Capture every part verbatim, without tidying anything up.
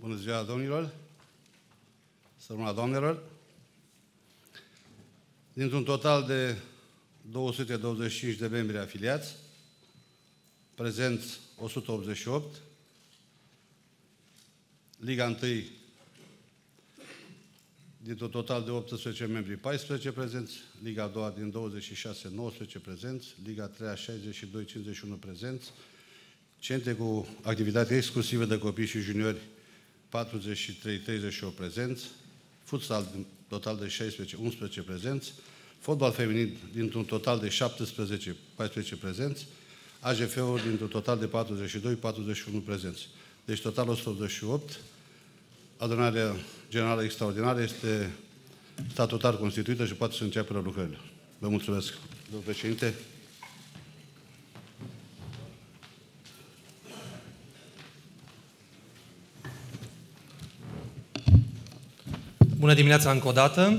Bună ziua, domnilor! Sărbuna doamnelor! Dintr-un total de două sute douăzeci și cinci de membri afiliați, prezenți o sută optzeci și opt, Liga unu, dintr-un total de optsprezece membri, paisprezece prezenți, Liga a doua din douăzeci și șase, nouăsprezece prezenți, Liga a treia, șaizeci și doi, cincizeci și unu prezenți, centre cu activitate exclusivă de copii și juniori, patruzeci și trei, treizeci și opt prezenți, futsal din total de șaisprezece, unsprezece prezenți, fotbal feminin dintr-un total de șaptesprezece, paisprezece prezenți, A J F-uri dintr-un total de patruzeci și doi, patruzeci și unu prezenți. Deci total o sută optzeci și opt. Adunarea Generală Extraordinară este statutar constituită și poate să înceapă lucrările. Vă mulțumesc, domnul președinte. Bună dimineața încă o dată.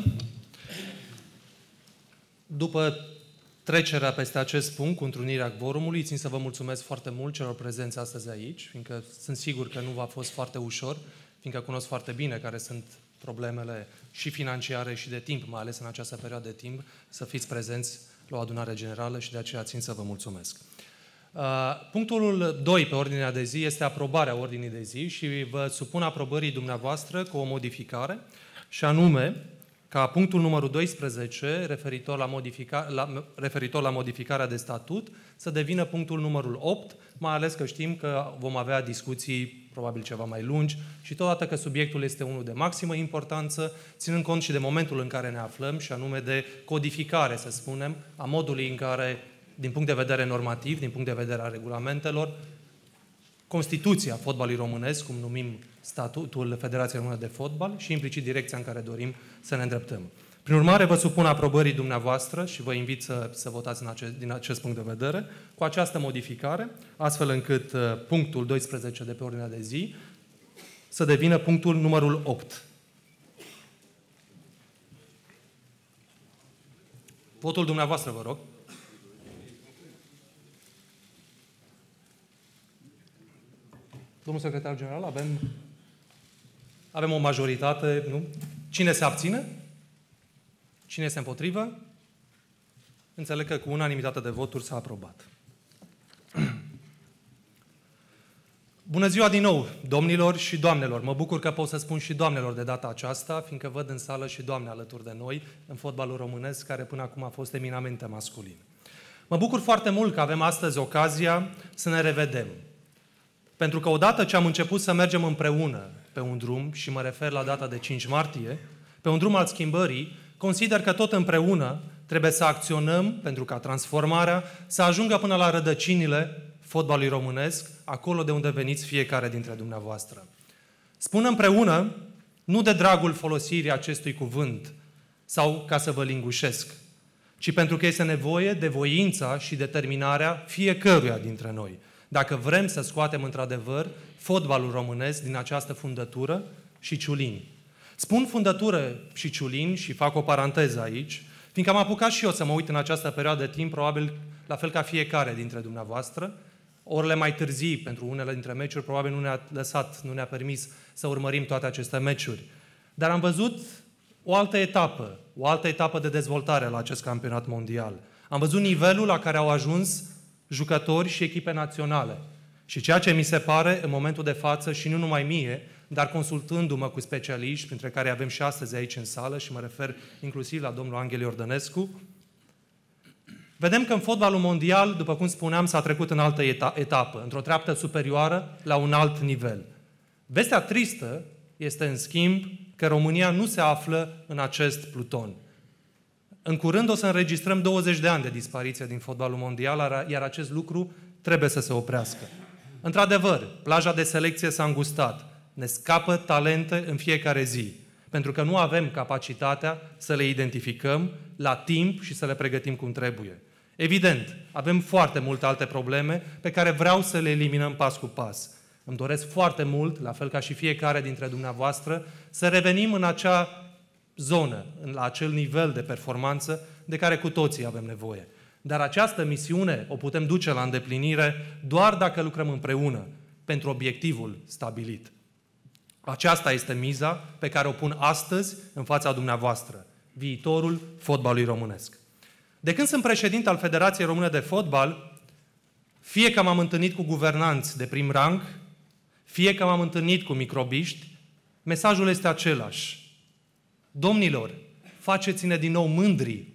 După trecerea peste acest punct, cu întrunirea quorumului, țin să vă mulțumesc foarte mult celor prezenți astăzi aici, fiindcă sunt sigur că nu v-a fost foarte ușor, fiindcă cunosc foarte bine care sunt problemele și financiare și de timp, mai ales în această perioadă de timp, să fiți prezenți la o adunare generală și de aceea țin să vă mulțumesc. Punctul doi pe ordinea de zi este aprobarea ordinii de zi și vă supun aprobării dumneavoastră cu o modificare, și anume ca punctul numărul doisprezece, referitor la, modifica, la, referitor la modificarea de statut, să devină punctul numărul opt, mai ales că știm că vom avea discuții probabil ceva mai lungi și totodată că subiectul este unul de maximă importanță, ținând cont și de momentul în care ne aflăm, și anume de codificare, să spunem, a modului în care, din punct de vedere normativ, din punct de vedere a regulamentelor, Constituția fotbalului românesc, cum numim statutul Federației Române de Fotbal, și implicit direcția în care dorim să ne îndreptăm. Prin urmare, vă supun aprobării dumneavoastră și vă invit să, să votați în acest, din acest punct de vedere, cu această modificare, astfel încât uh, punctul doisprezece de pe ordinea de zi să devină punctul numărul opt. Votul dumneavoastră, vă rog. Domnul secretar general, avem, avem o majoritate, nu? Cine se abține? Cine este împotrivă? Înțeleg că cu unanimitate de voturi s-a aprobat. Bună ziua din nou, domnilor și doamnelor. Mă bucur că pot să spun și doamnelor de data aceasta, fiindcă văd în sală și doamne alături de noi în fotbalul românesc, care până acum a fost eminamente masculin. Mă bucur foarte mult că avem astăzi ocazia să ne revedem. Pentru că odată ce am început să mergem împreună pe un drum, și mă refer la data de cinci martie, pe un drum al schimbării, consider că tot împreună trebuie să acționăm pentru ca transformarea să ajungă până la rădăcinile fotbalului românesc, acolo de unde veniți fiecare dintre dumneavoastră. Spun împreună, nu de dragul folosirii acestui cuvânt sau ca să vă lingușesc, ci pentru că este nevoie de voința și determinarea fiecăruia dintre noi, dacă vrem să scoatem într-adevăr fotbalul românesc din această fundătură și ciulini. Spun fundătură și ciulini și fac o paranteză aici, fiindcă am apucat și eu să mă uit în această perioadă de timp, probabil la fel ca fiecare dintre dumneavoastră, orele mai târzii pentru unele dintre meciuri, probabil nu ne-a lăsat, nu ne-a permis să urmărim toate aceste meciuri. Dar am văzut o altă etapă, o altă etapă de dezvoltare la acest campionat mondial. Am văzut nivelul la care au ajuns jucători și echipe naționale. Și ceea ce mi se pare în momentul de față, și nu numai mie, dar consultându-mă cu specialiști, printre care avem și astăzi aici în sală, și mă refer inclusiv la domnul Anghel Iordănescu, vedem că în fotbalul mondial, după cum spuneam, s-a trecut în altă etapă, într-o treaptă superioară, la un alt nivel. Vestea tristă este, în schimb, că România nu se află în acest pluton. În curând o să înregistrăm douăzeci de ani de dispariție din fotbalul mondial, iar acest lucru trebuie să se oprească. Într-adevăr, plaja de selecție s-a îngustat. Ne scapă talente în fiecare zi, pentru că nu avem capacitatea să le identificăm la timp și să le pregătim cum trebuie. Evident, avem foarte multe alte probleme pe care vreau să le eliminăm pas cu pas. Îmi doresc foarte mult, la fel ca și fiecare dintre dumneavoastră, să revenim în acea zonă, la acel nivel de performanță de care cu toții avem nevoie. Dar această misiune o putem duce la îndeplinire doar dacă lucrăm împreună pentru obiectivul stabilit. Aceasta este miza pe care o pun astăzi în fața dumneavoastră, viitorul fotbalului românesc. De când sunt președinte al Federației Române de Fotbal, fie că m-am întâlnit cu guvernanți de prim rang, fie că m-am întâlnit cu microbiști, mesajul este același. Domnilor, faceți-ne din nou mândri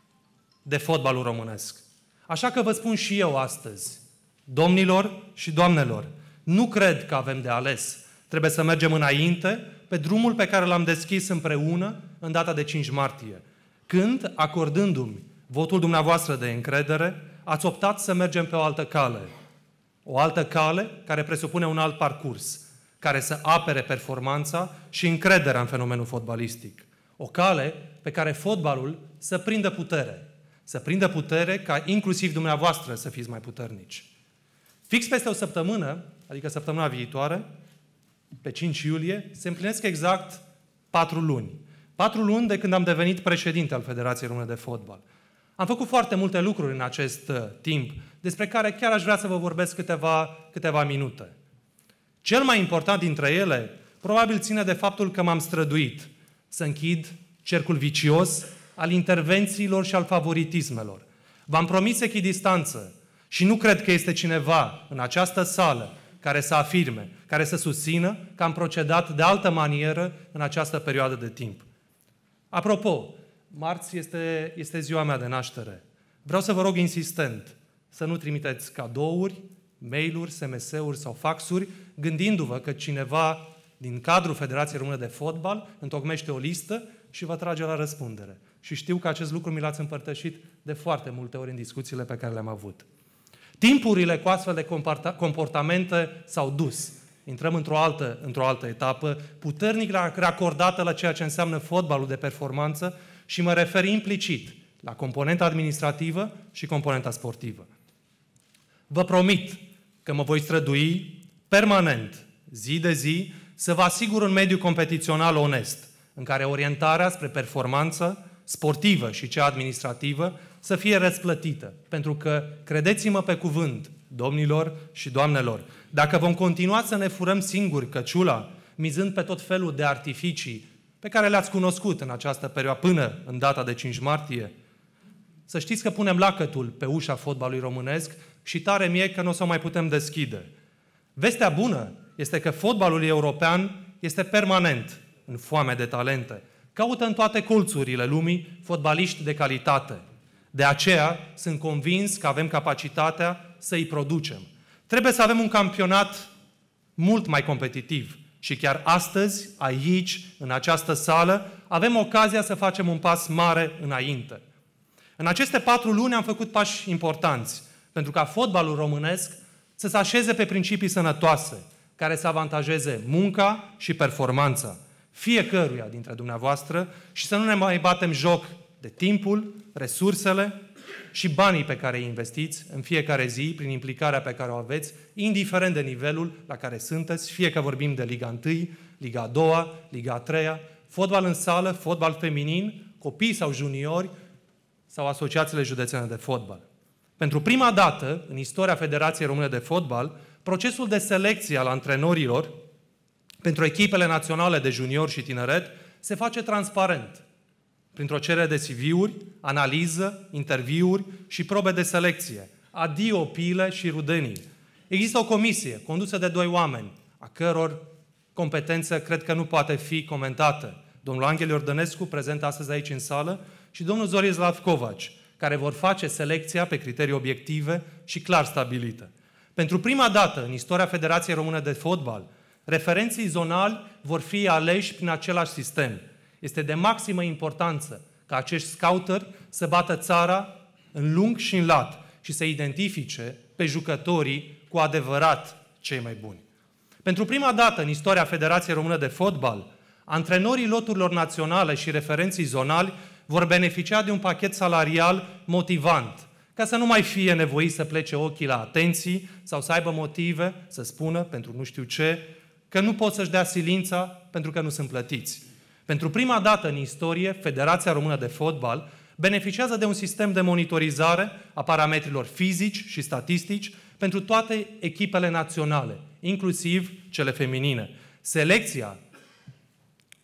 de fotbalul românesc. Așa că vă spun și eu astăzi, domnilor și doamnelor, nu cred că avem de ales. Trebuie să mergem înainte pe drumul pe care l-am deschis împreună în data de cinci martie, când, acordându-mi votul dumneavoastră de încredere, ați optat să mergem pe o altă cale. O altă cale care presupune un alt parcurs, care să apere performanța și încrederea în fenomenul fotbalistic. O cale pe care fotbalul să prindă putere. Să prindă putere ca inclusiv dumneavoastră să fiți mai puternici. Fix peste o săptămână, adică săptămâna viitoare, pe cinci iulie, se împlinesc exact patru luni. Patru luni de când am devenit președinte al Federației Române de Fotbal. Am făcut foarte multe lucruri în acest uh, timp, despre care chiar aș vrea să vă vorbesc câteva, câteva minute. Cel mai important dintre ele, probabil ține de faptul că m-am străduit să închid cercul vicios al intervențiilor și al favoritismelor. V-am promis echidistanță și nu cred că este cineva în această sală care să afirme, care să susțină că am procedat de altă manieră în această perioadă de timp. Apropo, marți este, este ziua mea de naștere. Vreau să vă rog insistent să nu trimiteți cadouri, mail-uri, S M S-uri sau faxuri, gândindu-vă că cineva din cadrul Federației Române de Fotbal întocmește o listă și vă trage la răspundere. Și știu că acest lucru mi l-ați împărtășit de foarte multe ori în discuțiile pe care le-am avut. Timpurile cu astfel de comportamente s-au dus. Intrăm într-o altă, într-o altă etapă, puternic racordată la ceea ce înseamnă fotbalul de performanță și mă refer implicit la componenta administrativă și componenta sportivă. Vă promit că mă voi strădui permanent, zi de zi, să vă asigur un mediu competițional onest, în care orientarea spre performanță sportivă și cea administrativă să fie răsplătită. Pentru că, credeți-mă pe cuvânt, domnilor și doamnelor, dacă vom continua să ne furăm singuri căciula, mizând pe tot felul de artificii pe care le-ați cunoscut în această perioadă până în data de cinci martie, să știți că punem lacătul pe ușa fotbalului românesc și tare mie că nu o să o mai putem deschide. Vestea bună este că fotbalul european este permanent în foame de talente. Caută în toate colțurile lumii fotbaliști de calitate. De aceea sunt convins că avem capacitatea să îi producem. Trebuie să avem un campionat mult mai competitiv. Și chiar astăzi, aici, în această sală, avem ocazia să facem un pas mare înainte. În aceste patru luni am făcut pași importanți pentru ca fotbalul românesc să se așeze pe principii sănătoase, care să avantajeze munca și performanța fiecăruia dintre dumneavoastră și să nu ne mai batem joc de timpul, resursele și banii pe care îi investiți în fiecare zi, prin implicarea pe care o aveți, indiferent de nivelul la care sunteți, fie că vorbim de Liga unu, Liga a doua, Liga a treia, fotbal în sală, fotbal feminin, copii sau juniori sau asociațiile județene de fotbal. Pentru prima dată în istoria Federației Române de Fotbal, procesul de selecție al antrenorilor pentru echipele naționale de juniori și tineret se face transparent, printr-o cerere de C V-uri, analiză, interviuri și probe de selecție. Adio pile și rudenii. Există o comisie condusă de doi oameni, a căror competență cred că nu poate fi comentată. Domnul Anghel Iordănescu, prezent astăzi aici în sală, și domnul Zorislav Covaci, care vor face selecția pe criterii obiective și clar stabilite. Pentru prima dată în istoria Federației Române de Fotbal, referenții zonali vor fi aleși prin același sistem. Este de maximă importanță ca acești scouteri să bată țara în lung și în lat și să identifice pe jucătorii cu adevărat cei mai buni. Pentru prima dată în istoria Federației Române de Fotbal, antrenorii loturilor naționale și referenții zonali vor beneficia de un pachet salarial motivant, ca să nu mai fie nevoit să plece ochii la atenții sau să aibă motive să spună, pentru nu știu ce, că nu pot să-și dea silința pentru că nu sunt plătiți. Pentru prima dată în istorie, Federația Română de Fotbal beneficiază de un sistem de monitorizare a parametrilor fizici și statistici pentru toate echipele naționale, inclusiv cele feminine. Selecția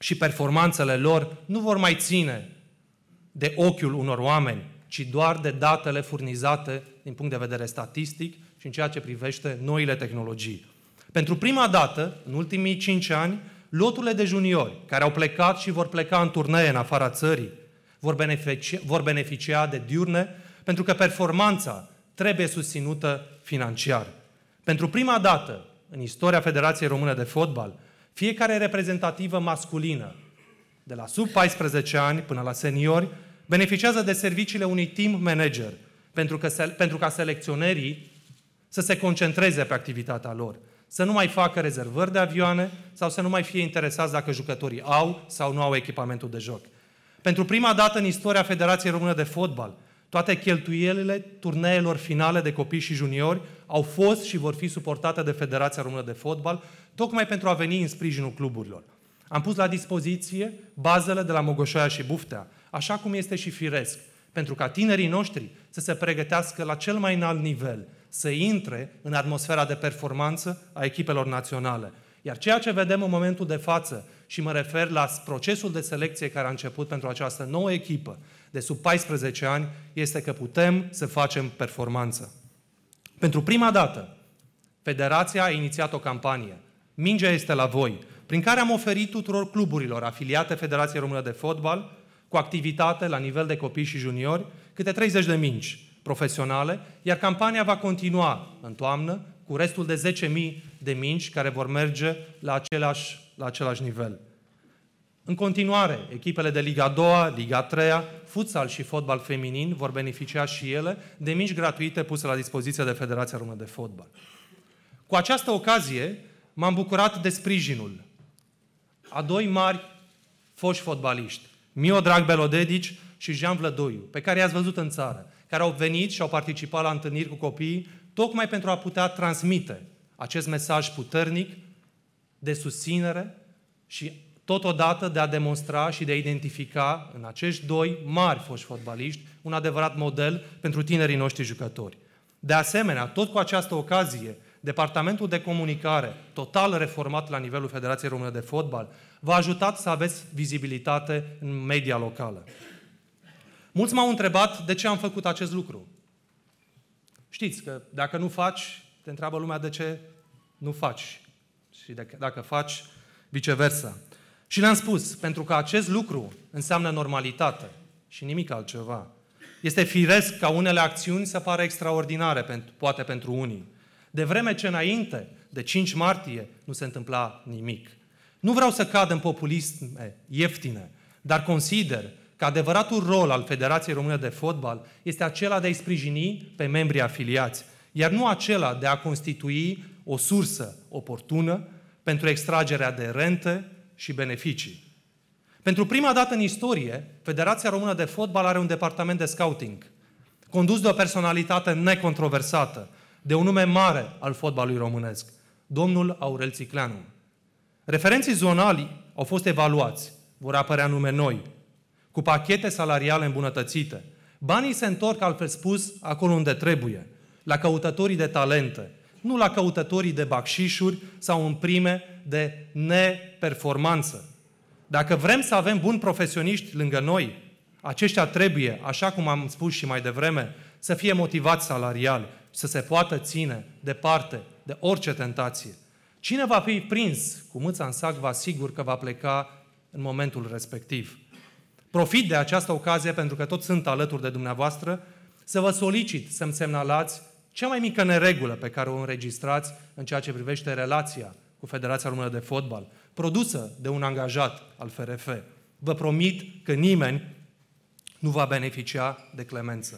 și performanțele lor nu vor mai ține de ochiul unor oameni, ci doar de datele furnizate din punct de vedere statistic și în ceea ce privește noile tehnologii. Pentru prima dată, în ultimii cinci ani, loturile de juniori care au plecat și vor pleca în turnee în afara țării vor beneficia, vor beneficia de diurne, pentru că performanța trebuie susținută financiar. Pentru prima dată în istoria Federației Române de Fotbal, fiecare reprezentativă masculină, de la sub paisprezece ani până la seniori, beneficiază de serviciile unui team manager, pentru, că, pentru ca selecționerii să se concentreze pe activitatea lor, să nu mai facă rezervări de avioane sau să nu mai fie interesați dacă jucătorii au sau nu au echipamentul de joc. Pentru prima dată în istoria Federației Române de Fotbal, toate cheltuielile turneelor finale de copii și juniori au fost și vor fi suportate de Federația Română de Fotbal, tocmai pentru a veni în sprijinul cluburilor. Am pus la dispoziție bazele de la Mogoșoaia și Buftea, așa cum este și firesc, pentru ca tinerii noștri să se pregătească la cel mai înalt nivel, să intre în atmosfera de performanță a echipelor naționale. Iar ceea ce vedem în momentul de față, și mă refer la procesul de selecție care a început pentru această nouă echipă de sub paisprezece ani, este că putem să facem performanță. Pentru prima dată, Federația a inițiat o campanie, Mingea este la voi, prin care am oferit tuturor cluburilor afiliate Federației Română de Fotbal, cu activitate la nivel de copii și juniori, câte treizeci de mingi profesionale, iar campania va continua în toamnă cu restul de zece mii de mingi care vor merge la același, la același nivel. În continuare, echipele de Liga a doua, Liga a treia, futsal și fotbal feminin vor beneficia și ele de mingi gratuite puse la dispoziție de Federația Română de Fotbal. Cu această ocazie m-am bucurat de sprijinul a doi mari foști fotbaliști, Miodrag Belodedici și Jean Vlădoiu, pe care i-ați văzut în țară, care au venit și au participat la întâlniri cu copiii, tocmai pentru a putea transmite acest mesaj puternic de susținere și totodată de a demonstra și de a identifica în acești doi mari foști fotbaliști un adevărat model pentru tinerii noștri jucători. De asemenea, tot cu această ocazie, Departamentul de Comunicare, total reformat la nivelul Federației Române de Fotbal, v-a ajutat să aveți vizibilitate în media locală. Mulți m-au întrebat de ce am făcut acest lucru. Știți că dacă nu faci, te întreabă lumea de ce nu faci. Și de, dacă faci, viceversa. Și le-am spus, pentru că acest lucru înseamnă normalitate și nimic altceva. Este firesc ca unele acțiuni să pară extraordinare, pentru, poate pentru unii. De vreme ce înainte de cinci martie nu se întâmpla nimic. Nu vreau să cad în populisme ieftine, dar consider că adevăratul rol al Federației Române de Fotbal este acela de a-i sprijini pe membrii afiliați, iar nu acela de a constitui o sursă oportună pentru extragerea de rente și beneficii. Pentru prima dată în istorie, Federația Română de Fotbal are un departament de scouting, condus de o personalitate necontroversată, de un nume mare al fotbalului românesc, domnul Aurel Țicleanu. Referenții zonali au fost evaluați, vor apărea nume noi, cu pachete salariale îmbunătățite. Banii se întorc, altfel spus, acolo unde trebuie, la căutătorii de talente, nu la căutătorii de bacșișuri sau în prime de neperformanță. Dacă vrem să avem buni profesioniști lângă noi, aceștia trebuie, așa cum am spus și mai devreme, să fie motivați salarial, să se poată ține departe de orice tentație. Cine va fi prins cu mâța în sac, vă asigur că va pleca în momentul respectiv. Profit de această ocazie, pentru că tot sunt alături de dumneavoastră, să vă solicit să-mi semnalați cea mai mică neregulă pe care o înregistrați în ceea ce privește relația cu Federația Română de Fotbal, produsă de un angajat al F R F. Vă promit că nimeni nu va beneficia de clemență.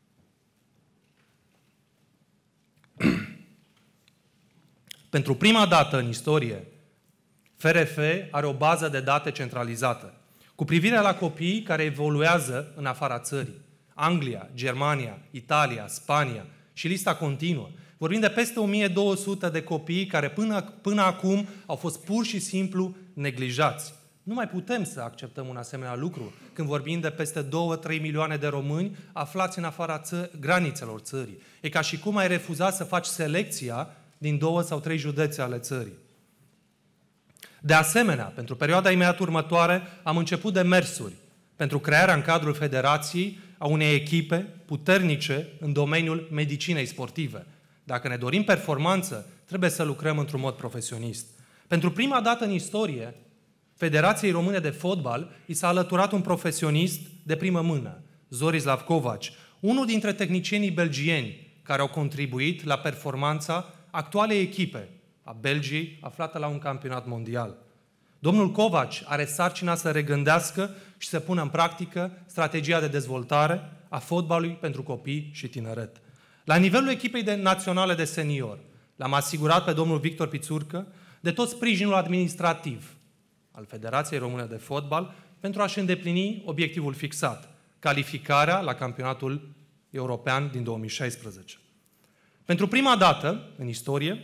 Pentru prima dată în istorie, F R F are o bază de date centralizată cu privire la copiii care evoluează în afara țării. Anglia, Germania, Italia, Spania și lista continuă. Vorbim de peste o mie două sute de copii care până, până acum au fost pur și simplu neglijați. Nu mai putem să acceptăm un asemenea lucru când vorbim de peste două-trei milioane de români aflați în afara ță- granițelor țării. E ca și cum ai refuza să faci selecția din două sau trei județe ale țării. De asemenea, pentru perioada imediat următoare, am început demersuri pentru crearea în cadrul Federației a unei echipe puternice în domeniul medicinei sportive. Dacă ne dorim performanță, trebuie să lucrăm într-un mod profesionist. Pentru prima dată în istorie, Federației Române de Fotbal i s-a alăturat un profesionist de primă mână, Zorislav Kovac, unul dintre tehnicienii belgieni care au contribuit la performanța actualei echipe a Belgiei aflată la un campionat mondial. Domnul Kovac are sarcina să regândească și să pună în practică strategia de dezvoltare a fotbalului pentru copii și tineret. La nivelul echipei de naționale de senior, l-am asigurat pe domnul Victor Pițurcă de tot sprijinul administrativ al Federației Române de Fotbal pentru a-și îndeplini obiectivul fixat, calificarea la campionatul european din două mii șaisprezece. Pentru prima dată în istorie,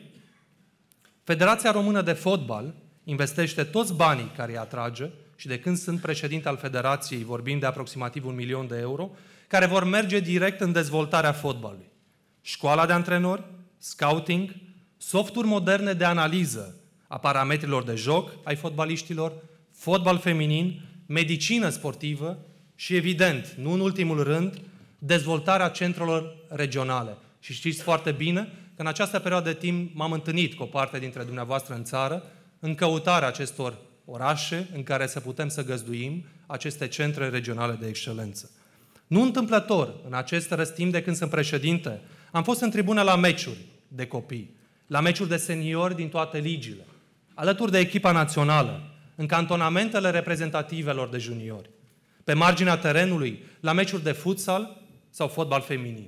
Federația Română de Fotbal investește toți banii care îi atrage și de când sunt președinte al Federației vorbim de aproximativ un milion de euro, care vor merge direct în dezvoltarea fotbalului. Școala de antrenori, scouting, softuri moderne de analiză a parametrilor de joc ai fotbaliștilor, fotbal feminin, medicină sportivă și, evident, nu în ultimul rând, dezvoltarea centrelor regionale. Și știți foarte bine că în această perioadă de timp m-am întâlnit cu o parte dintre dumneavoastră în țară în căutarea acestor orașe în care să putem să găzduim aceste centre regionale de excelență. Nu întâmplător, în acest răstimp de când sunt președinte, am fost în tribună la meciuri de copii, la meciuri de seniori din toate ligile, alături de echipa națională, în cantonamentele reprezentativelor de juniori, pe marginea terenului, la meciuri de futsal sau fotbal feminin.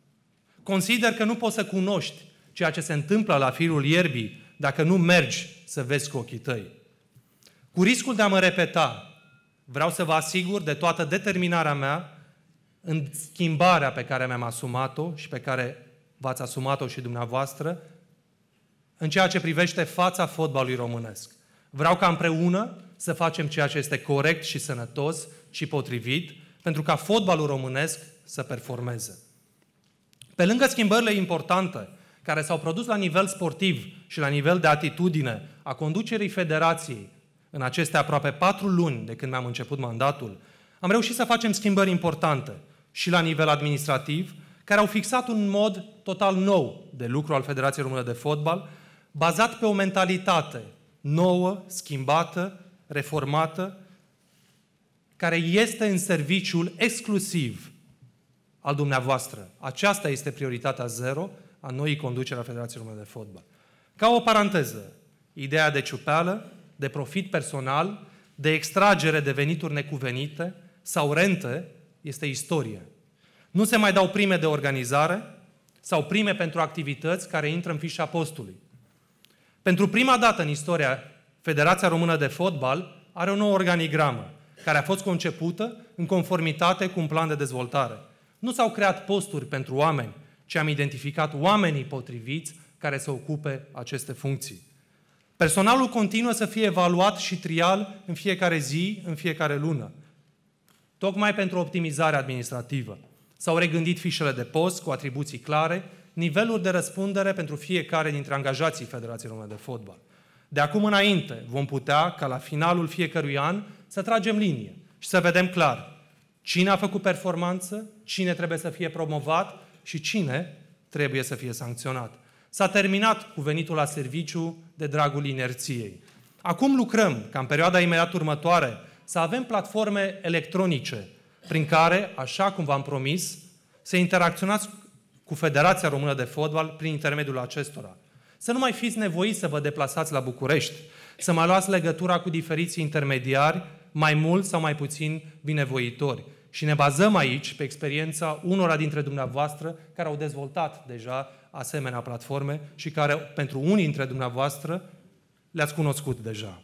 Consider că nu poți să cunoști ceea ce se întâmplă la firul ierbii dacă nu mergi să vezi cu ochii tăi. Cu riscul de a mă repeta, vreau să vă asigur de toată determinarea mea în schimbarea pe care mi-am asumat-o și pe care v-ați asumat-o și dumneavoastră în ceea ce privește fața fotbalului românesc. Vreau ca împreună să facem ceea ce este corect și sănătos și potrivit pentru ca fotbalul românesc să performeze. Pe lângă schimbările importante care s-au produs la nivel sportiv și la nivel de atitudine a conducerii Federației în aceste aproape patru luni de când mi-am început mandatul, am reușit să facem schimbări importante și la nivel administrativ, care au fixat un mod total nou de lucru al Federației Române de Fotbal, bazat pe o mentalitate nouă, schimbată, reformată, care este în serviciul exclusiv al dumneavoastră. Aceasta este prioritatea zero a noii conduceri a Federației Române de Fotbal. Ca o paranteză, ideea de ciupeală, de profit personal, de extragere de venituri necuvenite sau rente este istorie. Nu se mai dau prime de organizare sau prime pentru activități care intră în fișa postului. Pentru prima dată în istoria, Federația Română de Fotbal are o nouă organigramă, care a fost concepută în conformitate cu un plan de dezvoltare. Nu s-au creat posturi pentru oameni, ci am identificat oamenii potriviți care să ocupe aceste funcții. Personalul continuă să fie evaluat și trial în fiecare zi, în fiecare lună. Tocmai pentru optimizarea administrativă. S-au regândit fișele de post cu atribuții clare, niveluri de răspundere pentru fiecare dintre angajații Federației Române de Fotbal. De acum înainte vom putea, ca la finalul fiecărui an, să tragem linie și să vedem clar cine a făcut performanță, cine trebuie să fie promovat și cine trebuie să fie sancționat. S-a terminat cu venitul la serviciu de dragul inerției. Acum lucrăm ca în perioada imediat următoare să avem platforme electronice prin care, așa cum v-am promis, să interacționați cu Federația Română de Fotbal prin intermediul acestora. Să nu mai fiți nevoiți să vă deplasați la București, să mai luați legătura cu diferiții intermediari, mai mult sau mai puțin binevoitori. Și ne bazăm aici pe experiența unora dintre dumneavoastră care au dezvoltat deja asemenea platforme și care, pentru unii dintre dumneavoastră, le-ați cunoscut deja.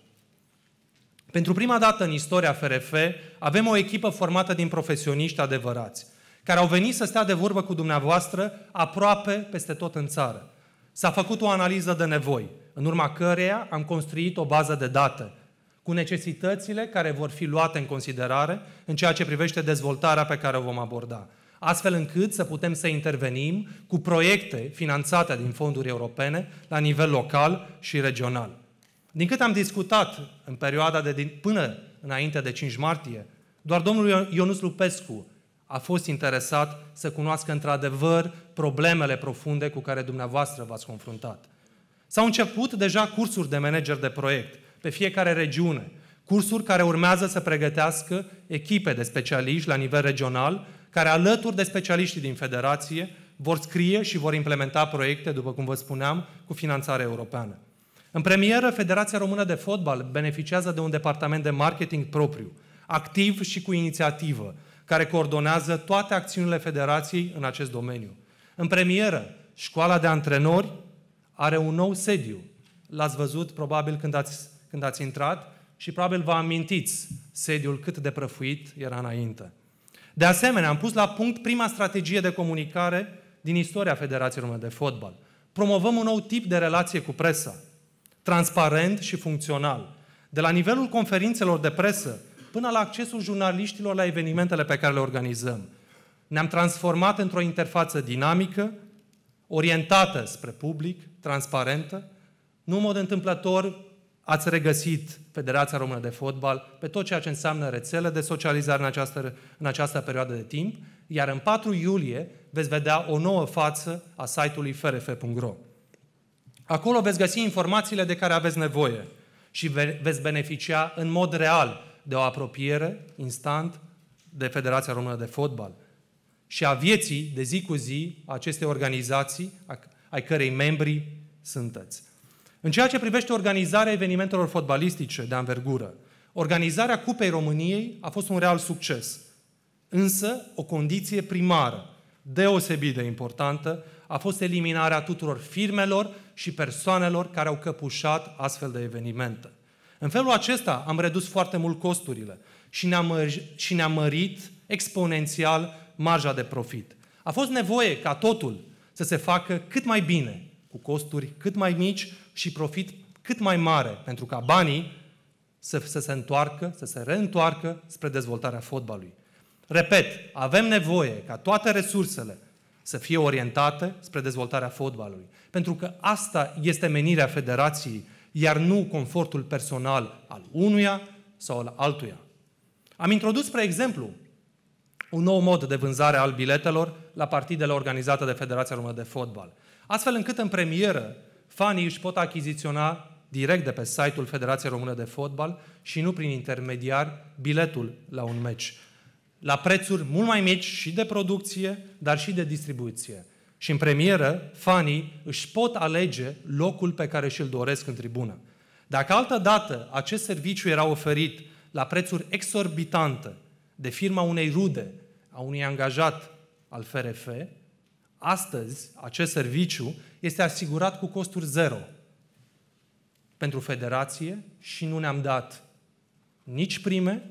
Pentru prima dată în istoria F R F avem o echipă formată din profesioniști adevărați, care au venit să stea de vorbă cu dumneavoastră aproape peste tot în țară. S-a făcut o analiză de nevoi, în urma căreia am construit o bază de date cu necesitățile care vor fi luate în considerare în ceea ce privește dezvoltarea pe care o vom aborda, astfel încât să putem să intervenim cu proiecte finanțate din fonduri europene la nivel local și regional. Din cât am discutat în perioada de din, până înainte de cinci martie, doar domnul Ionuț Lupescu a fost interesat să cunoască într-adevăr problemele profunde cu care dumneavoastră v-ați confruntat. S-au început deja cursuri de manager de proiect pe fiecare regiune, cursuri care urmează să pregătească echipe de specialiști la nivel regional, care alături de specialiștii din Federație vor scrie și vor implementa proiecte, după cum vă spuneam, cu finanțare europeană. În premieră, Federația Română de Fotbal beneficiază de un departament de marketing propriu, activ și cu inițiativă, care coordonează toate acțiunile Federației în acest domeniu. În premieră, Școala de Antrenori are un nou sediu. L-ați văzut probabil când ați, când ați intrat și probabil vă amintiți sediul cât de prăfuit era înainte. De asemenea, am pus la punct prima strategie de comunicare din istoria Federației Române de Fotbal. Promovăm un nou tip de relație cu presa, transparent și funcțional, de la nivelul conferințelor de presă până la accesul jurnaliștilor la evenimentele pe care le organizăm. Ne-am transformat într-o interfață dinamică, orientată spre public, transparentă. Nu în mod întâmplător ați regăsit Federația Română de Fotbal pe tot ceea ce înseamnă rețele de socializare în această, în această perioadă de timp, iar în patru iulie veți vedea o nouă față a site-ului f r f punct r o. Acolo veți găsi informațiile de care aveți nevoie și veți beneficia în mod real de o apropiere instant de Federația Română de Fotbal și a vieții de zi cu zi a acestei organizații, ai cărei membri sunteți. În ceea ce privește organizarea evenimentelor fotbalistice de anvergură, organizarea Cupei României a fost un real succes. Însă, o condiție primară, deosebit de importantă, a fost eliminarea tuturor firmelor și persoanelor care au căpușat astfel de evenimente. În felul acesta am redus foarte mult costurile și ne-am mărit, și ne-am mărit exponențial marja de profit. A fost nevoie ca totul să se facă cât mai bine, cu costuri cât mai mici și profit cât mai mare, pentru ca banii să, să se întoarcă, să se reîntoarcă spre dezvoltarea fotbalului. Repet, avem nevoie ca toate resursele să fie orientate spre dezvoltarea fotbalului, pentru că asta este menirea Federației, iar nu confortul personal al unuia sau al altuia. Am introdus, spre exemplu, un nou mod de vânzare al biletelor la partidele organizate de Federația Română de Fotbal, astfel încât în premieră fanii își pot achiziționa direct de pe site-ul Federației Română de Fotbal și nu prin intermediari biletul la un meci, la prețuri mult mai mici și de producție, dar și de distribuție. Și în premieră, fanii își pot alege locul pe care și-l doresc în tribună. Dacă altădată acest serviciu era oferit la prețuri exorbitante de firma unei rude, a unui angajat al F R F, astăzi acest serviciu este asigurat cu costuri zero pentru Federație și nu ne-am dat nici prime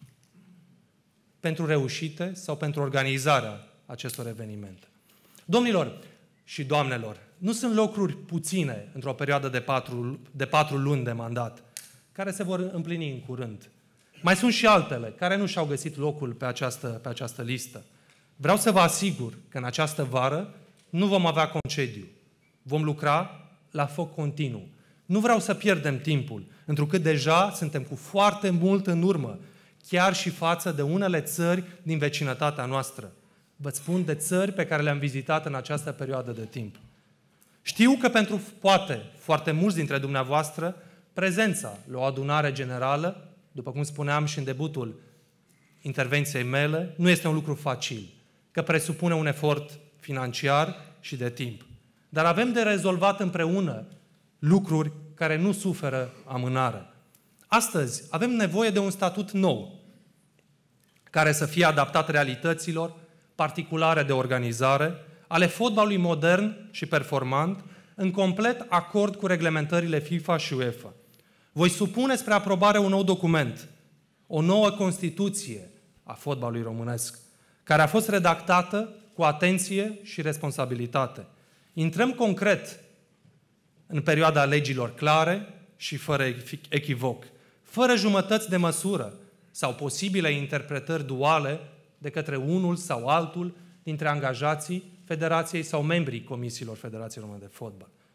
pentru reușite sau pentru organizarea acestor evenimente. Domnilor și doamnelor, nu sunt lucruri puține într-o perioadă de patru, de patru luni de mandat, care se vor împlini în curând. Mai sunt și altele care nu și-au găsit locul pe această, pe această listă. Vreau să vă asigur că în această vară nu vom avea concediu. Vom lucra la foc continuu. Nu vreau să pierdem timpul, întrucât deja suntem cu foarte mult în urmă, chiar și față de unele țări din vecinătatea noastră. Vă spun de țări pe care le-am vizitat în această perioadă de timp. Știu că pentru, poate, foarte mulți dintre dumneavoastră, prezența la o adunare generală, după cum spuneam și în debutul intervenției mele, nu este un lucru facil, că presupune un efort financiar și de timp. Dar avem de rezolvat împreună lucruri care nu suferă amânare. Astăzi avem nevoie de un statut nou, care să fie adaptat realităților particulare de organizare, ale fotbalului modern și performant, în complet acord cu reglementările FIFA și UEFA. Voi supune spre aprobare un nou document, o nouă Constituție a fotbalului românesc, care a fost redactată cu atenție și responsabilitate. Intrăm concret în perioada legilor clare și fără echivoc, fără jumătăți de măsură sau posibile interpretări duale de către unul sau altul dintre angajații Federației sau membrii Comisiilor Federației Române de Fotbal.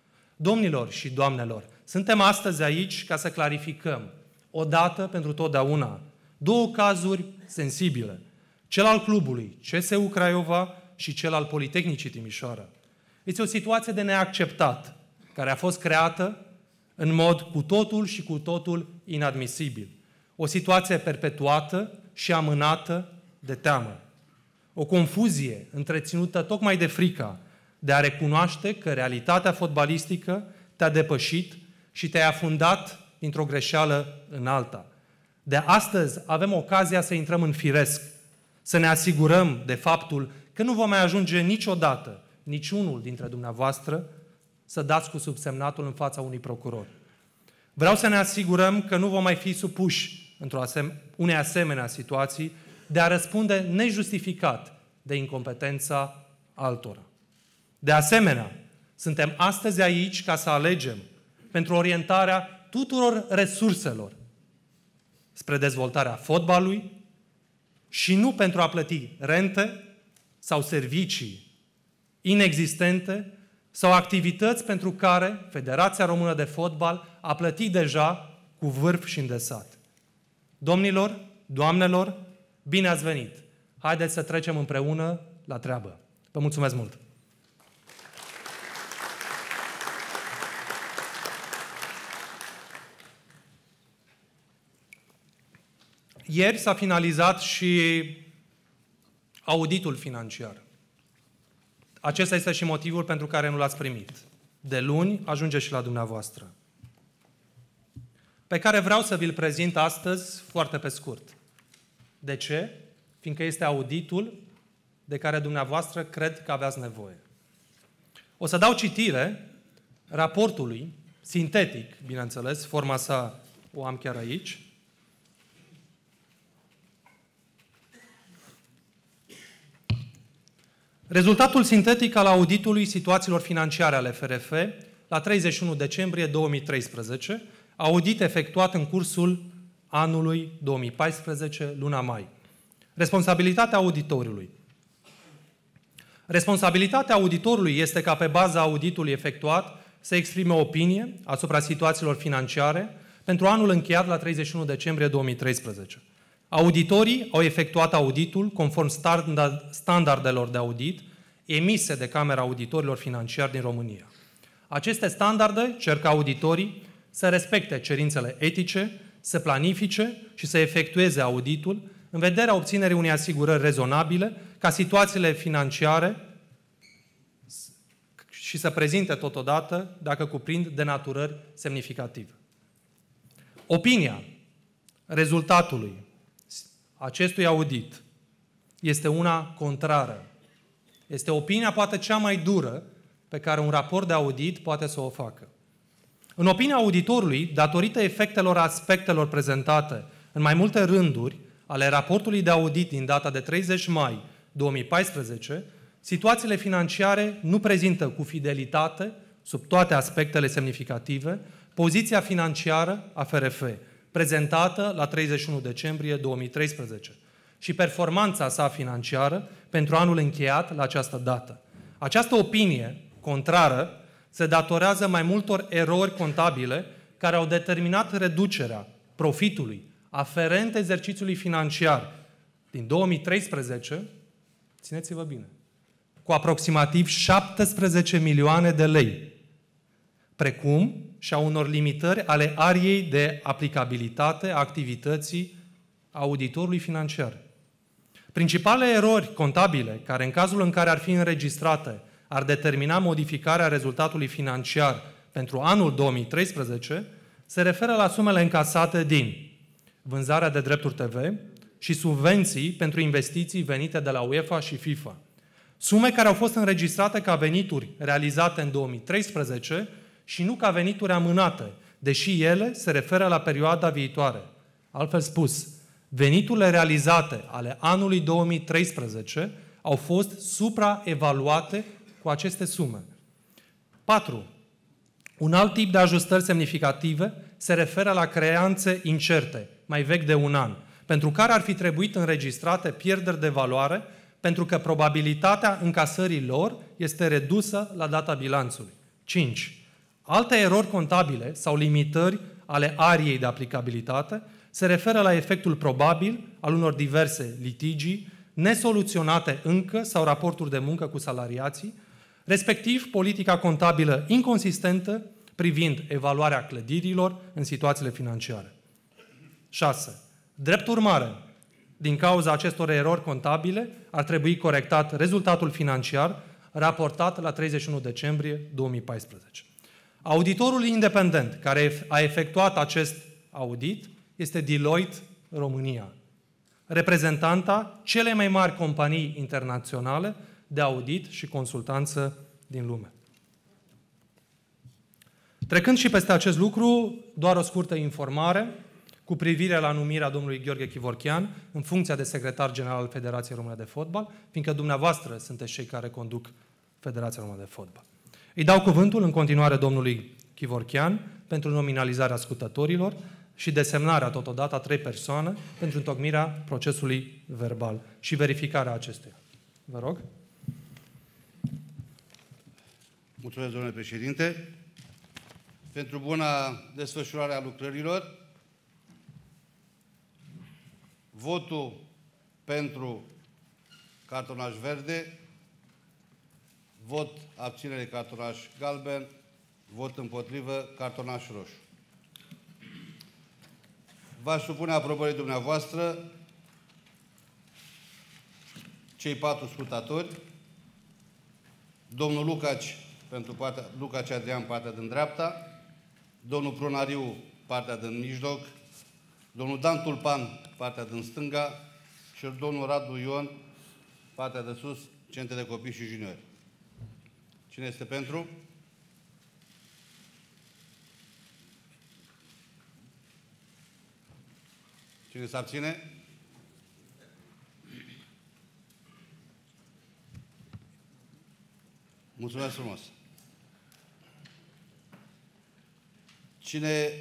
Domnilor și doamnelor, suntem astăzi aici ca să clarificăm, odată pentru totdeauna, două cazuri sensibile. Cel al clubului C S U Craiova și cel al Politehnicii Timișoara. Este o situație de neacceptat, care a fost creată în mod cu totul și cu totul inadmisibil. O situație perpetuată și amânată de teamă. O confuzie întreținută tocmai de frica de a recunoaște că realitatea fotbalistică te-a depășit și te-a afundat dintr-o greșeală în alta. De astăzi avem ocazia să intrăm în firesc, să ne asigurăm de faptul că nu vom mai ajunge niciodată, niciunul dintre dumneavoastră, să dați cu subsemnatul în fața unui procuror. Vreau să ne asigurăm că nu vom mai fi supuși într-o asem- unei asemenea situații de a răspunde nejustificat de incompetența altora. De asemenea, suntem astăzi aici ca să alegem pentru orientarea tuturor resurselor spre dezvoltarea fotbalului și nu pentru a plăti rente sau servicii inexistente sau activități pentru care Federația Română de Fotbal a plătit deja cu vârf și îndesat. Domnilor, doamnelor, bine ați venit! Haideți să trecem împreună la treabă. Vă mulțumesc mult! Ieri s-a finalizat și auditul financiar. Acesta este și motivul pentru care nu l-ați primit. De luni ajunge și la dumneavoastră. Pe care vreau să vi-l prezint astăzi foarte pe scurt. De ce? Fiindcă este auditul de care dumneavoastră cred că aveați nevoie. O să dau citire raportului, sintetic, bineînțeles, forma sa o am chiar aici. Rezultatul sintetic al auditului situațiilor financiare ale F R F la treizeci și unu decembrie două mii treisprezece, audit efectuat în cursul anului două mii paisprezece, luna mai. Responsabilitatea auditorului. Responsabilitatea auditorului este ca pe baza auditului efectuat să exprime o opinie asupra situațiilor financiare pentru anul încheiat la treizeci și unu decembrie două mii treisprezece. Auditorii au efectuat auditul conform standardelor de audit emise de Camera Auditorilor Financiari din România. Aceste standarde cer ca auditorii să respecte cerințele etice, să planifice și să efectueze auditul în vederea obținerii unei asigurări rezonabile ca situațiile financiare și să prezinte totodată dacă cuprind denaturări semnificative. Opinia rezultatului acestui audit este una contrară. Este opinia poate cea mai dură pe care un raport de audit poate să o facă. În opinia auditorului, datorită efectelor aspectelor prezentate în mai multe rânduri ale raportului de audit din data de treizeci mai două mii paisprezece, situațiile financiare nu prezintă cu fidelitate, sub toate aspectele semnificative, poziția financiară a F R F, prezentată la treizeci și unu decembrie două mii treisprezece și performanța sa financiară pentru anul încheiat la această dată. Această opinie contrară se datorează mai multor erori contabile care au determinat reducerea profitului aferent exercițiului financiar din două mii treisprezece, țineți-vă bine, cu aproximativ șaptesprezece milioane de lei, precum și a unor limitări ale ariei de aplicabilitate a activității auditorului financiar. Principalele erori contabile, care în cazul în care ar fi înregistrate, ar determina modificarea rezultatului financiar pentru anul două mii treisprezece, se referă la sumele încasate din vânzarea de drepturi T V și subvenții pentru investiții venite de la UEFA și FIFA. Sume care au fost înregistrate ca venituri realizate în două mii treisprezece și nu ca venituri amânate, deși ele se referă la perioada viitoare. Altfel spus, veniturile realizate ale anului două mii treisprezece au fost supraevaluate cu aceste sume. patru. Un alt tip de ajustări semnificative se referă la creanțe incerte, mai vechi de un an, pentru care ar fi trebuit înregistrate pierderi de valoare, pentru că probabilitatea încasării lor este redusă la data bilanțului. cinci. Alte erori contabile sau limitări ale ariei de aplicabilitate se referă la efectul probabil al unor diverse litigii nesoluționate încă sau raporturi de muncă cu salariații, respectiv politica contabilă inconsistentă privind evaluarea clădirilor în situațiile financiare. șase. Drept urmare, din cauza acestor erori contabile, ar trebui corectat rezultatul financiar raportat la treizeci și unu decembrie două mii paisprezece. Auditorul independent care a efectuat acest audit este Deloitte România, reprezentanta cele mai mari companii internaționale de audit și consultanță din lume. Trecând și peste acest lucru, doar o scurtă informare cu privire la numirea domnului Gheorghe Chivorchean în funcția de secretar general al Federației Române de Fotbal, fiindcă dumneavoastră sunteți cei care conduc Federația Română de Fotbal. Îi dau cuvântul în continuare domnului Chivorchean pentru nominalizarea scutătorilor și desemnarea totodată a trei persoane pentru întocmirea procesului verbal și verificarea acestuia. Vă rog. Mulțumesc, domnule președinte. Pentru buna desfășurare a lucrărilor, votul pentru cartonaș verde, vot abținere cartonaș galben, vot împotrivă cartonaș roșu. V-aș supune aprobării dumneavoastră cei patru scrutatori, domnul Lucaci, pentru partea, Lucaci Adrian, partea din dreapta, domnul Pronariu, partea din mijloc, domnul Dan Tulpan, partea din stânga și domnul Radu Ion, partea de sus, centre de copii și juniori. Cine este pentru? Cine se abține? Mulțumesc frumos. Cine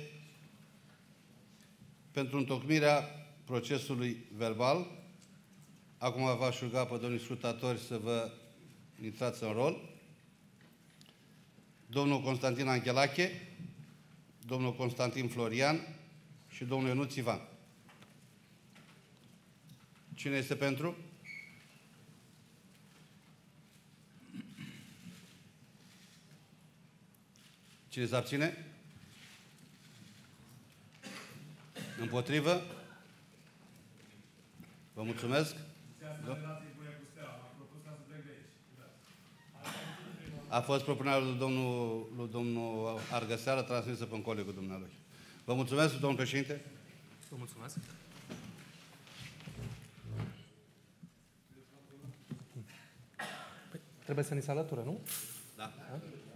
pentru întocmirea procesului verbal, acum v-aș ruga pe domnii scrutatori să vă intrați în rol. Domnul Constantin Anghelache, domnul Constantin Florian și domnul Ionuț Ivan. Cine este pentru? Cine se abține? Împotrivă? Vă mulțumesc. A fost propunerea lui domnul, lui domnul Argăseară, transmisă pe un colegul dumnealui. Vă mulțumesc, domnul președinte. Vă mulțumesc. Păi, trebuie să ni se alăture, nu? Da. Da?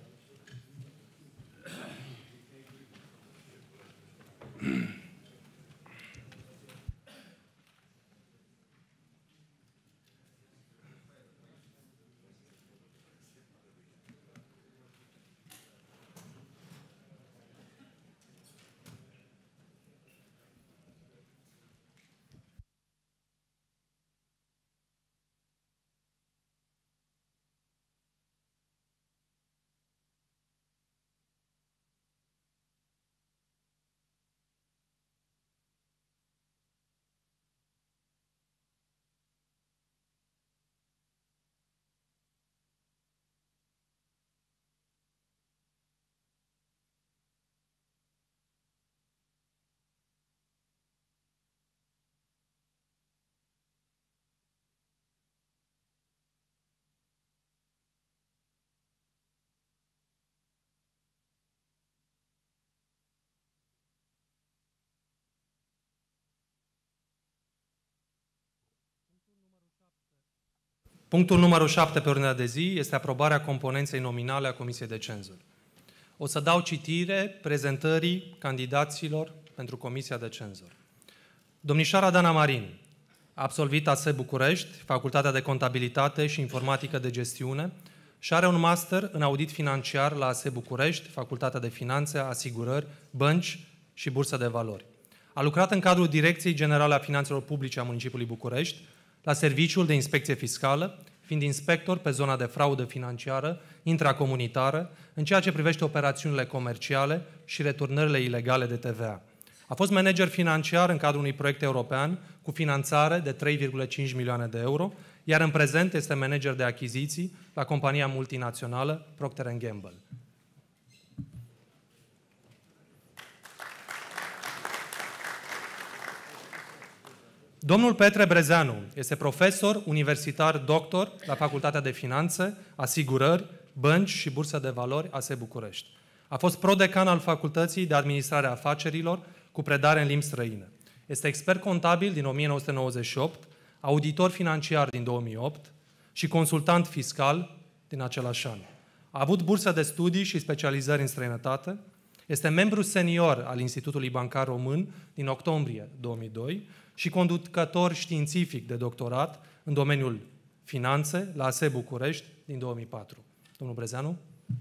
Punctul numărul șapte pe ordinea de zi este aprobarea componenței nominale a Comisiei de Cenzură. O să dau citire prezentării candidaților pentru Comisia de Cenzură. Domnișoara Dana Marin a absolvit A S E București, Facultatea de Contabilitate și Informatică de Gestiune și are un master în audit financiar la A S E București, Facultatea de Finanțe, Asigurări, Bănci și Bursă de Valori. A lucrat în cadrul Direcției Generale a Finanțelor Publice a Municipiului București, la Serviciul de Inspecție Fiscală, fiind inspector pe zona de fraudă financiară intracomunitară în ceea ce privește operațiunile comerciale și returnările ilegale de T V A. A fost manager financiar în cadrul unui proiect european cu finanțare de trei virgulă cinci milioane de euro, iar în prezent este manager de achiziții la compania multinațională Procter and Gamble. Domnul Petre Brezeanu este profesor universitar doctor la Facultatea de Finanțe, Asigurări, Bănci și Bursă de Valori A S E București. A fost prodecan al Facultății de Administrare a Afacerilor cu predare în limbi străine. Este expert contabil din o mie nouă sute nouăzeci și opt, auditor financiar din două mii opt și consultant fiscal din același an. A avut bursă de studii și specializări în străinătate, este membru senior al Institutului Bancar Român din octombrie două mii doi și conducător științific de doctorat în domeniul finanțe la A S E București din două mii patru. Domnul Brezeanu.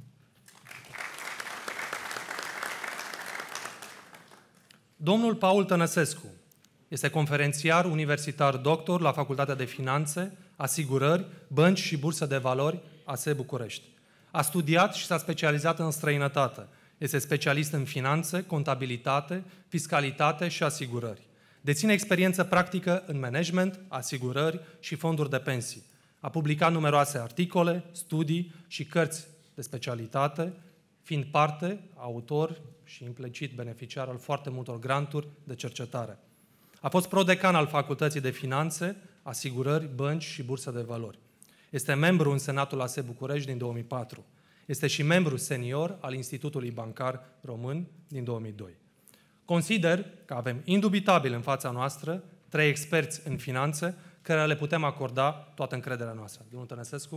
Domnul Paul Tănăsescu este conferențiar universitar doctor la Facultatea de Finanțe, Asigurări, Bănci și Bursă de Valori A S E București. A studiat și s-a specializat în străinătate. Este specialist în finanțe, contabilitate, fiscalitate și asigurări. Deține experiență practică în management, asigurări și fonduri de pensii. A publicat numeroase articole, studii și cărți de specialitate, fiind parte, autor și implicit beneficiar al foarte multor granturi de cercetare. A fost prodecan al Facultății de Finanțe, Asigurări, Bănci și Bursă de Valori. Este membru în Senatul A S E București din două mii patru. Este și membru senior al Institutului Bancar Român din două mii doi. Consider că avem indubitabil în fața noastră trei experți în finanțe care le putem acorda toată încrederea noastră. Domnul Tănăsescu.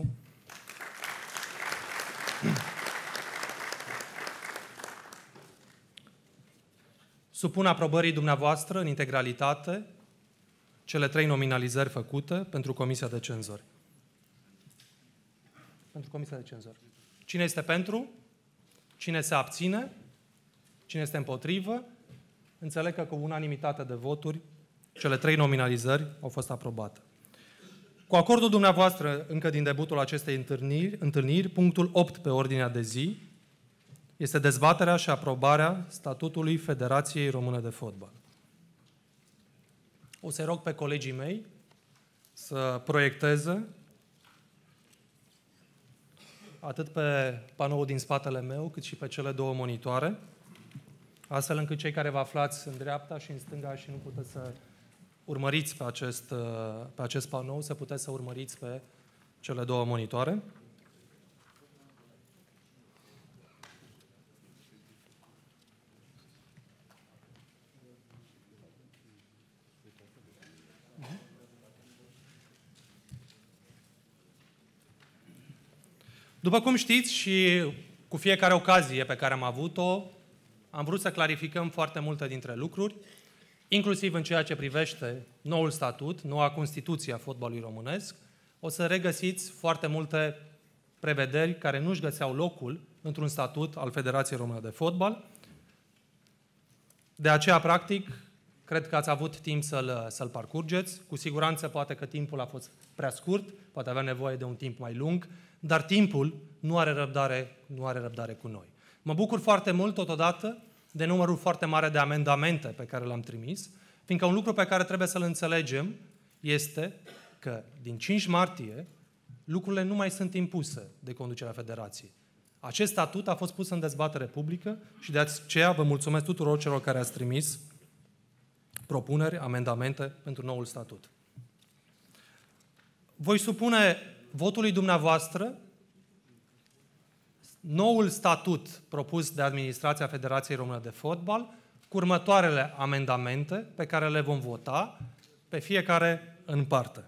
Supun aprobării dumneavoastră în integralitate cele trei nominalizări făcute pentru Comisia de Cenzori. Pentru Comisia de Cenzori. Cine este pentru? Cine se abține? Cine este împotrivă? Înțeleg că cu unanimitate de voturi, cele trei nominalizări au fost aprobate. Cu acordul dumneavoastră, încă din debutul acestei întâlniri, întâlniri, punctul opt pe ordinea de zi este dezbaterea și aprobarea statutului Federației Române de Fotbal. O să rog pe colegii mei să proiecteze atât pe panoul din spatele meu, cât și pe cele două monitoare, astfel încât cei care vă aflați în dreapta și în stânga și nu puteți să urmăriți pe acest, pe acest panou, să puteți să urmăriți pe cele două monitoare. După cum știți și cu fiecare ocazie pe care am avut-o, am vrut să clarificăm foarte multe dintre lucruri, inclusiv în ceea ce privește noul statut, noua Constituție a fotbalului românesc. O să regăsiți foarte multe prevederi care nu-și găseau locul într-un statut al Federației Române de Fotbal. De aceea, practic, cred că ați avut timp să-l, să-l parcurgeți. Cu siguranță, poate că timpul a fost prea scurt, poate avea nevoie de un timp mai lung, dar timpul nu are răbdare, nu are răbdare cu noi. Mă bucur foarte mult, totodată, de numărul foarte mare de amendamente pe care le-am trimis, fiindcă un lucru pe care trebuie să-l înțelegem este că din cinci martie lucrurile nu mai sunt impuse de conducerea Federației. Acest statut a fost pus în dezbatere publică și de aceea vă mulțumesc tuturor celor care ați trimis propuneri, amendamente pentru noul statut. Voi supune votului dumneavoastră noul statut propus de Administrația Federației Române de Fotbal cu următoarele amendamente pe care le vom vota pe fiecare în parte.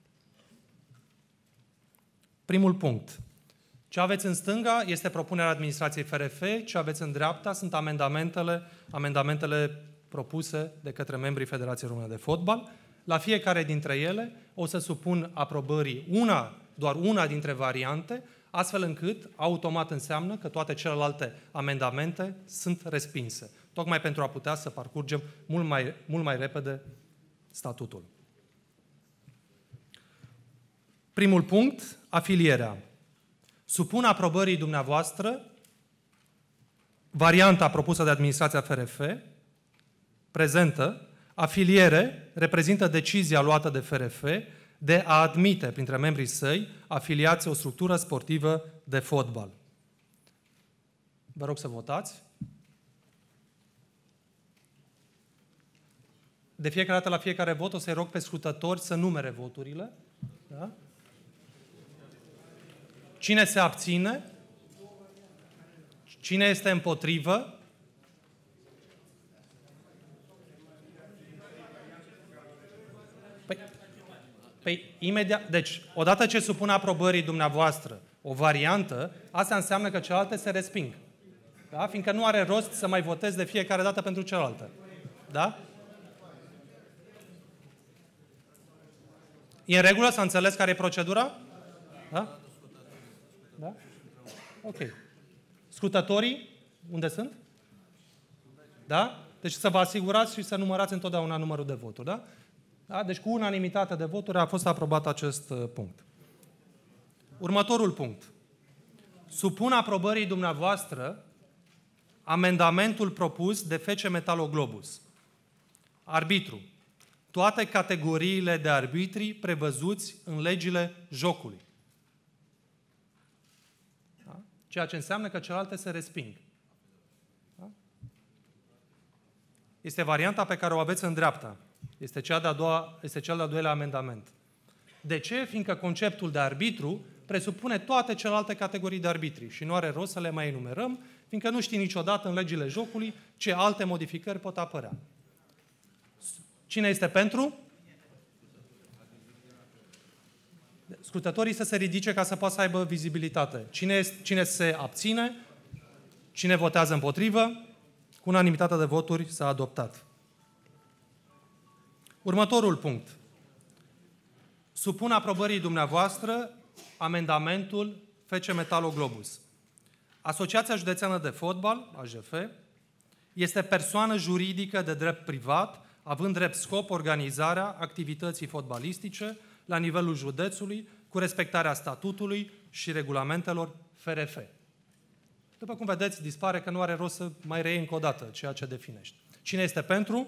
Primul punct. Ce aveți în stânga este propunerea Administrației F R F, ce aveți în dreapta sunt amendamentele, amendamentele propuse de către membrii Federației Române de Fotbal. La fiecare dintre ele o să supun aprobării una, doar una dintre variante, astfel încât automat înseamnă că toate celelalte amendamente sunt respinse, tocmai pentru a putea să parcurgem mult mai, mult mai repede statutul. Primul punct, afilierea. Supun aprobării dumneavoastră varianta propusă de administrația F R F, prezentă. Afiliere reprezintă decizia luată de F R F de a admite printre membrii săi afiliați o structură sportivă de fotbal. Vă rog să votați. De fiecare dată, la fiecare vot, o să-i rog pe scrutători să numere voturile. Da? Cine se abține? Cine este împotrivă? Păi, păi imediat, deci, odată ce supun aprobării dumneavoastră o variantă, asta înseamnă că celelalte se resping. Da? Fiindcă nu are rost să mai votez de fiecare dată pentru celelalte. Da? E în regulă? S-a înțeles care e procedura? Da? Da? Ok. Scrutătorii, unde sunt? Da? Deci să vă asigurați și să numărați întotdeauna numărul de voturi, da? Da? Deci cu unanimitate de voturi a fost aprobat acest uh, punct. Următorul punct. Supun aprobării dumneavoastră amendamentul propus de F C Metaloglobus. Arbitru. Toate categoriile de arbitri prevăzuți în legile jocului. Da? Ceea ce înseamnă că celelalte se resping. Da? Este varianta pe care o aveți în dreapta. Este, cea de-a doua, este cel de-al doilea amendament. De ce? Fiindcă conceptul de arbitru presupune toate celelalte categorii de arbitri și nu are rost să le mai enumerăm, fiindcă nu știi niciodată în legile jocului ce alte modificări pot apărea. Cine este pentru? Scrutătorii să se ridice ca să poată să aibă vizibilitate. Cine, este, cine se abține? Cine votează împotrivă? Cu unanimitate de voturi s-a adoptat. Următorul punct. Supun aprobării dumneavoastră amendamentul F C Metaloglobus. Asociația Județeană de Fotbal, A J F, este persoană juridică de drept privat, având drept scop organizarea activității fotbalistice la nivelul județului, cu respectarea statutului și regulamentelor F R F. După cum vedeți, dispare că nu are rost să mai reiei încă o dată ceea ce definește. Cine este pentru?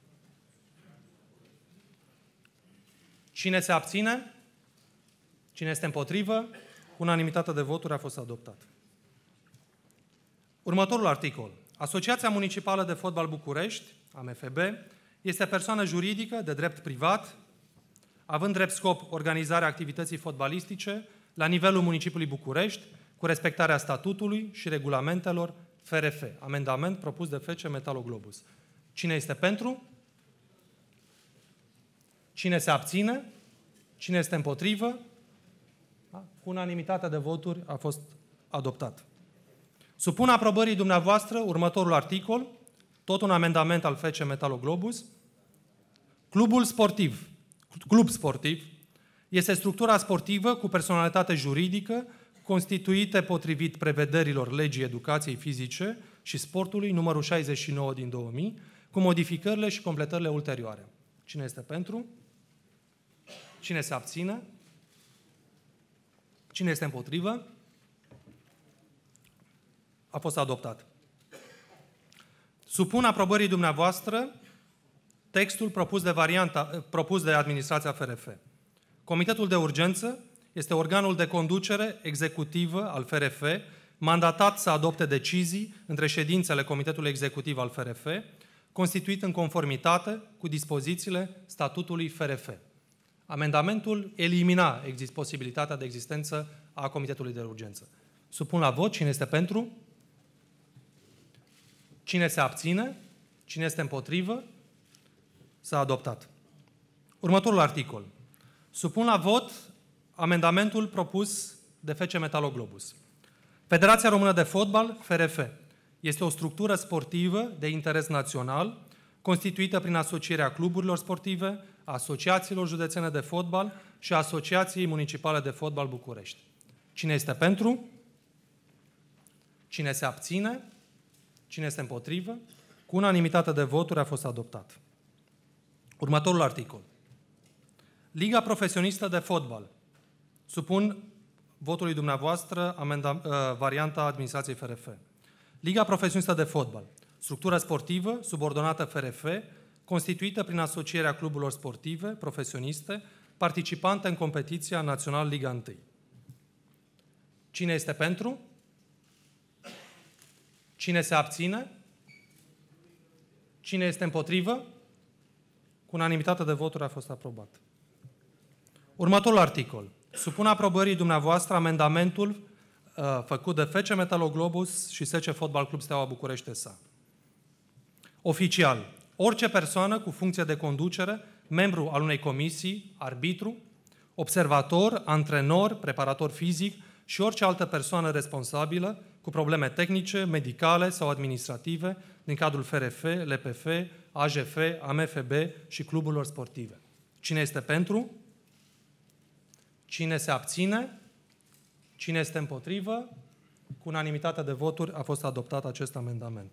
Cine se abține? Cine este împotrivă? Unanimitate de voturi a fost adoptat. Următorul articol. Asociația Municipală de Fotbal București, A M F B, este persoană juridică de drept privat, având drept scop organizarea activității fotbalistice la nivelul municipiului București, cu respectarea statutului și regulamentelor F R F. Amendament propus de F C Metaloglobus. Cine este pentru? Cine se abține? Cine este împotrivă? Da? Cu unanimitate de voturi a fost adoptat. Supun aprobării dumneavoastră următorul articol, tot un amendament al F C Metaloglobus. Clubul sportiv, club sportiv este structura sportivă cu personalitate juridică constituită potrivit prevederilor legii educației fizice și sportului numărul șaizeci și nouă din două mii, cu modificările și completările ulterioare. Cine este pentru? Cine se abține? Cine este împotrivă? A fost adoptat. Supun aprobării dumneavoastră textul propus de, varianta, propus de administrația F R F. Comitetul de urgență este organul de conducere executivă al F R F, mandatat să adopte decizii între ședințele Comitetului Executiv al F R F, constituit în conformitate cu dispozițiile statutului F R F. Amendamentul elimina exist posibilitatea de existență a Comitetului de urgență. Supun la vot. Cine este pentru? Cine se abține? Cine este împotrivă? S-a adoptat. Următorul articol. Supun la vot amendamentul propus de F C Metaloglobus. Federația Română de Fotbal, F R F, este o structură sportivă de interes național, constituită prin asocierea cluburilor sportive, asociațiilor județene de fotbal și Asociației Municipale de Fotbal București. Cine este pentru? Cine se abține? Cine este împotrivă? Cu unanimitate de voturi a fost adoptat. Următorul articol. Liga Profesionistă de Fotbal Supun votului dumneavoastră amenda, uh, varianta administrației F R F. Liga Profesionistă de Fotbal. Structură sportivă, subordonată F R F, constituită prin asocierea cluburilor sportive, profesioniste, participante în competiția Național Liga unu. Cine este pentru? Cine se abține? Cine este împotrivă? Cu unanimitate de voturi a fost aprobat. Următorul articol. Supun aprobării dumneavoastră amendamentul uh, făcut de F C Metaloglobus și S C Fotbal Club Steaua București S A. Oficial, orice persoană cu funcție de conducere, membru al unei comisii, arbitru, observator, antrenor, preparator fizic și orice altă persoană responsabilă cu probleme tehnice, medicale sau administrative din cadrul F R F, L P F, A J F, A M F B și cluburilor sportive. Cine este pentru? Cine se abține? Cine este împotrivă? Cu unanimitate de voturi a fost adoptat acest amendament.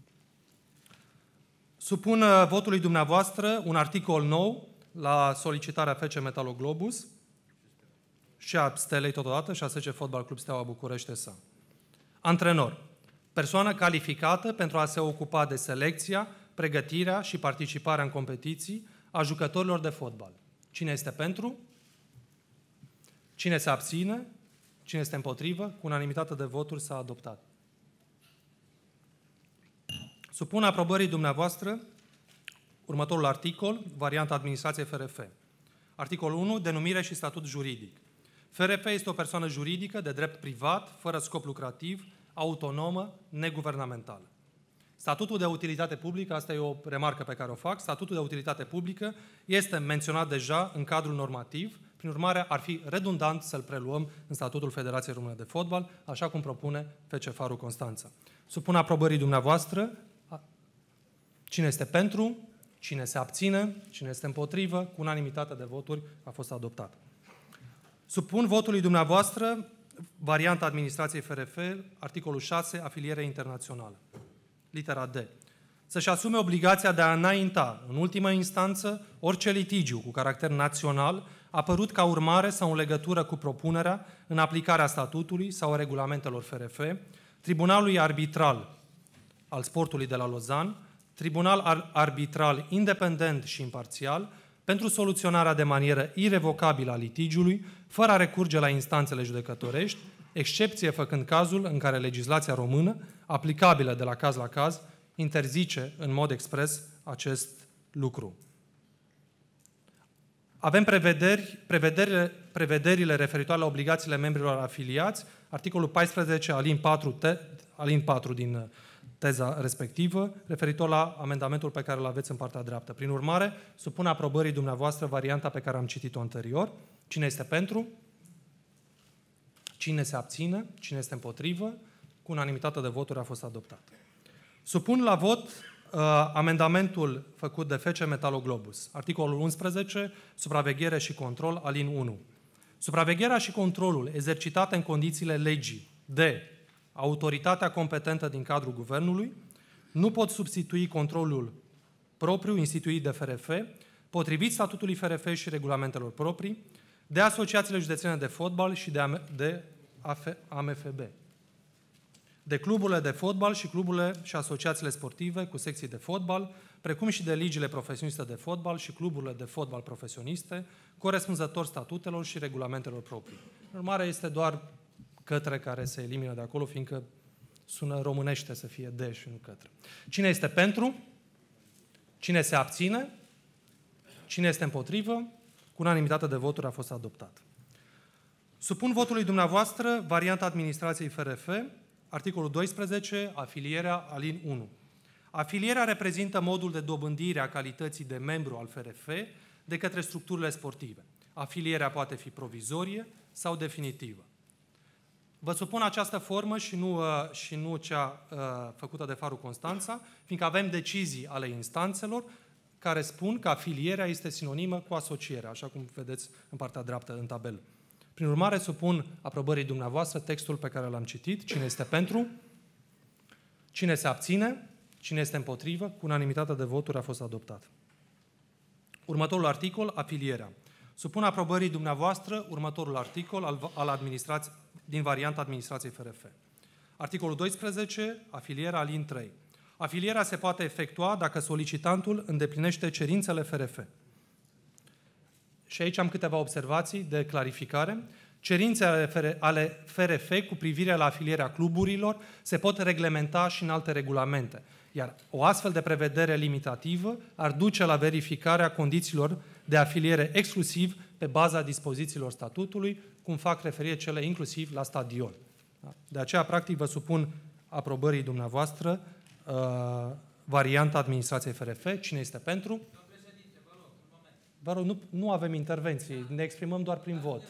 Supun votului dumneavoastră un articol nou la solicitarea F C Metaloglobus și a Stelei totodată și a S C Fotbal Club Steaua București S A. Antrenor. Persoană calificată pentru a se ocupa de selecția, pregătirea și participarea în competiții a jucătorilor de fotbal. Cine este pentru? Cine se abține? Cine este împotrivă? Cu unanimitate de voturi s-a adoptat. Supun aprobării dumneavoastră următorul articol, varianta administrației F R F. Articolul unu, denumire și statut juridic. F R F este o persoană juridică de drept privat, fără scop lucrativ, autonomă, neguvernamentală. Statutul de utilitate publică, asta e o remarcă pe care o fac, statutul de utilitate publică este menționat deja în cadrul normativ, prin urmare ar fi redundant să-l preluăm în statutul Federației Române de Fotbal, așa cum propune F C F A R-ul Constanța. Supun aprobării dumneavoastră. Cine este pentru? Cine se abține? Cine este împotrivă? Cu unanimitate de voturi a fost adoptat. Supun votului dumneavoastră varianta administrației F R F, articolul șase, afiliere internațională. Litera D. Să-și asume obligația de a înainta, în ultimă instanță, orice litigiu cu caracter național apărut ca urmare sau în legătură cu propunerea în aplicarea statutului sau a regulamentelor F R F, Tribunalului Arbitral al Sportului de la Lozan, Tribunal Arbitral independent și imparțial, pentru soluționarea de manieră irevocabilă a litigiului, fără a recurge la instanțele judecătorești, excepție făcând cazul în care legislația română, aplicabilă de la caz la caz, interzice în mod expres acest lucru. Avem prevederi, prevederile, prevederile referitoare la obligațiile membrilor afiliați, articolul paisprezece, alin patru, te, alin patru din teza respectivă, referitor la amendamentul pe care îl aveți în partea dreaptă. Prin urmare, supun aprobării dumneavoastră varianta pe care am citit-o anterior. Cine este pentru? Cine se abține? Cine este împotrivă? Cu unanimitate de voturi a fost adoptat. Supun la vot uh, amendamentul făcut de F C Metaloglobus. Articolul unsprezece, supraveghere și control, alin unu. Supravegherea și controlul exercitate în condițiile legii de autoritatea competentă din cadrul guvernului nu pot substitui controlul propriu instituit de F R F, potrivit statutului F R F și regulamentelor proprii, de asociațiile județene de fotbal și de A M F B, de cluburile de fotbal și cluburile și asociațiile sportive cu secții de fotbal, precum și de ligile profesioniste de fotbal și cluburile de fotbal profesioniste, corespunzător statutelor și regulamentelor proprii. În urmare, este doar către care se elimină de acolo, fiindcă sună românește să fie de și nu către. Cine este pentru? Cine se abține? Cine este împotrivă? Cu unanimitate de voturi a fost adoptat. Supun votului dumneavoastră varianta administrației F R F, articolul doisprezece, afilierea, alin unu. Afilierea reprezintă modul de dobândire a calității de membru al F R F de către structurile sportive. Afilierea poate fi provizorie sau definitivă. Vă supun această formă și nu, uh, și nu cea uh, făcută de F A R-ul Constanța, fiindcă avem decizii ale instanțelor care spun că afilierea este sinonimă cu asocierea, așa cum vedeți în partea dreaptă în tabel. Prin urmare, supun aprobării dumneavoastră textul pe care l-am citit. Cine este pentru? Cine se abține? Cine este împotrivă? Cu unanimitate de voturi a fost adoptat. Următorul articol, afilierea. Supun aprobării dumneavoastră următorul articol al, al administrați, din varianta administrației F R F. Articolul doisprezece, afilierea alin trei. Afilierea se poate efectua dacă solicitantul îndeplinește cerințele F R F. Și aici am câteva observații de clarificare. Cerințele ale F R F cu privire la afilierea cluburilor se pot reglementa și în alte regulamente, iar o astfel de prevedere limitativă ar duce la verificarea condițiilor de afiliere exclusiv pe baza dispozițiilor statutului, cum fac referire cele inclusiv la stadion. De aceea, practic, vă supun aprobării dumneavoastră uh, varianta administrației F R F. Cine este pentru? Vă rog, nu, nu avem intervenții, ne exprimăm doar prin vot.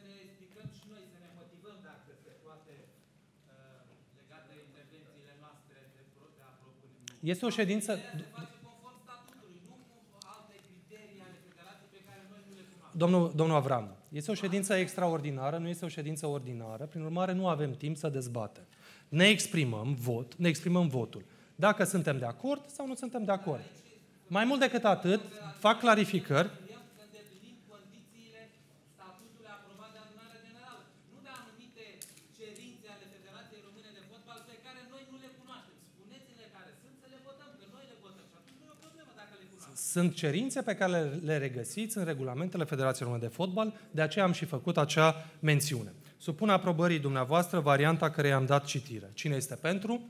Este o ședință... Domnul, domnul Avram, este o ședință extraordinară, nu este o ședință ordinară, prin urmare nu avem timp să dezbatem. Ne exprimăm vot, ne exprimăm votul. Dacă suntem de acord sau nu suntem de acord. Mai mult decât atât, fac clarificări. Sunt cerințe pe care le regăsiți în regulamentele Federației Române de Fotbal, de aceea am și făcut acea mențiune. Supun aprobării dumneavoastră varianta care i-am dat citire. Cine este pentru?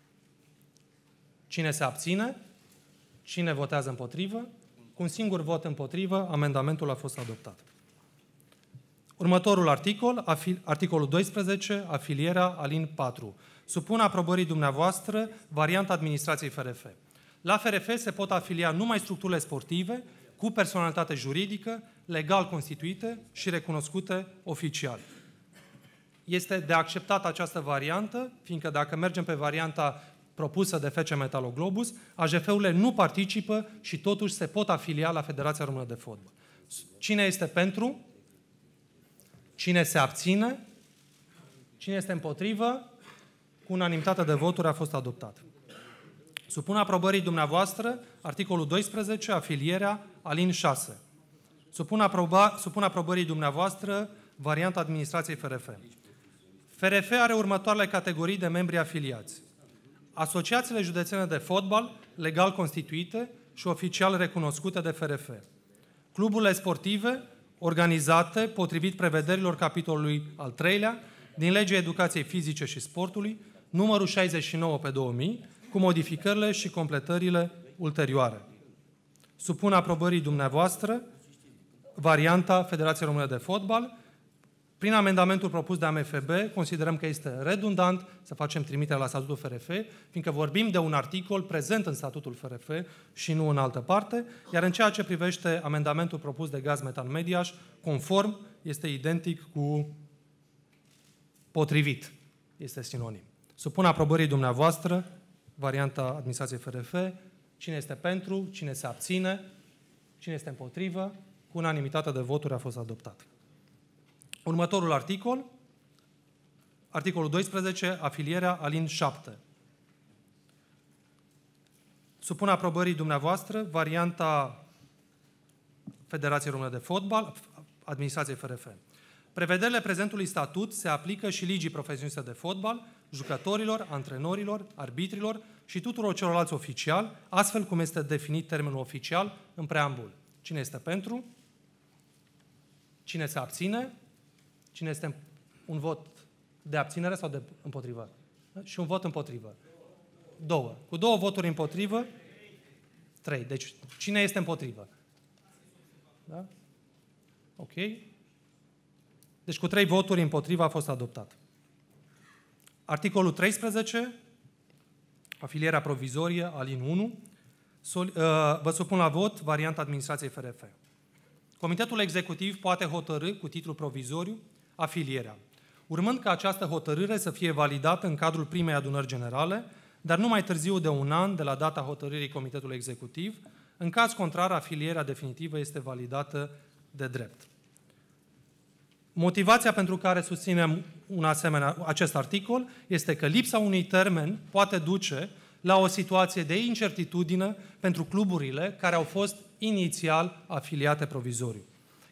Cine se abține? Cine votează împotrivă? Cu un singur vot împotrivă, amendamentul a fost adoptat. Următorul articol, articolul doisprezece, afilierea alin patru. Supun aprobării dumneavoastră varianta administrației F R F. La F R F se pot afilia numai structurile sportive cu personalitate juridică, legal constituite și recunoscute oficial. Este de acceptat această variantă, fiindcă dacă mergem pe varianta propusă de F C Metaloglobus, A J F-urile nu participă și totuși se pot afilia la Federația Română de Fotbal. Cine este pentru? Cine se abține? Cine este împotrivă? Cu unanimitate de voturi a fost adoptat. Supun aprobării dumneavoastră articolul doisprezece, afilierea, alin șase. Supun, aproba, supun aprobării dumneavoastră varianta administrației F R F. F R F are următoarele categorii de membri afiliați. Asociațiile județene de fotbal, legal constituite și oficial recunoscute de F R F. Cluburile sportive, organizate potrivit prevederilor capitolului al treilea din Legea Educației Fizice și Sportului, numărul șaizeci și nouă pe două mii, cu modificările și completările ulterioare. Supun aprobării dumneavoastră varianta Federației Române de Fotbal. Prin amendamentul propus de A M F B, considerăm că este redundant să facem trimitere la statutul F R F, fiindcă vorbim de un articol prezent în statutul F R F și nu în altă parte, iar în ceea ce privește amendamentul propus de Gaz Metan Mediaș, conform, este identic cu potrivit. Este sinonim. Supun aprobării dumneavoastră varianta administrației F R F. Cine este pentru? Cine se abține? Cine este împotrivă? Cu unanimitate de voturi a fost adoptat. Următorul articol, articolul doisprezece, afilierea alin șapte. Supun aprobării dumneavoastră varianta Federației Române de Fotbal, administrației F R F. Prevederile prezentului statut se aplică și ligii profesioniste de fotbal, jucătorilor, antrenorilor, arbitrilor și tuturor celorlalți oficiali, astfel cum este definit termenul oficial în preambul. Cine este pentru? Cine se abține? Cine este un vot de abținere sau de împotrivă? Și un vot împotrivă. Două. Cu două voturi împotrivă, trei. Deci, cine este împotrivă? Da? Ok. Deci, cu trei voturi împotrivă a fost adoptat. Articolul treisprezece, afilierea provizorie, alin unu. Sol, uh, vă supun la vot varianta administrației F R F. Comitetul executiv poate hotărî cu titlu provizoriu afilierea, urmând ca această hotărâre să fie validată în cadrul primei adunări generale, dar nu mai târziu de un an de la data hotărârii Comitetului Executiv. În caz contrar, afilierea definitivă este validată de drept. Motivația pentru care susținem un asemenea, acest articol este că lipsa unui termen poate duce la o situație de incertitudine pentru cluburile care au fost inițial afiliate provizoriu.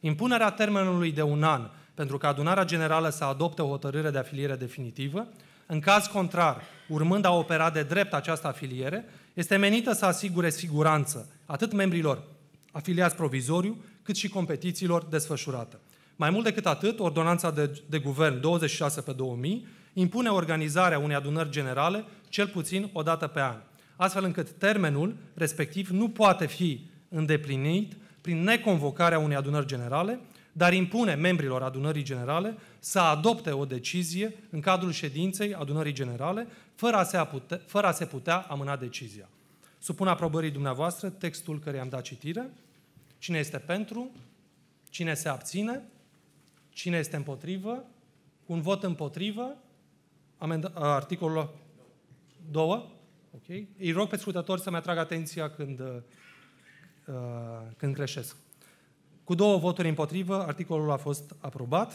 Impunerea termenului de un an pentru ca adunarea generală să adopte o hotărâre de afiliere definitivă, în caz contrar, urmând a opera de drept această afiliere, este menită să asigure siguranță atât membrilor afiliați provizoriu, cât și competițiilor desfășurate. Mai mult decât atât, Ordonanța de, de Guvern douăzeci și șase pe două mii impune organizarea unei adunări generale cel puțin o dată pe an, astfel încât termenul respectiv nu poate fi îndeplinit prin neconvocarea unei adunări generale, dar impune membrilor adunării generale să adopte o decizie în cadrul ședinței adunării generale, fără a se, apute, fără a se putea amâna decizia. Supun aprobării dumneavoastră textul care i-am dat citire. Cine este pentru? Cine se abține? Cine este împotrivă? Un vot împotrivă? Amenda- articolul două. Okay. Îi rog pe scrutători să-mi atragă atenția când, uh, când greșesc. Cu două voturi împotrivă, articolul a fost aprobat.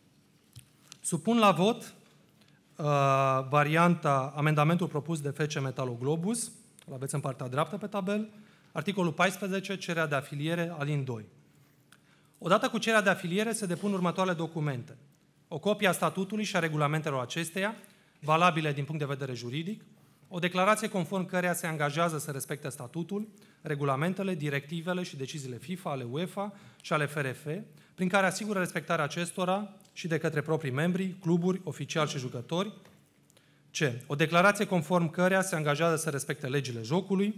Supun la vot uh, varianta, amendamentul propus de F C Metaloglobus, îl aveți în partea dreaptă pe tabel, articolul paisprezece, cererea de afiliere, alin doi. Odată cu cererea de afiliere se depun următoarele documente. O copie a statutului și a regulamentelor acesteia, valabile din punct de vedere juridic, o declarație conform căreia se angajează să respecte statutul, regulamentele, directivele și deciziile FIFA, ale UEFA și ale F R F, prin care asigură respectarea acestora și de către proprii membri, cluburi, oficiali și jucători. C. O declarație conform căreia se angajează să respecte legile jocului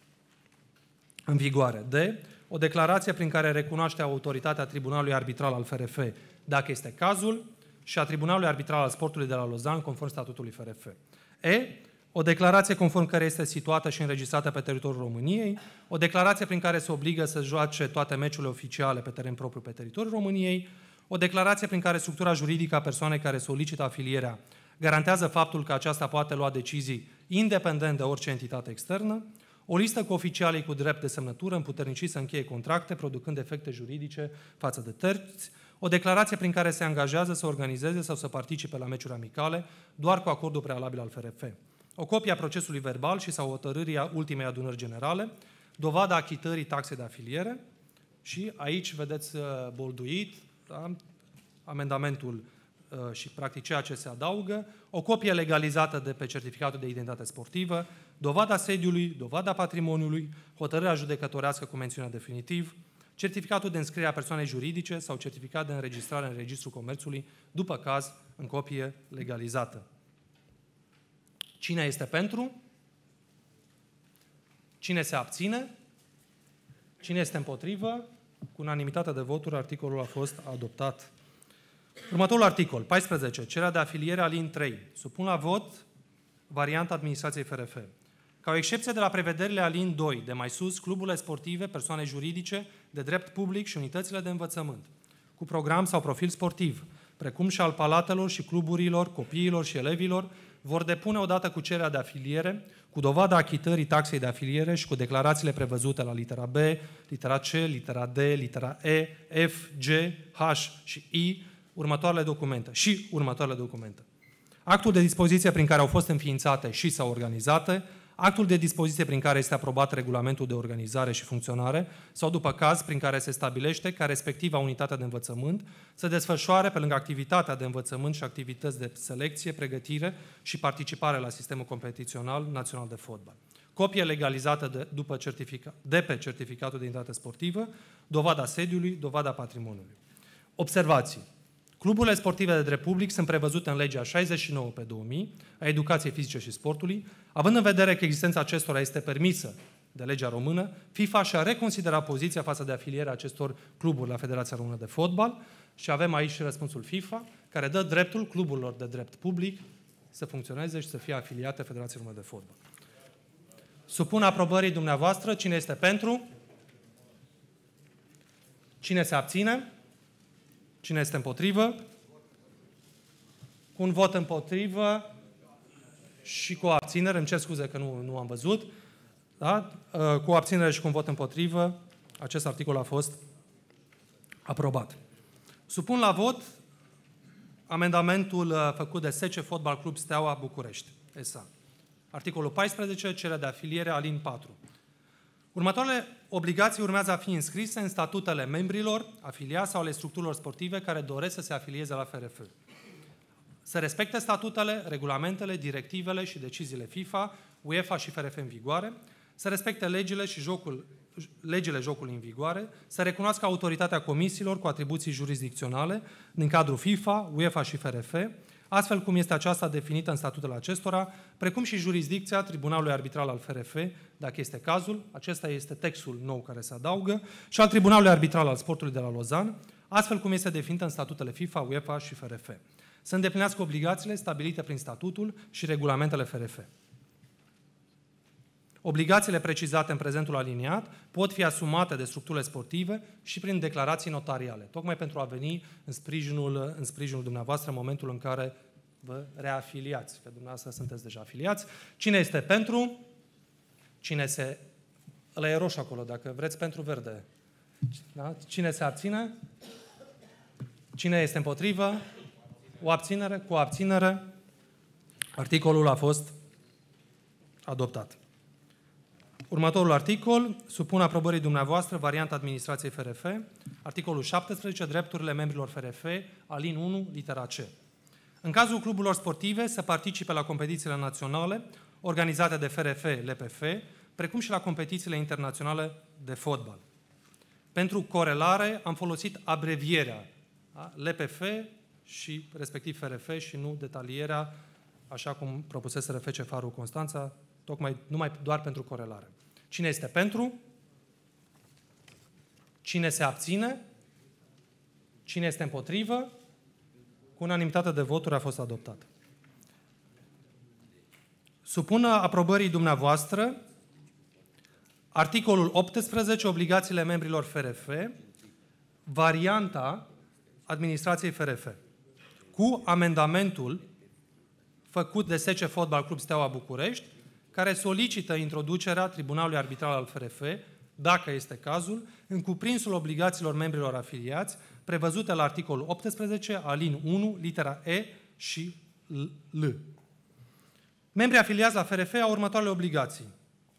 în vigoare. D. O declarație prin care recunoaște autoritatea Tribunalului Arbitral al F R F, dacă este cazul, și a Tribunalului Arbitral al Sportului de la Lausanne, conform statutului F R F. E. O declarație conform care este situată și înregistrată pe teritoriul României, o declarație prin care se obligă să joace toate meciurile oficiale pe teren propriu pe teritoriul României, o declarație prin care structura juridică a persoanei care solicită afilierea garantează faptul că aceasta poate lua decizii independent de orice entitate externă, o listă cu oficialii cu drept de semnătură împuterniciți să încheie contracte, producând efecte juridice față de terți, o declarație prin care se angajează să organizeze sau să participe la meciuri amicale, doar cu acordul prealabil al F R F. O copie a procesului verbal și sau hotărârii a ultimei adunări generale, dovada achitării taxei de afiliere și aici vedeți bolduit, da, amendamentul uh, și practic ceea ce se adaugă, o copie legalizată de pe certificatul de identitate sportivă, dovada sediului, dovada patrimoniului, hotărârea judecătorească cu mențiunea definitiv, certificatul de înscriere a persoanei juridice sau certificat de înregistrare în Registrul Comerțului, după caz, în copie legalizată. Cine este pentru? Cine se abține? Cine este împotrivă? Cu unanimitate de voturi, articolul a fost adoptat. Următorul articol, paisprezece, cererea de afiliere alin trei. Supun la vot varianta administrației F R F. Ca o excepție de la prevederile alin doi, de mai sus, cluburile sportive, persoane juridice, de drept public și unitățile de învățământ, cu program sau profil sportiv, precum și al palatelor și cluburilor, copiilor și elevilor, vor depune odată cu cererea de afiliere, cu dovada achitării taxei de afiliere și cu declarațiile prevăzute la litera B, litera C, litera D, litera E, F, G, H și I, următoarele documente și următoarele documente. Actul de dispoziție prin care au fost înființate și sau organizate, actul de dispoziție prin care este aprobat regulamentul de organizare și funcționare sau, după caz, prin care se stabilește ca respectiva unitate de învățământ să desfășoare pe lângă activitatea de învățământ și activități de selecție, pregătire și participare la sistemul competițional național de fotbal. Copie legalizată de, după certifica, de pe certificatul de identitate sportivă, dovada sediului, dovada patrimoniului. Observații. Cluburile sportive de drept public sunt prevăzute în legea șaizeci și nouă pe două mii a Educației Fizice și Sportului, având în vedere că existența acestora este permisă de legea română, FIFA și-a reconsiderat poziția față de afilierea acestor cluburi la Federația Română de Fotbal și avem aici și răspunsul FIFA, care dă dreptul cluburilor de drept public să funcționeze și să fie afiliate Federației Română de Fotbal. Supun aprobării dumneavoastră. Cine este pentru? Cine se abține? Cine este împotrivă? Cu un vot împotrivă și cu o abținere, îmi cer scuze că nu, nu am văzut, da? Cu o abținere și cu un vot împotrivă, acest articol a fost aprobat. Supun la vot amendamentul făcut de S C Fotbal Club Steaua București, S A. Articolul paisprezece, cererea de afiliere, alin patru. Următoarele obligații urmează a fi înscrise în statutele membrilor, afiliați sau ale structurilor sportive care doresc să se afilieze la F R F. Să respecte statutele, regulamentele, directivele și deciziile FIFA, UEFA și F R F în vigoare, să respecte legile și jocul, legile jocului în vigoare, să recunoască autoritatea comisiilor cu atribuții jurisdicționale din cadrul FIFA, UEFA și F R F, astfel cum este aceasta definită în statutele acestora, precum și jurisdicția Tribunalului Arbitral al F R F, dacă este cazul, acesta este textul nou care se adaugă, și al Tribunalului Arbitral al Sportului de la Lausanne, astfel cum este definită în statutele FIFA, UEFA și F R F. Să îndeplinească obligațiile stabilite prin statutul și regulamentele F R F. Obligațiile precizate în prezentul aliniat pot fi asumate de structurile sportive și prin declarații notariale, tocmai pentru a veni în sprijinul, în sprijinul dumneavoastră în momentul în care vă reafiliați, că dumneavoastră sunteți deja afiliați. Cine este pentru? Cine se... Ăla e roșu acolo, dacă vreți pentru verde. Da? Cine se abține? Cine este împotrivă? O abținere? Cu o abținere? Articolul a fost adoptat. Următorul articol, supun aprobării dumneavoastră varianta administrației F R F, articolul șaptesprezece, drepturile membrilor F R F, alin unu, litera C. În cazul cluburilor sportive, să participe la competițiile naționale organizate de F R F, L P F, precum și la competițiile internaționale de fotbal. Pentru corelare am folosit abrevierea da? L P F și respectiv F R F și nu detalierea, așa cum propusese R F C Faru Constanța, tocmai numai doar pentru corelare. Cine este pentru? Cine se abține? Cine este împotrivă? Cu unanimitate de voturi a fost adoptat. Supun aprobării dumneavoastră articolul optsprezece, obligațiile membrilor F R F, varianta administrației F R F, cu amendamentul făcut de S C Fotbal Club Steaua București, care solicită introducerea Tribunalului Arbitral al F R F, dacă este cazul, în cuprinsul obligațiilor membrilor afiliați, prevăzute la articolul optsprezece, alin unu, litera E și L. Membrii afiliați la F R F au următoarele obligații.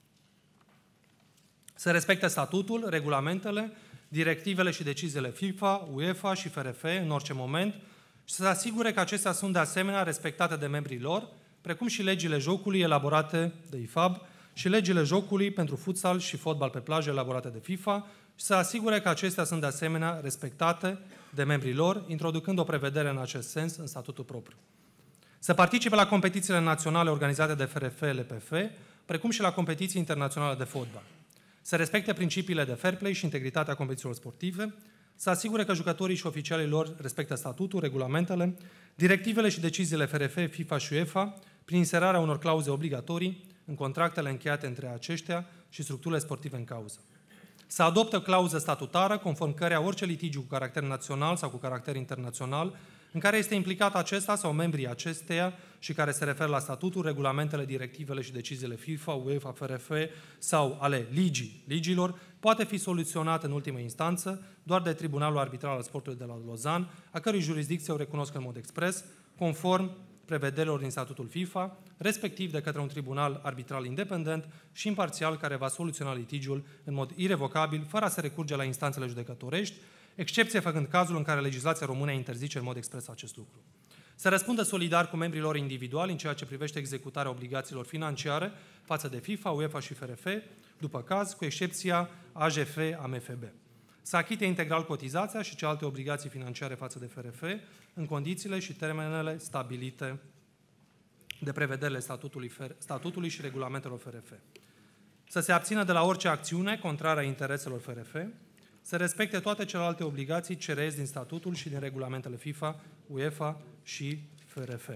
Să respecte statutul, regulamentele, directivele și deciziile FIFA, UEFA și F R F în orice moment și să se asigure că acestea sunt de asemenea respectate de membrii lor, precum și legile jocului elaborate de I F A B și legile jocului pentru futsal și fotbal pe plajă elaborate de FIFA și să asigure că acestea sunt de asemenea respectate de membrii lor, introducând o prevedere în acest sens în statutul propriu. Să participe la competițiile naționale organizate de F R F, L P F, precum și la competiții internaționale de fotbal. Să respecte principiile de fair play și integritatea competițiilor sportive, să asigure că jucătorii și oficialii lor respectă statutul, regulamentele, directivele și deciziile F R F, FIFA și UEFA, prin inserarea unor clauze obligatorii în contractele încheiate între aceștia și structurile sportive în cauză. Să adoptă clauză statutară, conform căreia orice litigiu cu caracter național sau cu caracter internațional, în care este implicat acesta sau membrii acesteia și care se referă la statutul, regulamentele, directivele și deciziile FIFA, UEFA, F R F sau ale ligii, ligilor, poate fi soluționat în ultimă instanță doar de Tribunalul Arbitral al Sportului de la Lausanne, a cărui jurisdicție o recunosc în mod expres, conform prevederilor din statutul FIFA, respectiv de către un tribunal arbitral independent și imparțial care va soluționa litigiul în mod irevocabil, fără a se recurge la instanțele judecătorești, excepție făcând cazul în care legislația română interzice în mod expres acest lucru. Să răspundă solidar cu membrii lor individuali în ceea ce privește executarea obligațiilor financiare față de FIFA, UEFA și F R F, după caz, cu excepția A J F A M F B. Să achite integral cotizația și celelalte obligații financiare față de F R F în condițiile și termenele stabilite de prevederile statutului, statutului și regulamentelor F R F. Să se abțină de la orice acțiune contrară a intereselor F R F, să respecte toate celelalte obligații ce reiesc din statutul și din regulamentele FIFA, UEFA și F R F.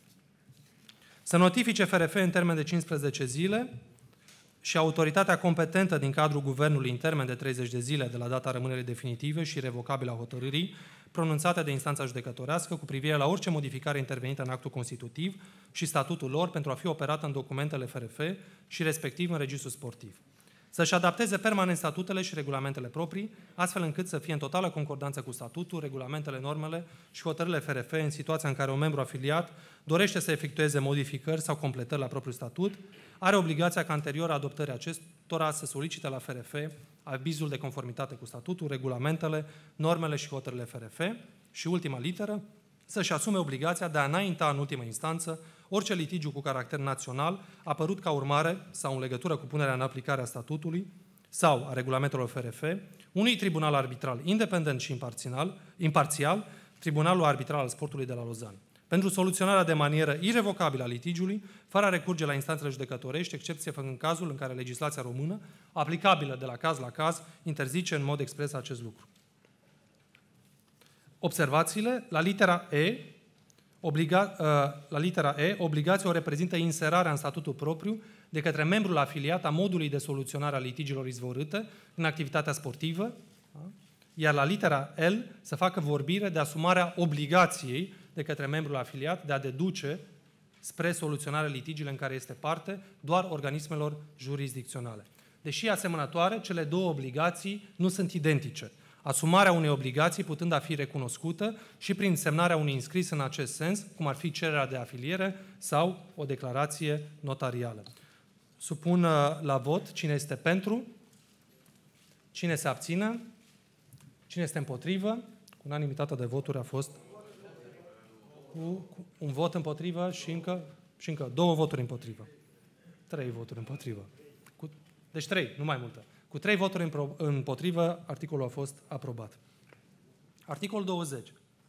Să notifice F R F în termen de cincisprezece zile și autoritatea competentă din cadrul Guvernului în termen de treizeci de zile de la data rămânerii definitive și revocabile a hotărârii pronunțate de instanța judecătorească cu privire la orice modificare intervenită în actul constitutiv și statutul lor pentru a fi operată în documentele F R F și respectiv în registrul sportiv. să-și adapteze permanent statutele și regulamentele proprii, astfel încât să fie în totală concordanță cu statutul, regulamentele, normele și hotărârile F R F în situația în care un membru afiliat dorește să efectueze modificări sau completări la propriul statut, are obligația ca anterior adoptării acestora să solicite la F R F avizul de conformitate cu statutul, regulamentele, normele și hotărârile F R F și ultima literă, să-și asume obligația de a înainta în ultimă instanță orice litigiu cu caracter național apărut ca urmare sau în legătură cu punerea în aplicare a statutului sau a regulamentelor F R F, unui tribunal arbitral independent și imparțial, imparțial Tribunalul Arbitral al Sportului de la Lozan, pentru soluționarea de manieră irevocabilă a litigiului, fără a recurge la instanțele judecătorești, excepție făcând cazul în care legislația română, aplicabilă de la caz la caz, interzice în mod expres acest lucru. Observațiile, la litera E, obliga, la litera E, obligația o reprezintă inserarea în statutul propriu de către membrul afiliat a modului de soluționare a litigiilor izvorâte în activitatea sportivă, iar la litera L să facă vorbire de asumarea obligației de către membrul afiliat de a deduce spre soluționarea litigiilor în care este parte doar organismelor jurisdicționale. Deși asemănătoare, cele două obligații nu sunt identice. Asumarea unei obligații putând a fi recunoscută și prin semnarea unui înscris în acest sens, cum ar fi cererea de afiliere sau o declarație notarială. Supun la vot cine este pentru, cine se abține, cine este împotrivă. Cu unanimitatea de voturi a fost cu un vot împotrivă și încă, și încă două voturi împotrivă. Trei voturi împotrivă. Cu, deci trei, nu mai multă. Cu trei voturi împotrivă, articolul a fost aprobat. Articolul douăzeci.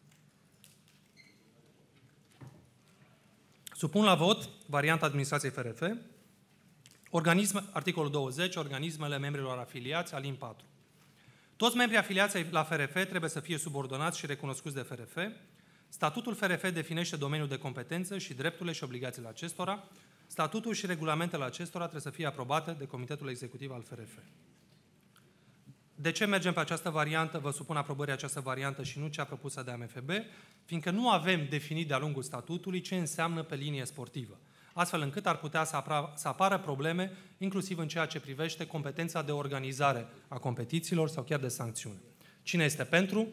Supun la vot varianta administrației F R F. Organisme, articolul douăzeci, organismele membrilor afiliați, alin patru. Toți membrii afiliați la F R F trebuie să fie subordonați și recunoscuți de F R F. Statutul F R F definește domeniul de competență și drepturile și obligațiile acestora. Statutul și regulamentele acestora trebuie să fie aprobate de Comitetul Executiv al F R F. De ce mergem pe această variantă? Vă supun aprobării această variantă și nu cea propusă de A M F B, fiindcă nu avem definit de-a lungul statutului ce înseamnă pe linie sportivă, astfel încât ar putea să, apra, să apară probleme, inclusiv în ceea ce privește competența de organizare a competițiilor sau chiar de sancțiune. Cine este pentru?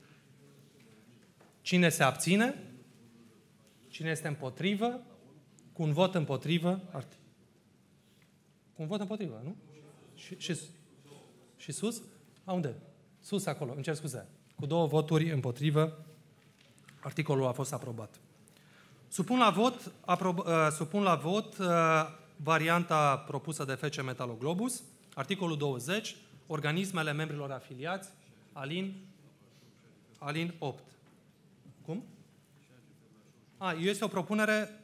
Cine se abține? Cine este împotrivă? Cu un vot împotrivă? Cu un vot împotrivă, nu? Și, și, și sus? A, unde? Sus, acolo, îmi cer scuze. Cu două voturi împotrivă, articolul a fost aprobat. Supun la vot, aprob, uh, supun la vot uh, varianta propusă de F C Metaloglobus, articolul douăzeci, organismele membrilor afiliați, alin, alin opt. Cum? A, este o propunere...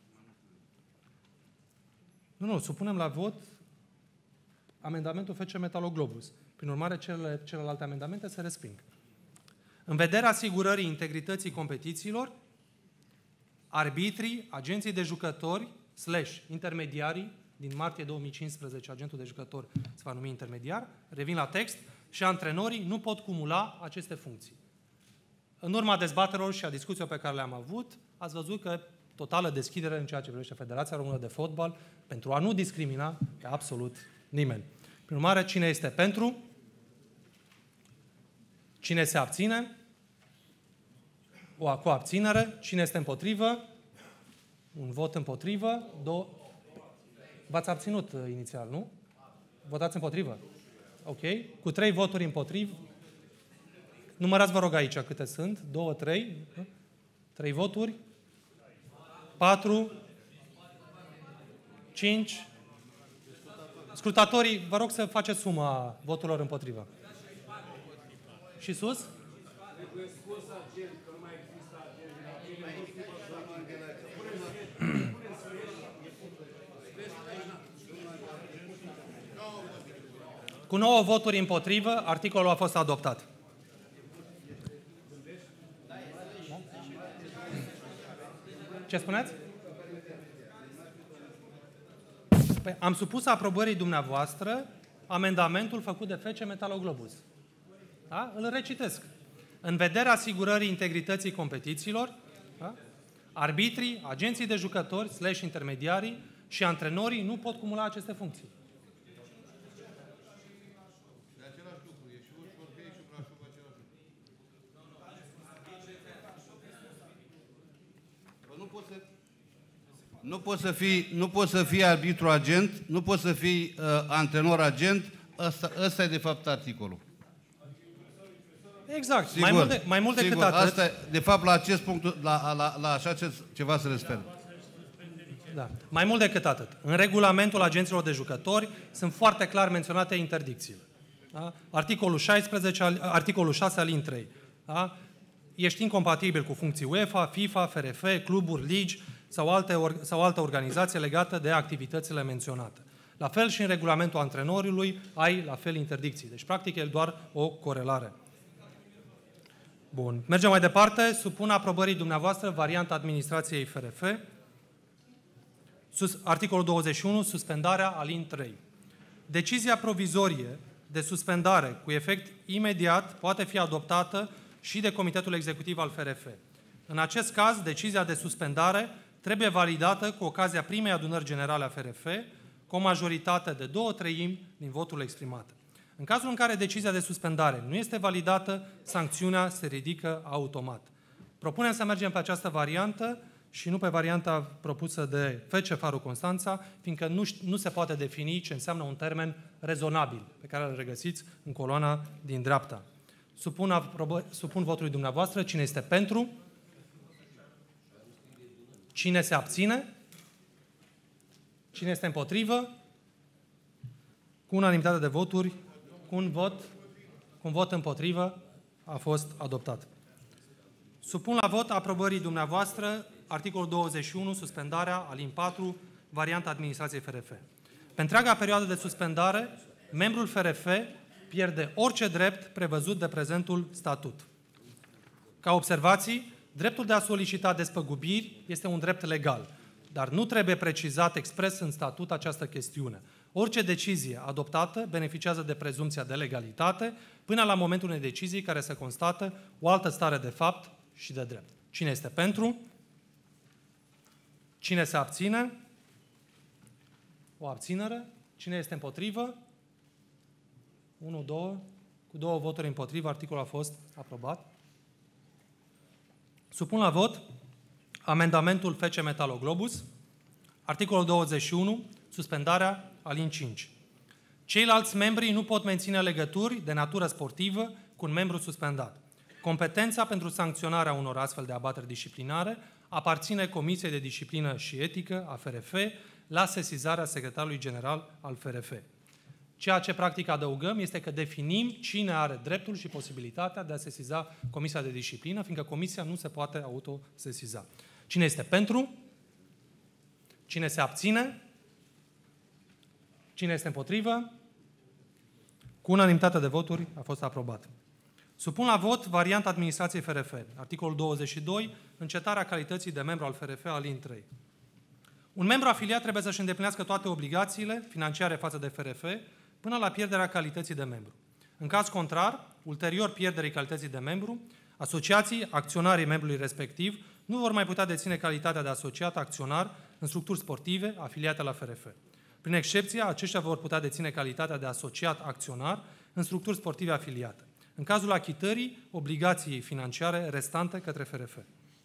Nu, nu, supunem la vot amendamentul F C Metaloglobus. Prin urmare, cele, celelalte amendamente se resping. În vederea asigurării integrității competițiilor, arbitrii, agenții de jucători, slash, intermediarii, din martie două mii cincisprezece, agentul de jucător se va numi intermediar, revin la text, și antrenorii nu pot cumula aceste funcții. În urma dezbaterilor și a discuțiilor pe care le-am avut, ați văzut că totală deschidere în ceea ce privește Federația Română de Fotbal pentru a nu discrimina pe absolut nimeni. Prin urmare, cine este pentru? Cine se abține? O cu abținere. Cine este împotrivă? Un vot împotrivă. Două... V-ați abținut inițial, nu? Votați împotrivă? Ok. Cu trei voturi împotrivă. Numărați, vă rog, aici câte sunt. Două, trei. Trei voturi. Patru. Cinci. Scrutatorii, vă rog să faceți suma voturilor împotrivă. Și sus? Cu nouă voturi împotrivă, articolul a fost adoptat. Ce spuneți? Păi, am supus aprobării dumneavoastră amendamentul făcut de F C Metaloglobus. Da? Îl recitesc. În vederea asigurării integrității competițiilor, da? Arbitrii, agenții de jucători, slash intermediarii și antrenorii nu pot cumula aceste funcții. Nu poți să fii, nu poți să fii arbitru-agent, nu poți să fii uh, antrenor-agent. Ăsta, ăsta e de fapt articolul. Exact. Sigur, mai mult, de, mai mult decât sigur, atât... Asta, de fapt, la acest punct, la, la, la așa ce, ceva se referă. Da. Mai mult decât atât. În regulamentul agenților de jucători sunt foarte clar menționate interdicțiile. Da? Articolul șaisprezece, articolul șase, alin trei. Da? Ești incompatibil cu funcții UEFA, FIFA, F R F, cluburi, ligi sau alte, or, sau alte organizații legate de activitățile menționate. La fel și în regulamentul antrenorului ai la fel interdicții. Deci, practic, e doar o corelare. Bun. Mergem mai departe. Supun aprobării dumneavoastră varianta administrației F R F. Sus, articolul douăzeci și unu, suspendarea alin trei. Decizia provizorie de suspendare cu efect imediat poate fi adoptată și de Comitetul Executiv al F R F. În acest caz, decizia de suspendare trebuie validată cu ocazia primei adunări generale a F R F, cu o majoritate de două treimi din votul exprimat. În cazul în care decizia de suspendare nu este validată, sancțiunea se ridică automat. Propunem să mergem pe această variantă și nu pe varianta propusă de F C Faru Constanța, fiindcă nu, nu se poate defini ce înseamnă un termen rezonabil, pe care îl regăsiți în coloana din dreapta. Supun, aprobă, supun votului dumneavoastră. Cine este pentru? Cine se abține? Cine este împotrivă? Cu unanimitate de voturi, cu un vot, cu un vot împotrivă, a fost adoptat. Supun la vot aprobării dumneavoastră articolul douăzeci și unu, suspendarea, alin patru, varianta administrației F R F. Pe întreaga perioadă de suspendare, membrul F R F pierde orice drept prevăzut de prezentul statut. Ca observații, dreptul de a solicita despăgubiri este un drept legal, dar nu trebuie precizat expres în statut această chestiune. Orice decizie adoptată beneficiază de prezumția de legalitate până la momentul unei decizii care se constată o altă stare de fapt și de drept. Cine este pentru? Cine se abține? O abținere. Cine este împotrivă? unu, doi. Cu două voturi împotrivă, articolul a fost aprobat. Supun la vot amendamentul F C Metaloglobus, articolul douăzeci și unu, suspendarea, alin cinci. Ceilalți membri nu pot menține legături de natură sportivă cu un membru suspendat. Competența pentru sancționarea unor astfel de abateri disciplinare aparține Comisiei de Disciplină și Etică a F R F la sesizarea secretarului general al F R F. Ceea ce practic adăugăm este că definim cine are dreptul și posibilitatea de a sesiza Comisia de Disciplină, fiindcă Comisia nu se poate autosesiza. Cine este pentru? Cine se abține? Cine este împotrivă? Cu unanimitate de voturi a fost aprobat. Supun la vot varianta administrației F R F, articolul douăzeci și doi, încetarea calității de membru al F R F, alin trei. Un membru afiliat trebuie să-și îndeplinească toate obligațiile financiare față de F R F până la pierderea calității de membru. În caz contrar, ulterior pierderii calității de membru, asociații, acționarii membrului respectiv nu vor mai putea deține calitatea de asociat acționar în structuri sportive afiliate la F R F. Prin excepție, aceștia vor putea deține calitatea de asociat acționar în structuri sportive afiliate, în cazul achitării obligației financiare restante către F R F.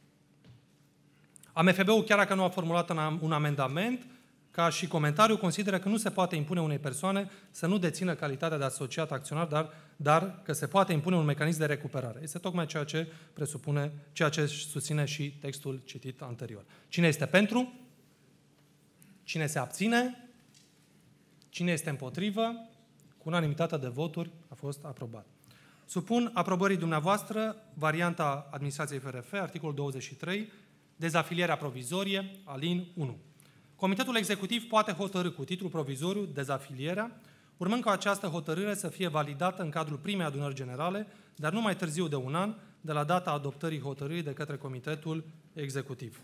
A M F B-ul, chiar dacă nu a formulat un amendament, ca și comentariu, consideră că nu se poate impune unei persoane să nu dețină calitatea de asociat acționar, dar, dar că se poate impune un mecanism de recuperare. Este tocmai ceea ce presupune, ceea ce susține și textul citit anterior. Cine este pentru? Cine se abține? Cine este împotrivă? Cu unanimitatea de voturi a fost aprobat. Supun aprobării dumneavoastră varianta administrației F R F, articolul douăzeci și trei, dezafilierea provizorie, alin unu. Comitetul Executiv poate hotărî cu titlu provizoriu dezafilierea, urmând ca această hotărâre să fie validată în cadrul primei adunări generale, dar nu mai târziu de un an, de la data adoptării hotărârii de către Comitetul Executiv.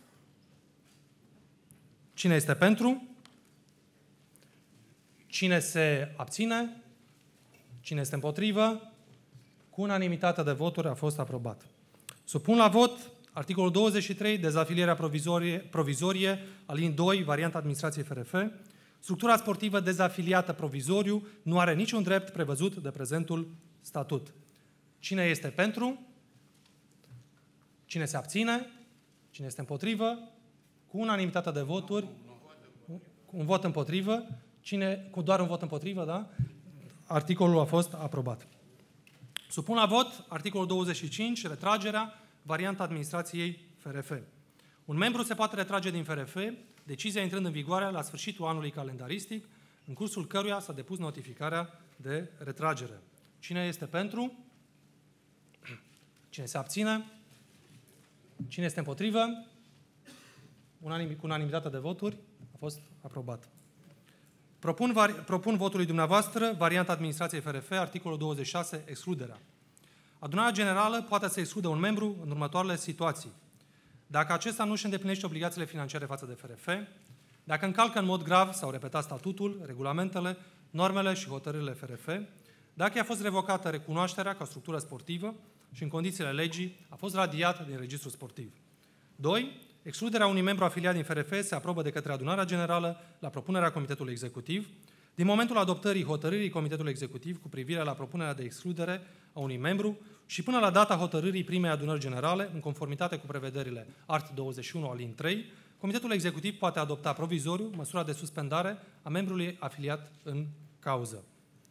Cine este pentru? Cine se abține? Cine este împotrivă? Cu unanimitate de voturi a fost aprobat. Supun la vot articolul douăzeci și trei, dezafilierea provizorie, provizorie alin doi, varianta administrației F R F. Structura sportivă dezafiliată provizoriu nu are niciun drept prevăzut de prezentul statut. Cine este pentru? Cine se abține? Cine este împotrivă? cu unanimitate de voturi, cu un vot împotrivă, cine, cu doar un vot împotrivă, da? Articolul a fost aprobat. Supun la vot articolul douăzeci și cinci, retragerea, varianta administrației F R F. Un membru se poate retrage din F R F, decizia intrând în vigoare la sfârșitul anului calendaristic, în cursul căruia s-a depus notificarea de retragere. Cine este pentru? Cine se abține? Cine este împotrivă? Unanim, cu unanimitate de voturi a fost aprobat. Propun, vari, propun votului dumneavoastră varianta administrației F R F, articolul douăzeci și șase, excluderea. Adunarea generală poate să excludă un membru în următoarele situații. Dacă acesta nu își îndeplinește obligațiile financiare față de F R F, dacă încalcă în mod grav sau repetat statutul, regulamentele, normele și hotărârile F R F, dacă i-a fost revocată recunoașterea ca structură sportivă și în condițiile legii a fost radiat din registrul sportiv. doi. Excluderea unui membru afiliat din F R F se aprobă de către adunarea generală la propunerea Comitetului Executiv, din momentul adoptării hotărârii Comitetului Executiv cu privire la propunerea de excludere a unui membru și până la data hotărârii primei adunări generale, în conformitate cu prevederile art. douăzeci și unu alin trei, Comitetul Executiv poate adopta provizoriu măsura de suspendare a membrului afiliat în cauză.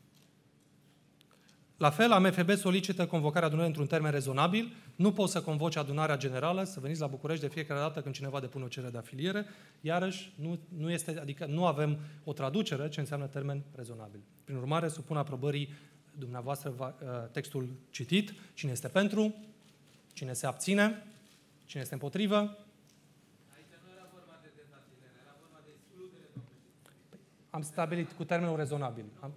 La fel, A M F B solicită convocarea adunării într-un termen rezonabil. Nu poți să convoci adunarea generală, să veniți la București de fiecare dată când cineva depune o cerere de afiliere. Iarăși, nu, nu, este, adică nu avem o traducere ce înseamnă termen rezonabil. Prin urmare, supun aprobării dumneavoastră textul citit. Cine este pentru? Cine se abține? Cine este împotrivă? Aici nu era vorba de dezafiliere, era vorba de excludere. Am stabilit cu termenul rezonabil. Am...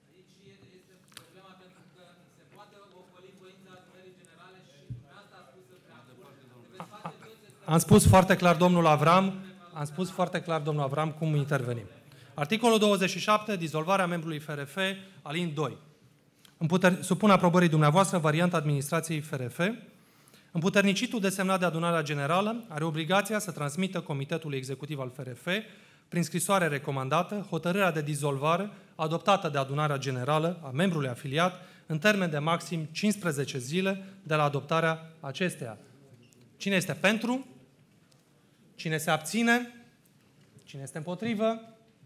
Am spus foarte clar, domnul Avram, am spus foarte clar, domnul Avram, cum intervenim. Articolul douăzeci și șapte, dizolvarea membrului F R F, alin doi. Împuter... Supun aprobării dumneavoastră varianta administrației F R F. Împuternicitul desemnat de adunarea generală are obligația să transmită Comitetului Executiv al F R F, prin scrisoare recomandată, hotărârea de dizolvare adoptată de adunarea generală a membrului afiliat în termen de maxim cincisprezece zile de la adoptarea acesteia. Cine este pentru? Cine se abține? Cine este împotrivă?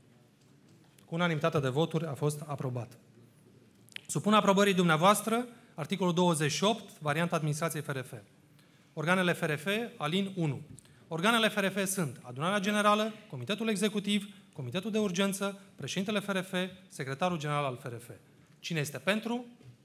Cu unanimitate de voturi a fost aprobat. Supun aprobării dumneavoastră articolul douăzeci și opt, varianta administrației F R F. Organele F R F, alin unu. Organele F R F sunt Adunarea Generală, Comitetul Executiv, Comitetul de Urgență, Președintele F R F, Secretarul General al F R F. Cine este pentru?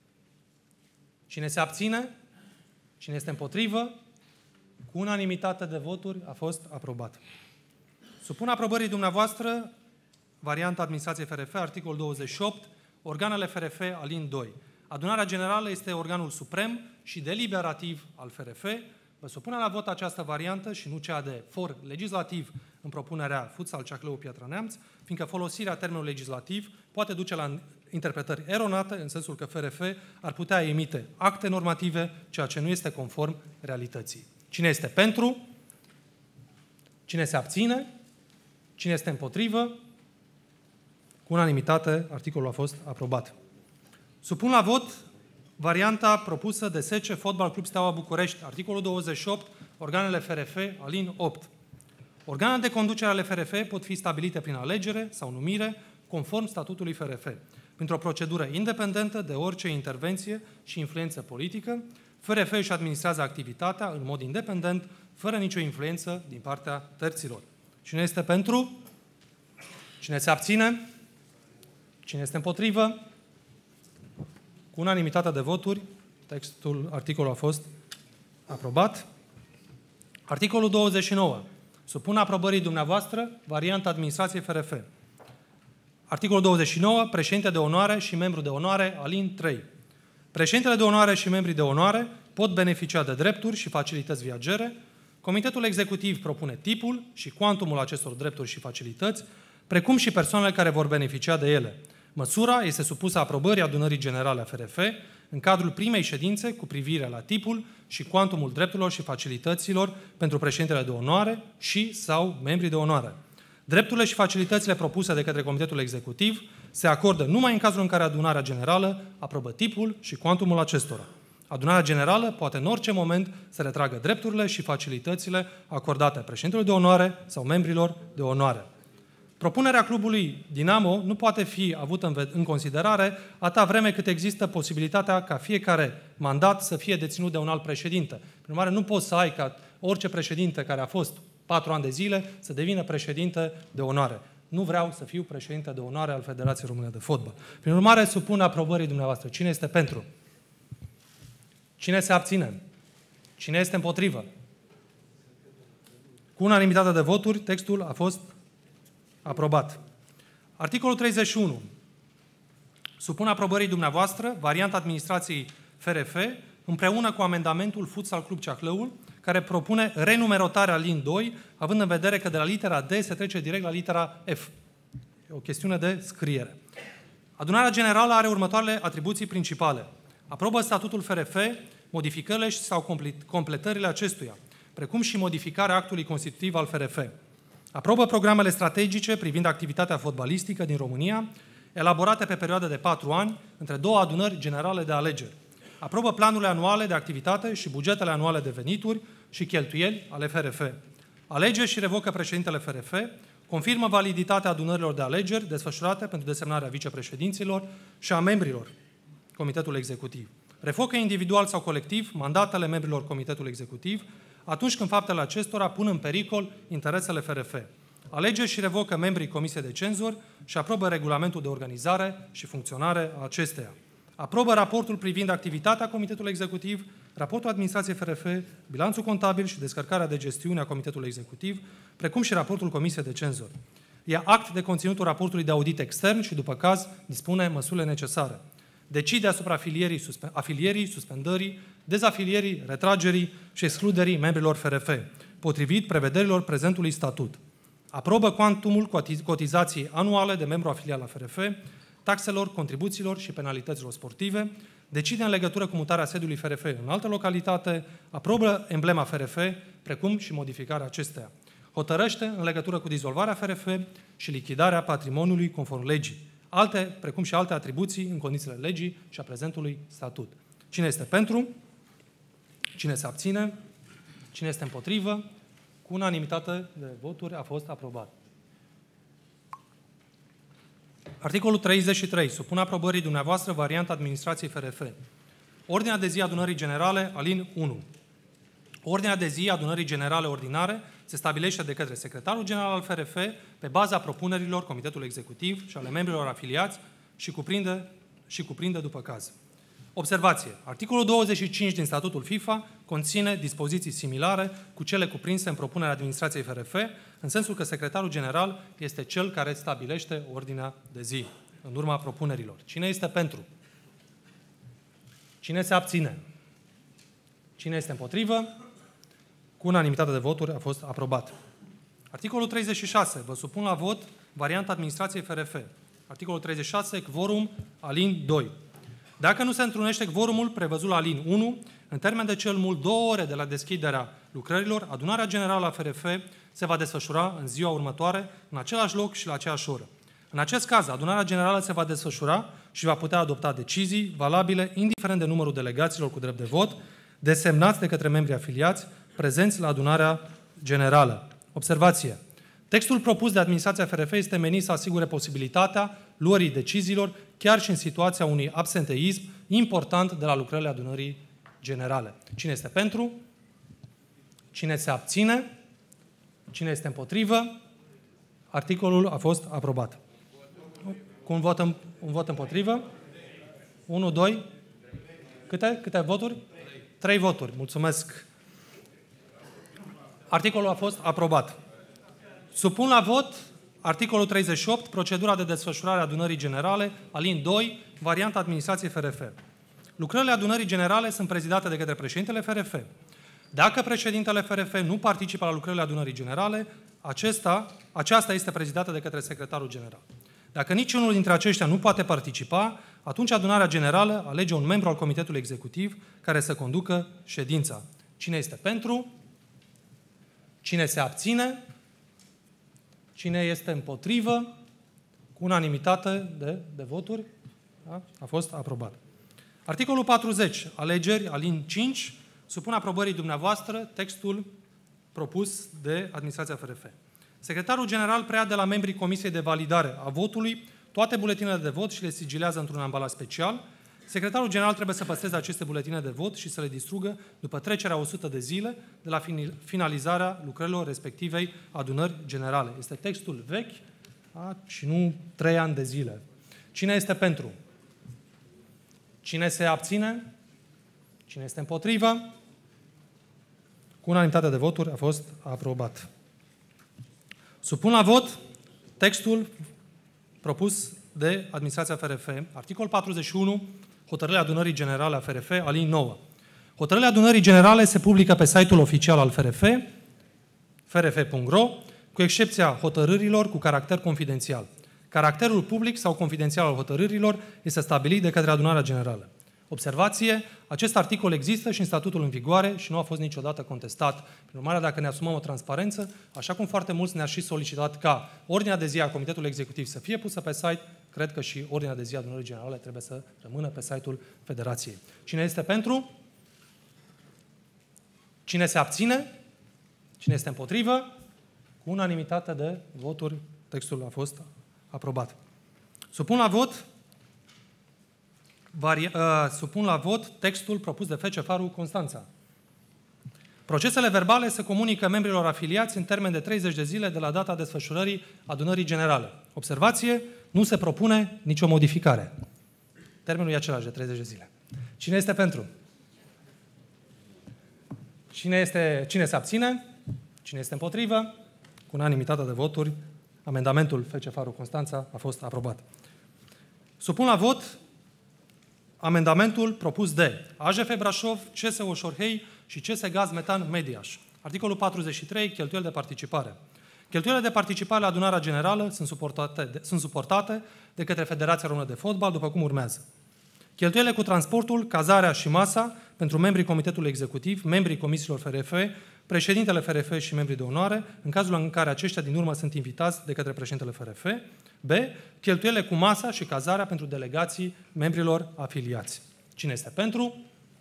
Cine se abține? Cine este împotrivă? Cu unanimitate de voturi a fost aprobat. Supun aprobării dumneavoastră varianta administrației F R F, articolul douăzeci și opt, organele F R F, alin doi. Adunarea Generală este organul suprem și deliberativ al F R F. Vă supune la vot această variantă și nu cea de for legislativ în propunerea Futsal Ceaclău Piatra Neamț, fiindcă folosirea termenului legislativ poate duce la interpretări eronate, în sensul că F R F ar putea emite acte normative, ceea ce nu este conform realității. Cine este pentru? Cine se abține? Cine este împotrivă? Cu unanimitate, articolul a fost aprobat. Supun la vot varianta propusă de S C Fotbal Club Steaua București, articolul douăzeci și opt, organele F R F, alin opt. Organele de conducere ale F R F pot fi stabilite prin alegere sau numire, conform statutului F R F, printr-o procedură independentă de orice intervenție și influență politică. F R F își administrează activitatea în mod independent, fără nicio influență din partea terților. Cine este pentru? Cine se abține? Cine este împotrivă? Cu unanimitatea de voturi, textul articolului a fost aprobat. Articolul douăzeci și nouă. Supun aprobării dumneavoastră varianta administrației F R F. Articolul douăzeci și nouă. Președinte de onoare și membru de onoare, alin trei. Președintele de onoare și membrii de onoare pot beneficia de drepturi și facilități viagere. Comitetul Executiv propune tipul și cuantumul acestor drepturi și facilități, precum și persoanele care vor beneficia de ele. Măsura este supusă aprobării adunării generale a F R F în cadrul primei ședințe cu privire la tipul și cuantumul drepturilor și facilităților pentru președintele de onoare și sau membrii de onoare. Drepturile și facilitățile propuse de către Comitetul Executiv se acordă numai în cazul în care adunarea generală aprobă tipul și cuantumul acestora. Adunarea Generală poate în orice moment să retragă drepturile și facilitățile acordate președintelui de onoare sau membrilor de onoare. Propunerea clubului Dinamo nu poate fi avută în, în considerare atâta vreme cât există posibilitatea ca fiecare mandat să fie deținut de un alt președinte. Prin urmare, nu poți să ai ca orice președinte care a fost patru ani de zile să devină președinte de onoare. Nu vreau să fiu președinte de onoare al Federației Române de Fotbal. Prin urmare, supun aprobării dumneavoastră. Cine este pentru? Cine se abține? Cine este împotrivă? Cu unanimitate de voturi, textul a fost aprobat. Articolul treizeci și unu. Supun aprobării dumneavoastră varianta administrației F R F împreună cu amendamentul Futsal Club Ceahlăul, care propune renumerotarea lin doi, având în vedere că de la litera D se trece direct la litera F. E o chestiune de scriere. Adunarea Generală are următoarele atribuții principale. Aprobă statutul F R F, modificările sau completările acestuia, precum și modificarea actului constitutiv al F R F. Aprobă programele strategice privind activitatea fotbalistică din România, elaborate pe perioadă de patru ani, între două adunări generale de alegeri. Aprobă planurile anuale de activitate și bugetele anuale de venituri și cheltuieli ale F R F. Alege și revocă președintele F R F, confirmă validitatea adunărilor de alegeri desfășurate pentru desemnarea vicepreședinților și a membrilor Comitetului Executiv. Revocă individual sau colectiv mandatele membrilor Comitetului Executiv atunci când faptele acestora pun în pericol interesele F R F. Alege și revocă membrii Comisiei de Cenzori și aprobă regulamentul de organizare și funcționare a acesteia. Aprobă raportul privind activitatea Comitetului Executiv, raportul administrației F R F, bilanțul contabil și descărcarea de gestiune a Comitetului Executiv, precum și raportul Comisiei de Cenzori. Ia act de conținutul raportului de audit extern și, după caz, dispune măsurile necesare. Decide asupra afilierii, suspe- afilierii, suspendării, dezafilierii, retragerii și excluderii membrilor F R F, potrivit prevederilor prezentului statut. Aprobă cuantumul cotizației anuale de membru afiliat la F R F, taxelor, contribuțiilor și penalităților sportive, decide în legătură cu mutarea sediului F R F în altă localitate, aprobă emblema F R F, precum și modificarea acesteia. Hotărăște în legătură cu dizolvarea F R F și lichidarea patrimoniului conform legii, alte, precum și alte atribuții în condițiile legii și a prezentului statut. Cine este pentru? Cine se abține? Cine este împotrivă? Cu unanimitate de voturi a fost aprobat. Articolul treizeci și trei. Supun aprobării dumneavoastră varianta administrației F R F. Ordinea de zi a adunării generale, alin unu. Ordinea de zi a adunării generale ordinare se stabilește de către secretarul general al F R F pe baza propunerilor Comitetului Executiv și ale membrilor afiliați și cuprinde, și cuprinde după caz. Observație. Articolul douăzeci și cinci din statutul FIFA conține dispoziții similare cu cele cuprinse în propunerea administrației F R F, în sensul că secretarul general este cel care stabilește ordinea de zi, în urma propunerilor. Cine este pentru? Cine se abține? Cine este împotrivă? Cu unanimitate de voturi a fost aprobat. Articolul treizeci și șase. Vă supun la vot varianta administrației F R F. Articolul treizeci și șase. Quorum alin doi. Dacă nu se întrunește quorumul prevăzut la alin unu, în termen de cel mult două ore de la deschiderea lucrărilor, adunarea generală a F R F se va desfășura în ziua următoare, în același loc și la aceeași oră. În acest caz, adunarea generală se va desfășura și va putea adopta decizii valabile, indiferent de numărul delegaților cu drept de vot, desemnați de către membrii afiliați, prezenți la adunarea generală. Observație. Textul propus de administrația F R F este menit să asigure posibilitatea luării deciziilor chiar și în situația unui absenteism important de la lucrările adunării generale. Cine este pentru? Cine se abține? Cine este împotrivă? Articolul a fost aprobat. Cu un vot, în, un vot împotrivă? unu, doi? Câte? Câte voturi? Trei voturi. Mulțumesc. Articolul a fost aprobat. Supun la vot articolul treizeci și opt, procedura de desfășurare a adunării generale, alin doi, varianta administrației F R F. Lucrările adunării generale sunt prezidate de către președintele F R F. Dacă președintele F R F nu participă la lucrările adunării generale, acesta, aceasta este prezidată de către secretarul general. Dacă niciunul dintre aceștia nu poate participa, atunci adunarea generală alege un membru al Comitetului Executiv care să conducă ședința. Cine este pentru? Cine se abține? Cine este împotrivă? Cu unanimitate de, de voturi, da? A fost aprobat. Articolul patruzeci. Alegeri, alin cinci. Supun aprobării dumneavoastră textul propus de Administrația F R F. Secretarul General preia de la membrii Comisiei de Validare a votului toate buletinele de vot și le sigilează într-un ambalaj special. Secretarul General trebuie să păstreze aceste buletine de vot și să le distrugă după trecerea o sută de zile de la finalizarea lucrărilor respectivei adunări generale. Este textul vechi, da? Și nu trei ani de zile. Cine este pentru? Cine se abține? Cine este împotrivă? Cu unanimitate de voturi a fost aprobat. Supun la vot textul propus de Administrația F R F, articol patruzeci și unu, hotărârea adunării generale a F R F, alin nouă. Hotărârea adunării generale se publică pe site-ul oficial al F R F, f r f punct r o, cu excepția hotărârilor cu caracter confidențial. Caracterul public sau confidențial al hotărârilor este stabilit de către adunarea generală. Observație, acest articol există și în statutul în vigoare și nu a fost niciodată contestat. Prin urmare, dacă ne asumăm o transparență, așa cum foarte mulți ne-a și solicitat ca ordinea de zi a Comitetului Executiv să fie pusă pe site, cred că și ordinea de zi a adunării generale trebuie să rămână pe site-ul Federației. Cine este pentru? Cine se abține? Cine este împotrivă? Cu unanimitate de voturi, textul a fost aprobat. Supun la vot Vari, uh, supun la vot textul propus de F C Faru Constanța. Procesele verbale se comunică membrilor afiliați în termen de treizeci de zile de la data desfășurării adunării generale. Observație, nu se propune nicio modificare. Termenul e același de treizeci de zile. Cine este pentru? Cine, este, cine se abține? Cine este împotrivă? Cu unanimitate de voturi, amendamentul F C Faru Constanța a fost aprobat. Supun la vot amendamentul propus de A J F Brașov, C S O Șorhei și C S Gaz Metan Mediaș. Articolul patruzeci și trei, cheltuieli de participare. Cheltuielile de participare la adunarea generală sunt suportate de, sunt suportate de către Federația Română de Fotbal, după cum urmează. Cheltuielile cu transportul, cazarea și masa pentru membrii Comitetului Executiv, membrii comisiilor F R F, președintele F R F și membrii de onoare, în cazul în care aceștia din urmă sunt invitați de către președintele F R F. B. Cheltuielile cu masa și cazarea pentru delegații membrilor afiliați. Cine este pentru?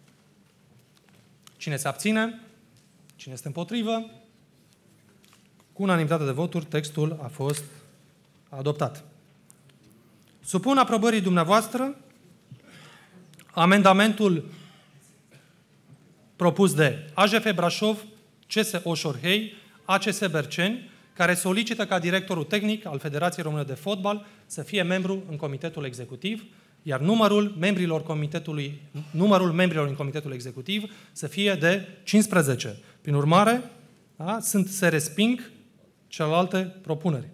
Cine se abține? Cine este împotrivă? Cu unanimitate de voturi, textul a fost adoptat. Supun aprobării dumneavoastră amendamentul propus de A J F Brașov, C S O Șorhei, A C S Berceni, care solicită ca directorul tehnic al Federației Române de Fotbal să fie membru în Comitetul Executiv, iar numărul membrilor, comitetului, numărul membrilor în Comitetul Executiv să fie de cincisprezece. Prin urmare, da, sunt, se resping celelalte propuneri.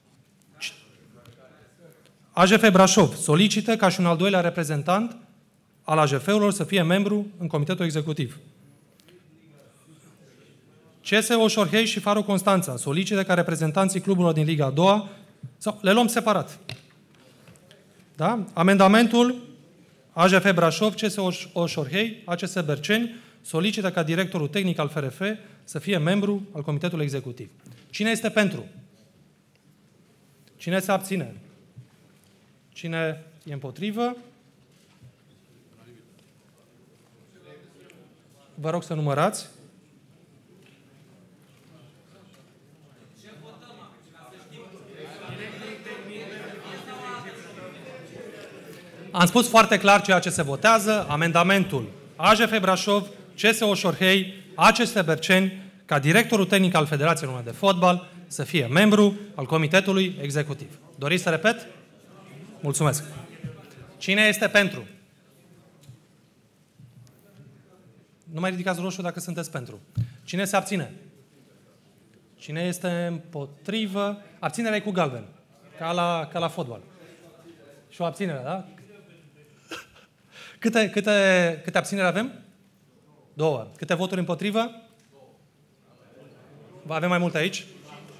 A J F Brașov solicită ca și un al doilea reprezentant al A J F-urilor să fie membru în Comitetul Executiv. C S O Șorhei și Faru Constanța solicită ca reprezentanții cluburilor din Liga a doua, sau le luăm separat. Da? Amendamentul A J F Brașov, C S O Șorhei, A C S Berceni solicită ca directorul tehnic al F R F să fie membru al Comitetului Executiv. Cine este pentru? Cine se abține? Cine e împotrivă? Vă rog să numărați. Am spus foarte clar ceea ce se votează. Amendamentul A J F Brașov, C S O Șorhei, A C S Berceni, ca directorul tehnic al Federației Române de Fotbal să fie membru al Comitetului Executiv. Doriți să repet? Mulțumesc. Cine este pentru? Nu mai ridicați roșu dacă sunteți pentru. Cine se abține? Cine este împotrivă? Abținerea e cu galben, ca la, ca la fotbal. Și o abținere, da? Câte, câte, câte abțineri avem? Două. Câte voturi împotrivă? Avem mai multe aici?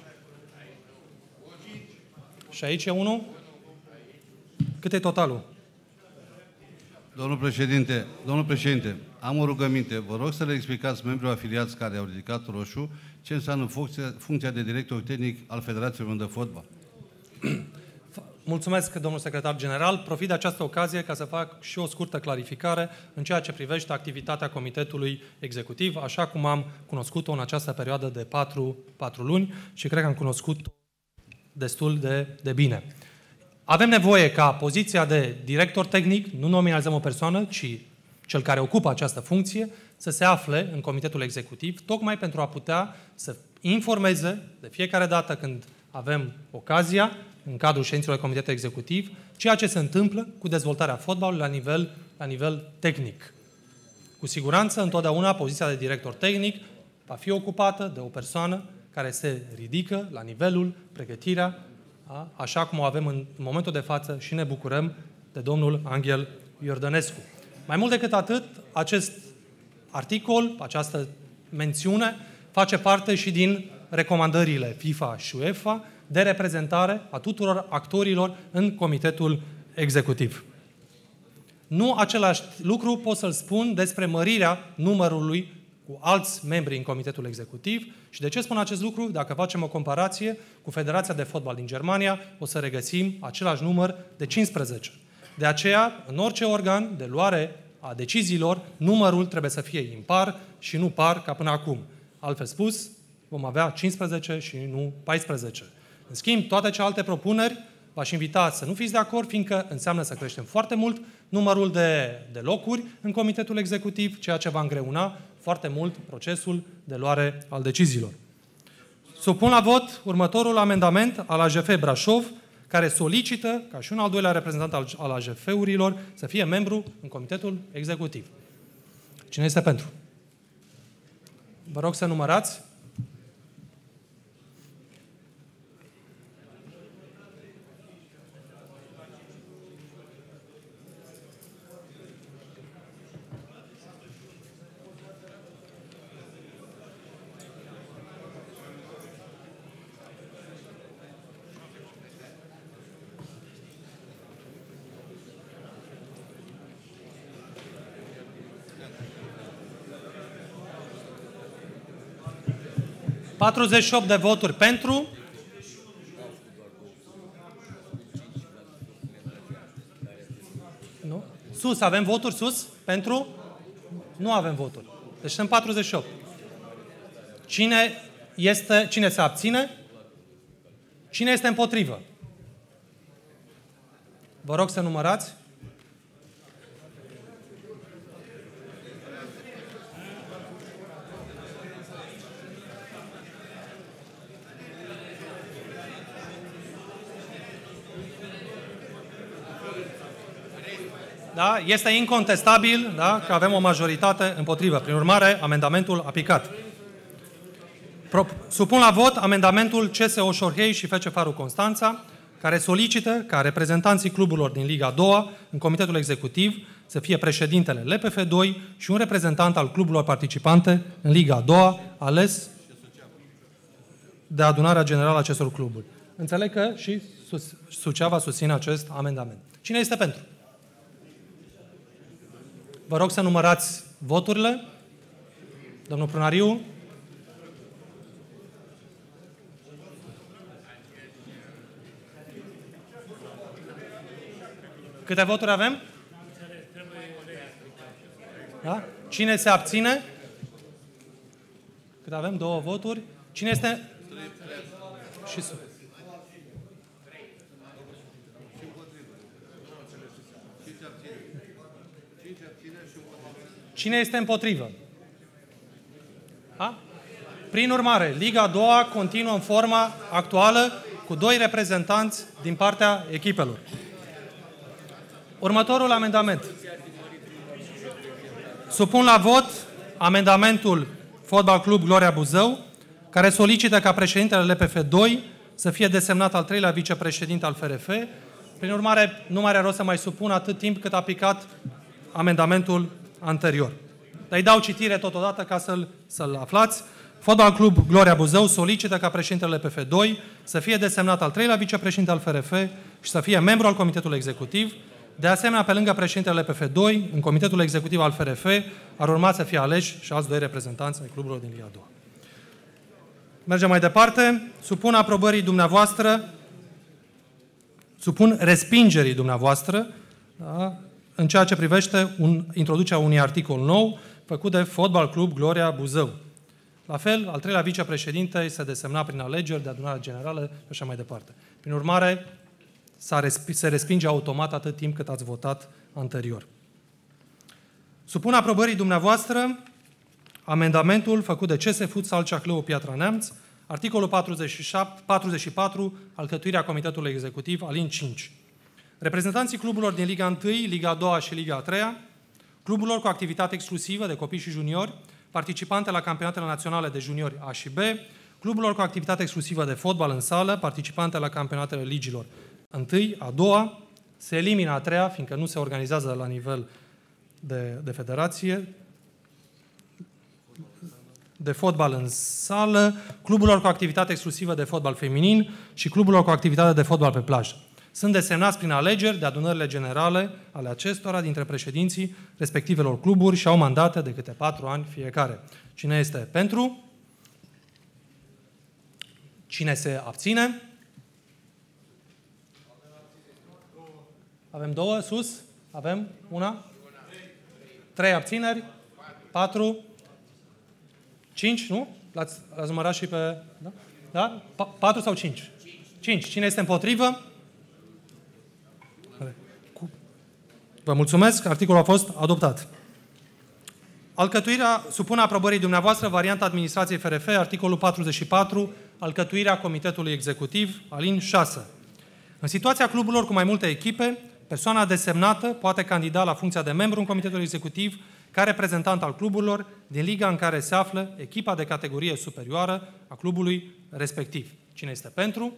Și aici e unul? Cât e totalul? Domnul președinte, domnul președinte, am o rugăminte. Vă rog să le explicați membrilor afiliați care au ridicat roșu ce înseamnă funcția, funcția de director tehnic al Federației Române de Fotbal. Mulțumesc, domnul secretar general. Profit de această ocazie ca să fac și o scurtă clarificare în ceea ce privește activitatea Comitetului Executiv, așa cum am cunoscut-o în această perioadă de patru, patru luni și cred că am cunoscut-o destul de, de bine. Avem nevoie ca poziția de director tehnic, nu nominalizăm o persoană, ci cel care ocupă această funcție, să se afle în Comitetul Executiv, tocmai pentru a putea să informeze de fiecare dată când avem ocazia, în cadrul ședințelor Comitetului Executiv, ceea ce se întâmplă cu dezvoltarea fotbalului la nivel, la nivel tehnic. Cu siguranță, întotdeauna, poziția de director tehnic va fi ocupată de o persoană care se ridică la nivelul, pregătirea, a, așa cum o avem în momentul de față și ne bucurăm de domnul Anghel Iordănescu. Mai mult decât atât, acest articol, această mențiune, face parte și din recomandările FIFA și UEFA de reprezentare a tuturor actorilor în Comitetul Executiv. Nu același lucru pot să-l spun despre mărirea numărului cu alți membri în Comitetul Executiv. Și de ce spun acest lucru? Dacă facem o comparație cu Federația de Fotbal din Germania, o să regăsim același număr de cincisprezece. De aceea, în orice organ de luare a deciziilor, numărul trebuie să fie impar și nu par ca până acum. Altfel spus, vom avea cincisprezece și nu paisprezece. În schimb, toate celelalte propuneri v-aș invita să nu fiți de acord, fiindcă înseamnă să creștem foarte mult numărul de, de locuri în Comitetul Executiv, ceea ce va îngreuna foarte mult procesul de luare al deciziilor. Supun la vot următorul amendament al A J F Brașov, care solicită, ca și un al doilea reprezentant al, al A J F-urilor, să fie membru în Comitetul Executiv. Cine este pentru? Vă rog să numărați. patruzeci și opt de voturi pentru. Nu? Sus, avem voturi sus? Pentru? Nu avem voturi. Deci sunt patruzeci și opt. Cine este, cine se abține? Cine este împotrivă? Vă rog să numărați. Da? Este incontestabil, da? Că avem o majoritate împotrivă. Prin urmare, amendamentul a picat. Pro Supun la vot amendamentul C S O Șorhei și F C Faru Constanța, care solicită ca reprezentanții cluburilor din Liga a doua în Comitetul Executiv să fie președintele L P F doi și un reprezentant al cluburilor participante în Liga a doua, ales de adunarea generală a acestor cluburi. Înțeleg că și Suceava susține acest amendament. Cine este pentru? Vă rog să numărați voturile. Domnul Prunariu. Câte voturi avem? Da? Cine se abține? Cât avem? Două voturi. Cine este? Și su. Cine este împotrivă? Da? Prin urmare, Liga a doua continuă în forma actuală cu doi reprezentanți din partea echipelor. Următorul amendament. Supun la vot amendamentul Fotbal Club Gloria Buzău, care solicită ca președintele L P F doi să fie desemnat al treilea vicepreședinte al F R F. Prin urmare, nu mai are rost să mai supun atât timp cât a picat amendamentul anterior. Dar îi dau citire totodată ca să-l să-l aflați. Fotbal Club Gloria Buzău solicită ca președintele L P F doi să fie desemnat al treilea vicepreședinte al F R F și să fie membru al Comitetului Executiv. De asemenea, pe lângă președintele L P F doi, în Comitetul Executiv al F R F ar urma să fie aleși și alți doi reprezentanți ai cluburilor din Liga a doua. Mergem mai departe. Supun aprobării dumneavoastră supun respingerii dumneavoastră, da, în ceea ce privește un, introducerea unui articol nou făcut de Fotbal Club Gloria Buzău. La fel, al treilea vicepreședinte se desemna prin alegeri de adunarea generală și așa mai departe. Prin urmare, se respinge automat atât timp cât ați votat anterior. Supun aprobării dumneavoastră amendamentul făcut de C S Futsal Ceahlău Piatra Neamț, articolul patruzeci și șapte, patruzeci și patru, alcătuirea Comitetului Executiv, alin cinci. Reprezentanții cluburilor din Liga unu, Liga a doua și Liga a treia, cluburilor cu activitate exclusivă de copii și juniori, participante la campionatele naționale de juniori A și B, cluburilor cu activitate exclusivă de fotbal în sală, participante la campionatele ligilor unu, a doua, se elimină a treia, fiindcă nu se organizează la nivel de, de federație, de fotbal în sală, cluburilor cu activitate exclusivă de fotbal feminin și cluburilor cu activitate de fotbal pe plajă. Sunt desemnați prin alegeri de adunările generale ale acestora dintre președinții respectivelor cluburi și au mandate de câte patru ani fiecare. Cine este pentru? Cine se abține? Avem două, sus? Avem una? Trei abțineri? Patru? Cinci, nu? L-ați, l-ați numărat și pe... Da? Da? Patru sau cinci? Cinci. Cine este împotrivă? Vă mulțumesc. Articolul a fost adoptat. Alcătuirea, supun aprobării dumneavoastră, varianta administrației F R F, articolul patruzeci și patru, alcătuirea Comitetului Executiv, alin șase. În situația cluburilor cu mai multe echipe, persoana desemnată poate candida la funcția de membru în Comitetul Executiv ca reprezentant al cluburilor din liga în care se află echipa de categorie superioară a clubului respectiv. Cine este pentru?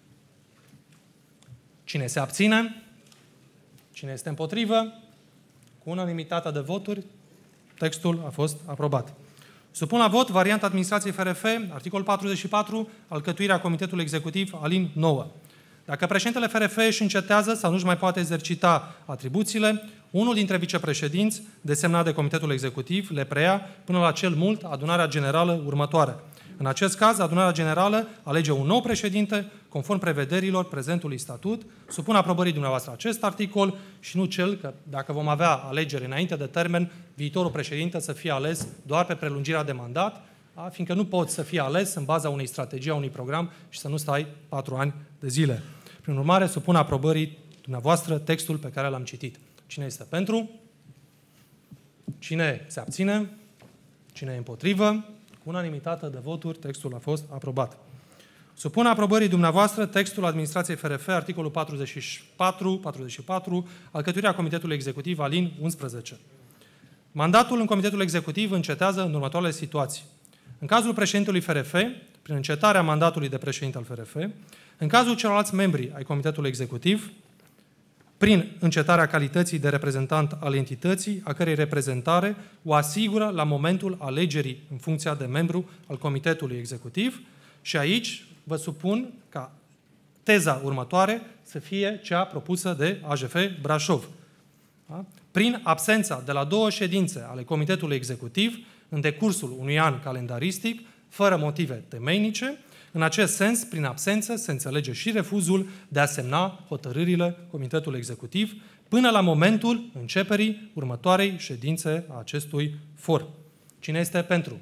Cine se abține? Cine este împotrivă? Cu unanimitate de voturi, textul a fost aprobat. Supun la vot varianta administrației F R F, articolul patruzeci și patru, alcătuirea Comitetului Executiv, alin nouă. Dacă președintele F R F își încetează sau nu-și mai poate exercita atribuțiile, unul dintre vicepreședinți, desemnat de Comitetul Executiv, le preia până la cel mult adunarea generală următoare. În acest caz, adunarea generală alege un nou președinte, conform prevederilor prezentului statut. Supun aprobării dumneavoastră acest articol și nu cel că, dacă vom avea alegeri înainte de termen, viitorul președinte să fie ales doar pe prelungirea de mandat, fiindcă nu poți să fie ales în baza unei strategii, a unui program și să nu stai patru ani de zile. Prin urmare, supun aprobării dumneavoastră textul pe care l-am citit. Cine este pentru? Cine se abține? Cine e împotrivă? Cu unanimitate de voturi, textul a fost aprobat. Supun aprobării dumneavoastră textul administrației F R F, articolul patruzeci și patru, patruzeci și patru, alcătuirea Comitetului Executiv, alin unsprezece. Mandatul în Comitetul Executiv încetează în următoarele situații. În cazul președintelui F R F, prin încetarea mandatului de președinte al F R F, în cazul celorlalți membri ai Comitetului Executiv, prin încetarea calității de reprezentant al entității, a cărei reprezentare o asigură la momentul alegerii în funcția de membru al Comitetului Executiv. Și aici vă supun ca teza următoare să fie cea propusă de A J F Brașov. Da? Prin absența de la două ședințe ale Comitetului Executiv, în decursul unui an calendaristic, fără motive temeinice, în acest sens, prin absență, se înțelege și refuzul de a semna hotărârile Comitetului Executiv până la momentul începerii următoarei ședințe a acestui for. Cine este pentru?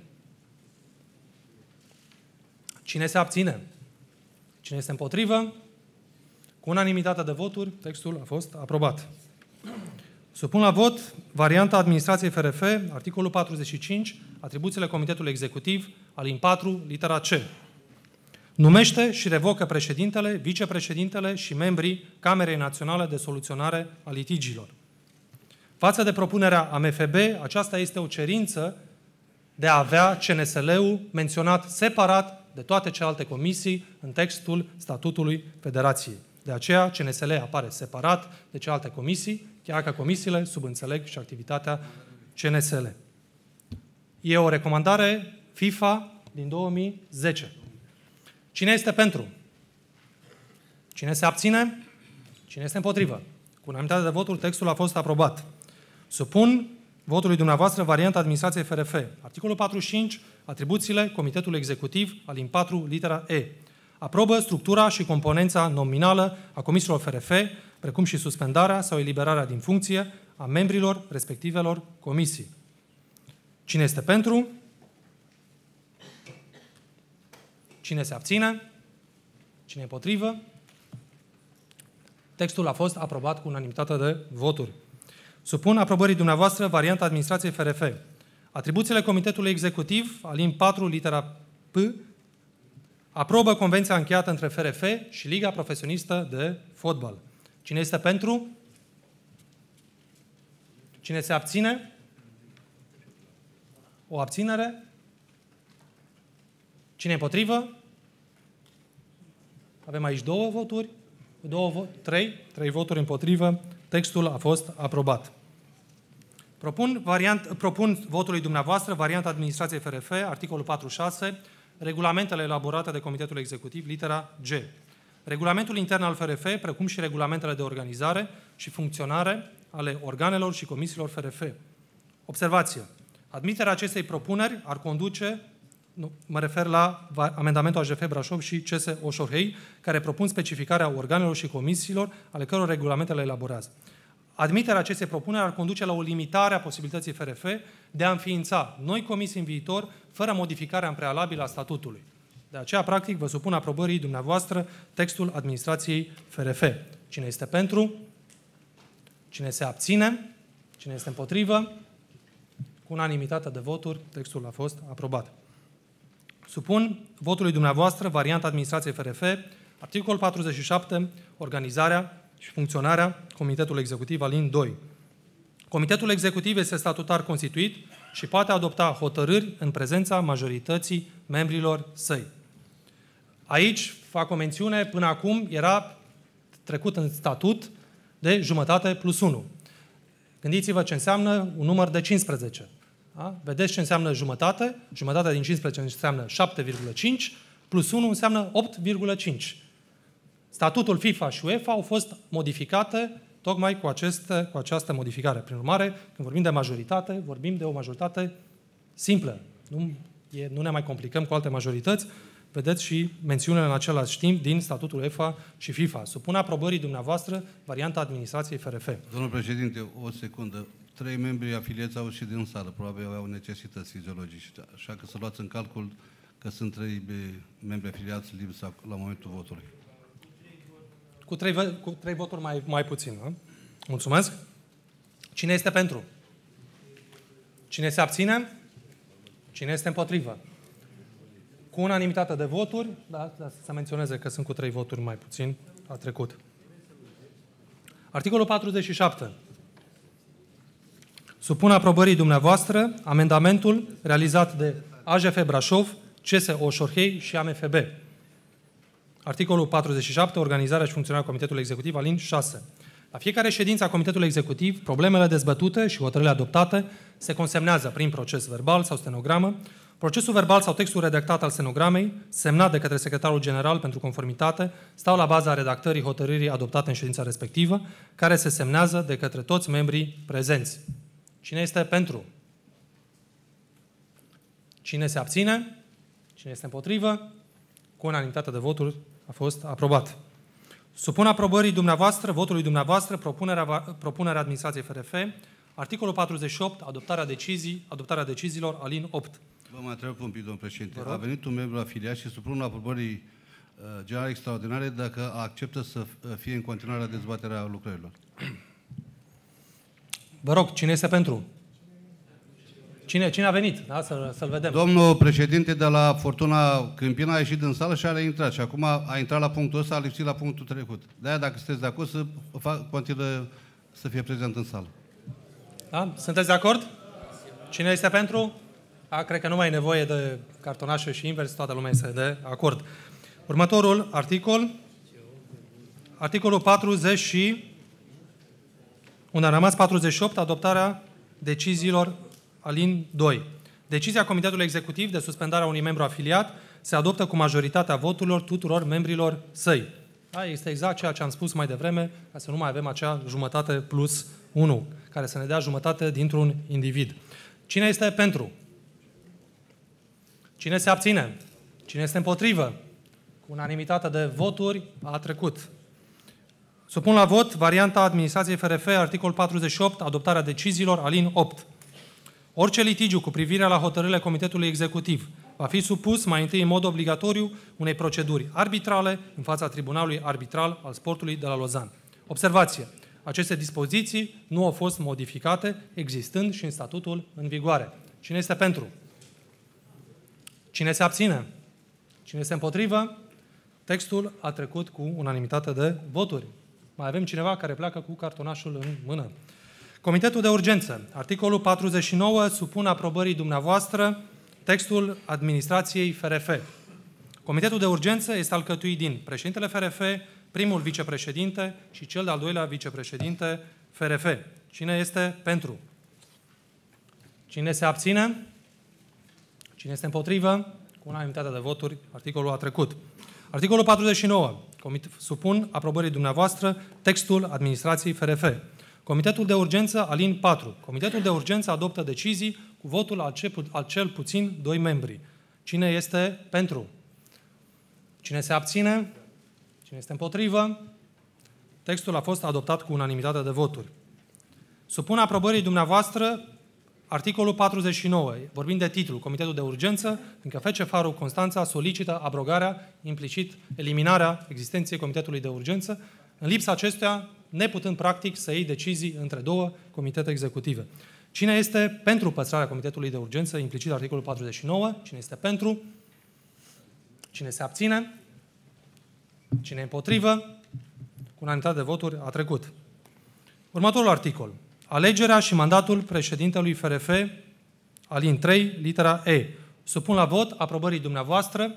Cine se abține? Cine este împotrivă? Cu unanimitate de voturi, textul a fost aprobat. Supun la vot varianta administrației F R F, articolul patruzeci și cinci, atribuțiile Comitetului Executiv, alin patru, litera C. Numește și revocă președintele, vicepreședintele și membrii Camerei Naționale de Soluționare a Litigiilor. Față de propunerea A M F B, aceasta este o cerință de a avea C N S L-ul menționat separat de toate celelalte comisii în textul statutului Federației. De aceea, C N S L apare separat de celelalte comisii, chiar că comisiile subînțeleg și activitatea C N S L. E o recomandare FIFA din două mii zece. Cine este pentru? Cine se abține? Cine este împotrivă? Cu unanimitate de voturi, textul a fost aprobat. Supun votului dumneavoastră varianta administrației F R F. Articolul patruzeci și cinci, atribuțiile Comitetului Executiv, alin patru, litera E. Aprobă structura și componența nominală a comisiilor F R F, precum și suspendarea sau eliberarea din funcție a membrilor respectivelor comisii. Cine este pentru? Cine se abține? Cine e împotrivă? Textul a fost aprobat cu unanimitate de voturi. Supun aprobării dumneavoastră varianta administrației F R F. Atribuțiile Comitetului Executiv, alin patru, litera P, aprobă convenția încheiată între F R F și Liga Profesionistă de Fotbal. Cine este pentru? Cine se abține? O abținere? Cine împotrivă? Avem aici două voturi, două vo- trei, trei voturi împotrivă. Textul a fost aprobat. Propun, variant, propun votului dumneavoastră varianta administrației F R F, articolul patruzeci și șase, regulamentele elaborate de Comitetul Executiv, litera G. Regulamentul intern al F R F, precum și regulamentele de organizare și funcționare ale organelor și comisiilor F R F. Observație. Admiterea acestei propuneri ar conduce, nu, mă refer la amendamentul A J F Brașov și C S Oșorhei, care propun specificarea organelor și comisiilor ale căror regulamente le elaborează. Admiterea acestei propuneri ar conduce la o limitare a posibilității F R F de a înființa noi comisii în viitor, fără modificarea în prealabil a statutului. De aceea, practic, vă supun aprobării dumneavoastră textul administrației F R F. Cine este pentru? Cine se abține? Cine este împotrivă? Cu unanimitate de voturi, textul a fost aprobat. Supun votului dumneavoastră varianta administrației F R F, articolul patruzeci și șapte, organizarea și funcționarea Comitetului Executiv, alin doi. Comitetul Executiv este statutar constituit și poate adopta hotărâri în prezența majorității membrilor săi. Aici fac o mențiune, până acum era trecut în statut de jumătate plus unu. Gândiți-vă ce înseamnă un număr de cincisprezece. Da? Vedeți ce înseamnă jumătate? Jumătatea din cincisprezece înseamnă șapte virgulă cinci, plus unu înseamnă opt virgulă cinci. Statutul FIFA și UEFA au fost modificate tocmai cu, aceste, cu această modificare. Prin urmare, când vorbim de majoritate, vorbim de o majoritate simplă. Nu, e, nu ne mai complicăm cu alte majorități. Vedeți și mențiunile în același timp din statutul UEFA și FIFA. Supun aprobării dumneavoastră varianta administrației F R F. Domnul președinte, o secundă. Trei membri afiliați au și din sală, probabil au necesități fiziologice, așa că să luați în calcul că sunt trei membri afiliați lipsi la momentul votului. Cu trei, cu trei voturi mai, mai puțin. Da? Mulțumesc. Cine este pentru? Cine se abține? Cine este împotrivă? Cu unanimitate de voturi, da, da, să menționeze că sunt cu trei voturi mai puțin, a trecut. Articolul patruzeci și șapte. Supun aprobării dumneavoastră amendamentul realizat de A J F Brașov, C S Oșorhei și A M F B. Articolul patruzeci și șapte. Organizarea și funcționarea Comitetului Executiv, alin șase. La fiecare ședință a Comitetului Executiv, problemele dezbătute și hotărârile adoptate se consemnează prin proces verbal sau stenogramă. Procesul verbal sau textul redactat al stenogramei, semnat de către Secretarul General pentru conformitate, stau la baza redactării hotărârii adoptate în ședința respectivă, care se semnează de către toți membrii prezenți. Cine este pentru? Cine se abține? Cine este împotrivă? Cu unanimitate de voturi a fost aprobat. Supun aprobării dumneavoastră, votului dumneavoastră, propunerea, propunerea administrației F R F, articolul patruzeci și opt, adoptarea, decizii, adoptarea deciziilor, alin opt. Vă mai întreb un pic, domnul președinte. A venit un membru afiliat și supun aprobării uh, generale extraordinare dacă acceptă să fie în continuare la dezbaterea lucrărilor. Vă rog, cine este pentru? Cine, cine a venit? Da? Să, să-l vedem. Domnul președinte de la Fortuna Câmpina a ieșit din sală și a reintrat. Și acum a intrat la punctul ăsta, a lipsit la punctul trecut. De-aia, dacă sunteți de acord, să fac, continuă să fie prezent în sală. Da? Sunteți de acord? Cine este pentru? A, cred că nu mai e nevoie de cartonașe și invers, toată lumea este de acord. Următorul articol, articolul patruzeci și unde a rămas patruzeci și opt, adoptarea deciziilor alin doi. Decizia Comitetului Executiv de suspendarea unui membru afiliat se adoptă cu majoritatea voturilor tuturor membrilor săi. Da, este exact ceea ce am spus mai devreme, ca să nu mai avem acea jumătate plus unu, care să ne dea jumătate dintr-un individ. Cine este pentru? Cine se abține? Cine este împotrivă? Cu unanimitate de voturi a trecut. Supun la vot varianta administrației F R F, articol patruzeci și opt, adoptarea deciziilor, alin opt. Orice litigiu cu privire la hotărârile Comitetului Executiv va fi supus mai întâi în mod obligatoriu unei proceduri arbitrale în fața Tribunalului Arbitral al Sportului de la Lozan. Observație. Aceste dispoziții nu au fost modificate, existând și în statutul în vigoare. Cine este pentru? Cine se abține? Cine este împotrivă? Textul a trecut cu unanimitate de voturi. Mai avem cineva care pleacă cu cartonașul în mână. Comitetul de urgență. Articolul patruzeci și nouă supun aprobării dumneavoastră textul administrației F R F. Comitetul de urgență este alcătuit din președintele F R F, primul vicepreședinte și cel de-al doilea vicepreședinte F R F. Cine este pentru? Cine se abține? Cine este împotrivă? Cu unanimitate de voturi, articolul a trecut. Articolul patruzeci și nouă. Supun aprobării dumneavoastră textul administrației F R F. Comitetul de urgență, alin patru. Comitetul de urgență adoptă decizii cu votul al cel, al cel puțin doi membri. Cine este pentru? Cine se abține? Cine este împotrivă? Textul a fost adoptat cu unanimitate de voturi. Supun aprobării dumneavoastră articolul patruzeci și nouă, vorbind de titlu, Comitetul de urgență, fiindcă F C F A R U Constanța solicită abrogarea, implicit eliminarea existenței Comitetului de urgență, în lipsa acestuia, neputând practic să iei decizii între două comitete executive. Cine este pentru păstrarea Comitetului de urgență, implicit articolul patruzeci și nouă? Cine este pentru? Cine se abține? Cine e împotrivă? Cu unanimitate de voturi a trecut. Următorul articol. Alegerea și mandatul președintelui F R F, alin trei, litera E. Supun la vot aprobării dumneavoastră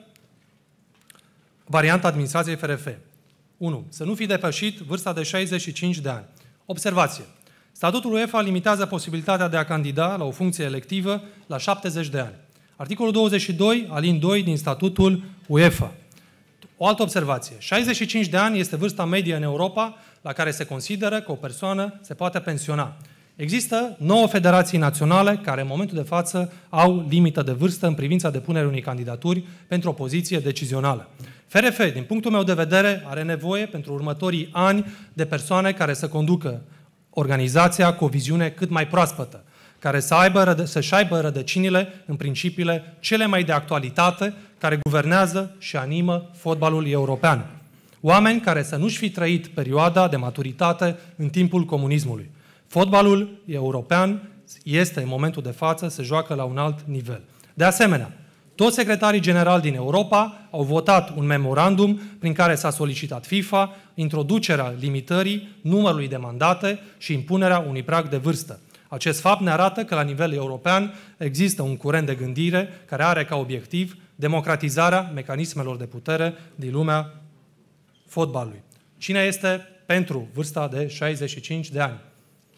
varianta administrației F R F. unu. Să nu fi depășit vârsta de șaizeci și cinci de ani. Observație. Statutul UEFA limitează posibilitatea de a candida la o funcție electivă la șaptezeci de ani. Articolul douăzeci și doi, alin doi din statutul UEFA. O altă observație. șaizeci și cinci de ani este vârsta medie în Europa la care se consideră că o persoană se poate pensiona. Există nouă federații naționale care în momentul de față au limită de vârstă în privința depunerii unei candidaturi pentru o poziție decizională. F R F, din punctul meu de vedere, are nevoie pentru următorii ani de persoane care să conducă organizația cu o viziune cât mai proaspătă, care să aibă, să-și aibă rădăcinile în principiile cele mai de actualitate, care guvernează și animă fotbalul european. Oameni care să nu-și fi trăit perioada de maturitate în timpul comunismului. Fotbalul european este în momentul de față, se joacă la un alt nivel. De asemenea, toți secretarii generali din Europa au votat un memorandum prin care s-a solicitat FIFA introducerea limitării numărului de mandate și impunerea unui prag de vârstă. Acest fapt ne arată că la nivel european există un curent de gândire care are ca obiectiv democratizarea mecanismelor de putere din lumea fotbalului. Cine este pentru vârsta de șaizeci și cinci de ani?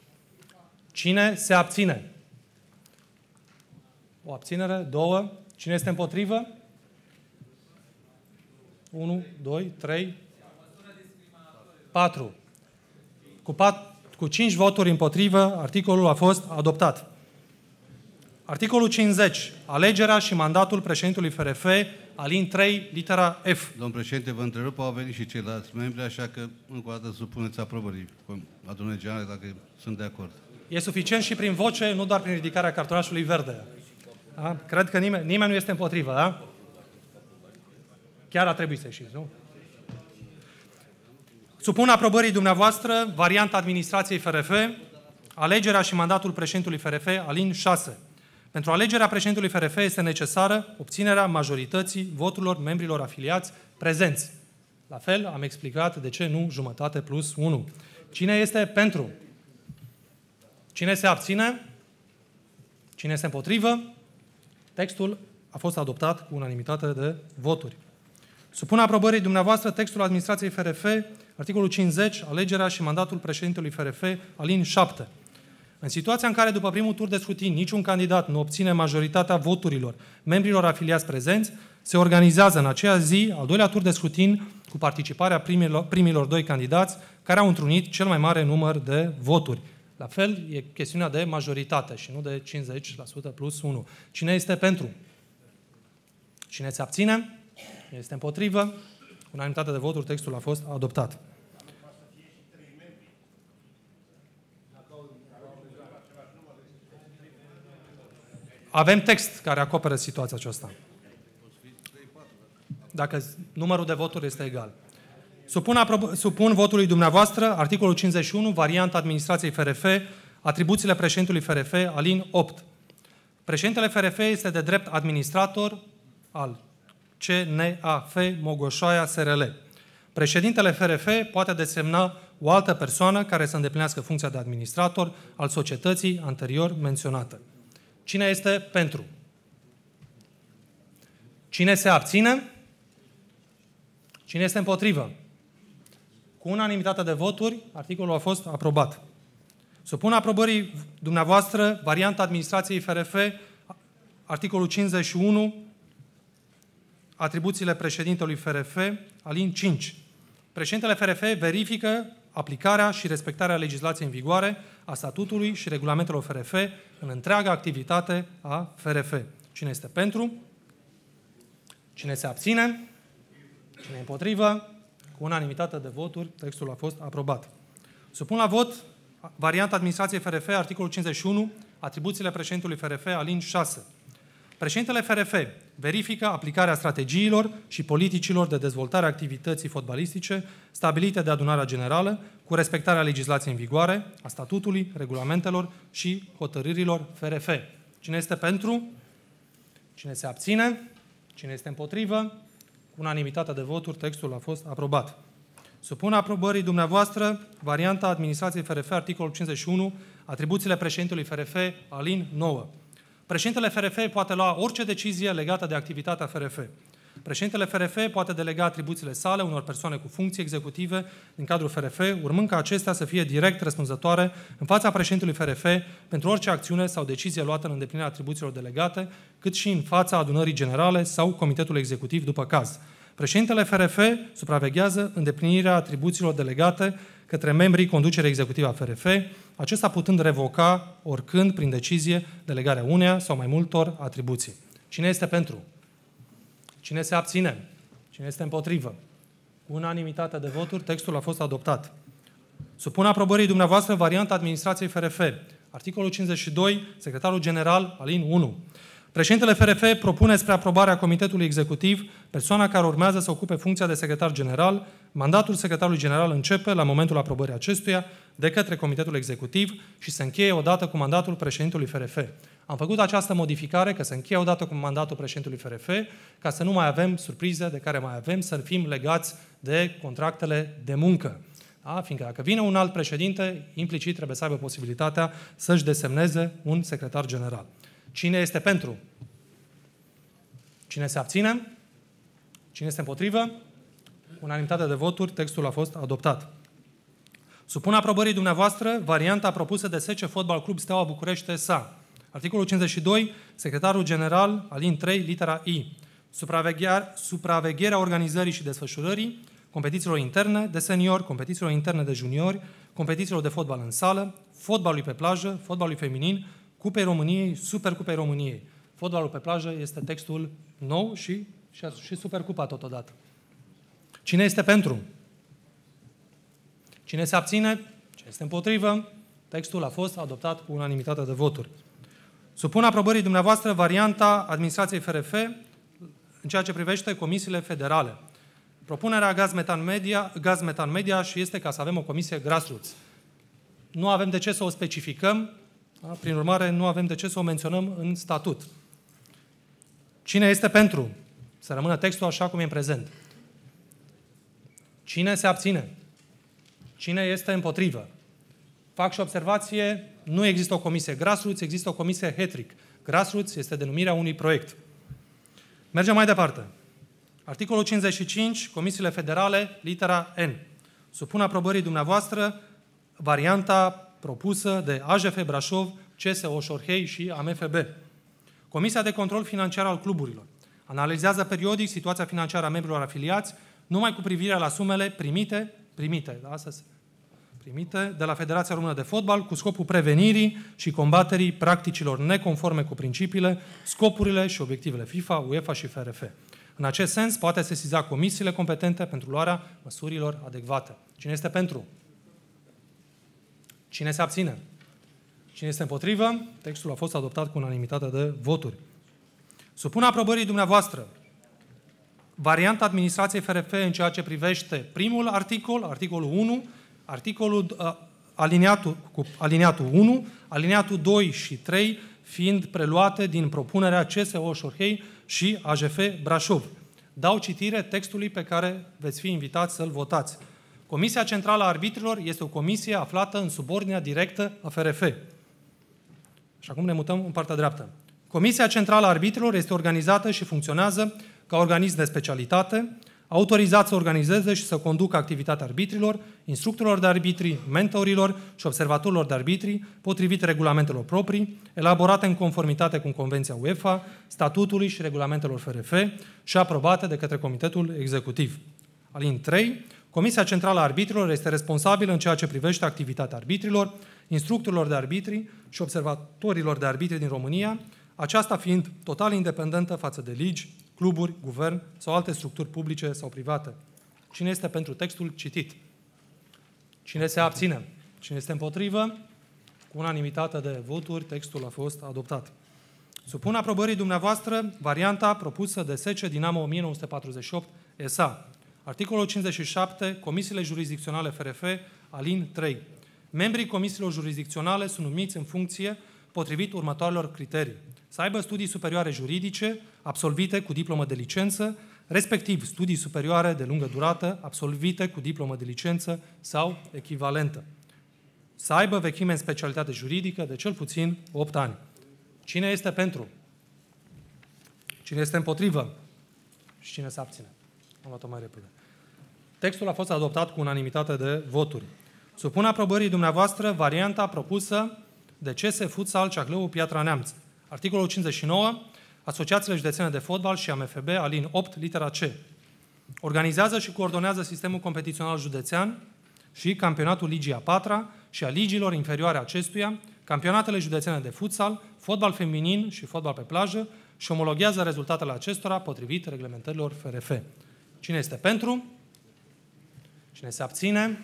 Cine se abține? O abținere, două. Cine este împotrivă? unu, doi, trei, patru. Cu, pat, cu cinci voturi împotrivă, articolul a fost adoptat. Articolul cincizeci. Alegerea și mandatul președintelui F R F, alin trei, litera F. Domnul președinte, vă întrerup, au venit și ceilalți membri, așa că încă o dată supuneți aprobării adunării generale, dacă sunt de acord. E suficient și prin voce, nu doar prin ridicarea cartonașului verde. Da? Cred că nimeni, nimeni nu este împotrivă, da? Chiar a trebuit să ieșiți, nu? Supun aprobării dumneavoastră varianta administrației F R F, alegerea și mandatul președintelui F R F, alin șase. Pentru alegerea președintelui F R F este necesară obținerea majorității voturilor membrilor afiliați prezenți. La fel, am explicat de ce nu jumătate plus unu. Cine este pentru? Cine se abține? Cine este împotrivă? Textul a fost adoptat cu unanimitate de voturi. Supun aprobării dumneavoastră textul administrației F R F, articolul cincizeci, alegerea și mandatul președintelui F R F, alin șapte. În situația în care, după primul tur de scrutin, niciun candidat nu obține majoritatea voturilor membrilor afiliați prezenți, se organizează în aceea zi al doilea tur de scrutin cu participarea primilor, primilor doi candidați care au întrunit cel mai mare număr de voturi. La fel, e chestiunea de majoritate și nu de cincizeci la sută plus unu. Cine este pentru? Cine se abține? Cine este împotrivă? Unanimitate de voturi, textul a fost adoptat. Avem text care acoperă situația aceasta. Dacă numărul de voturi este egal. Supun, aprob- supun votului dumneavoastră articolul cincizeci și unu, varianta administrației F R F, atribuțiile președintelui F R F, alin opt. Președintele F R F este de drept administrator al C N A F Mogoșoaia S R L. Președintele F R F poate desemna o altă persoană care să îndeplinească funcția de administrator al societății anterior menționată. Cine este pentru? Cine se abține? Cine este împotrivă? Cu unanimitate de voturi, articolul a fost aprobat. Supun aprobării dumneavoastră varianta administrației F R F, articolul cincizeci și unu, atribuțiile președintelui F R F, alin cinci. Președintele F R F verifică aplicarea și respectarea legislației în vigoare, a statutului și regulamentelor F R F în întreaga activitate a F R F. Cine este pentru? Cine se abține? Cine e împotrivă? Cu unanimitate de voturi, textul a fost aprobat. Supun la vot varianta administrației F R F, articolul cincizeci și unu, atribuțiile președintelui F R F, alin șase. Președintele F R F verifică aplicarea strategiilor și politicilor de dezvoltare a activității fotbalistice stabilite de adunarea generală cu respectarea legislației în vigoare, a statutului, regulamentelor și hotărârilor F R F. Cine este pentru? Cine se abține? Cine este împotrivă? Cu unanimitate de voturi, textul a fost aprobat. Supun aprobării dumneavoastră varianta administrației F R F, articolul cincizeci și unu, atribuțiile președintelui F R F, alin nouă. Președintele F R F poate lua orice decizie legată de activitatea F R F. Președintele F R F poate delega atribuțiile sale unor persoane cu funcții executive din cadrul F R F, urmând ca acestea să fie direct răspunzătoare în fața președintelui F R F pentru orice acțiune sau decizie luată în îndeplinirea atribuțiilor delegate, cât și în fața adunării generale sau comitetului executiv după caz. Președintele F R F supraveghează îndeplinirea atribuțiilor delegate către membrii conducerii executive a F R F, acesta putând revoca oricând, prin decizie, delegarea uneia sau mai multor atribuții. Cine este pentru? Cine se abține? Cine este împotrivă? Cu unanimitate de voturi, textul a fost adoptat. Supun aprobării dumneavoastră varianta administrației F R F. Articolul cincizeci și doi, secretarul general, alin unu. Președintele F R F propune spre aprobarea Comitetului Executiv persoana care urmează să ocupe funcția de secretar general. Mandatul secretarului general începe la momentul aprobării acestuia de către Comitetul Executiv și se încheie odată cu mandatul președintelui F R F. Am făcut această modificare că se încheie odată cu mandatul președintelui F R F, ca să nu mai avem surprize de care mai avem, să fim legați de contractele de muncă. Da? Fiindcă dacă vine un alt președinte, implicit trebuie să aibă posibilitatea să-și desemneze un secretar general. Cine este pentru? Cine se abține? Cine este împotrivă? Unanimitate de voturi, textul a fost adoptat. Supun aprobării dumneavoastră varianta propusă de S C Fotbal Club Steaua București S A. Articolul cincizeci și doi, secretarul general, alin trei, litera I. Supravegherea, supravegherea organizării și desfășurării competițiilor interne de seniori, competițiilor interne de juniori, competițiilor de fotbal în sală, fotbalului pe plajă, fotbalului feminin, Cupei României, Supercupei României. Fotbalul pe plajă este textul nou și, și, și Supercupa totodată. Cine este pentru? Cine se abține? Cine este împotrivă? Textul a fost adoptat cu unanimitate de voturi. Supun aprobării dumneavoastră varianta administrației F R F în ceea ce privește comisiile federale. Propunerea Gaz Metan Media, Gaz Metan Media și este ca să avem o comisie grassroots. Nu avem de ce să o specificăm, da? Prin urmare nu avem de ce să o menționăm în statut. Cine este pentru? Să rămână textul așa cum e în prezent. Cine se abține? Cine este împotrivă? Fac și observație, nu există o comisie grassroots, există o comisie Hetric. Grassroots este denumirea unui proiect. Mergem mai departe. Articolul cincizeci și cinci, comisiile federale, litera N. Supun aprobării dumneavoastră varianta propusă de A J F Brașov, C S Oșorhei și A M F B. Comisia de control financiar al cluburilor analizează periodic situația financiară a membrilor afiliați, numai cu privire la sumele primite, primite, da, astăzi, primite de la Federația Română de Fotbal, cu scopul prevenirii și combaterii practicilor neconforme cu principiile, scopurile și obiectivele FIFA, UEFA și F R F. În acest sens, poate sesiza comisiile competente pentru luarea măsurilor adecvate. Cine este pentru? Cine se abține? Cine este împotrivă? Textul a fost adoptat cu unanimitate de voturi. Supun aprobării dumneavoastră varianta administrației F R F în ceea ce privește primul articol, articolul unu, articolul uh, aliniatul, cu aliniatul unu, aliniatul doi și trei fiind preluate din propunerea C S O Șorhei și A J F Brașov. Dau citire textului pe care veți fi invitați să-l votați. Comisia Centrală a Arbitrilor este o comisie aflată în subordinea directă a F R F. Și acum ne mutăm în partea dreaptă. Comisia Centrală a Arbitrilor este organizată și funcționează ca organism de specialitate, autorizat să organizeze și să conducă activitatea arbitrilor, instructorilor de arbitri, mentorilor și observatorilor de arbitri, potrivit regulamentelor proprii, elaborate în conformitate cu Convenția UEFA, statutului și regulamentelor F R F și aprobate de către Comitetul Executiv. Alin trei. Comisia Centrală a Arbitrilor este responsabilă în ceea ce privește activitatea arbitrilor, instructorilor de arbitri și observatorilor de arbitri din România, aceasta fiind total independentă față de legi, cluburi, guvern sau alte structuri publice sau private. Cine este pentru textul citit? Cine se abține? Cine este împotrivă? Cu unanimitate de voturi, textul a fost adoptat. Supun aprobării dumneavoastră varianta propusă de S C Dinamo o mie nouă sute patruzeci și opt S A. Articolul cincizeci și șapte. Comisiile jurisdicționale F R F, alin trei. Membrii comisiilor jurisdicționale sunt numiți în funcție potrivit următoarelor criterii: să aibă studii superioare juridice, absolvite cu diplomă de licență, respectiv studii superioare de lungă durată, absolvite cu diplomă de licență sau echivalentă. Să aibă vechime în specialitate juridică de cel puțin opt ani. Cine este pentru? Cine este împotrivă? Și cine se abține? Am luat-o mai repede. Textul a fost adoptat cu unanimitate de voturi. Supun aprobării dumneavoastră varianta propusă de C S Futsal Ceahlău Piatra Neamț. Articolul cincizeci și nouă. Asociațiile județene de fotbal și A M F B, alin opt, litera C. Organizează și coordonează sistemul competițional județean și campionatul Ligii a patra și a ligiilor inferioare acestuia, campionatele județene de futsal, fotbal feminin și fotbal pe plajă și omologhează rezultatele acestora potrivit reglementărilor F R F. Cine este pentru? Cine se abține?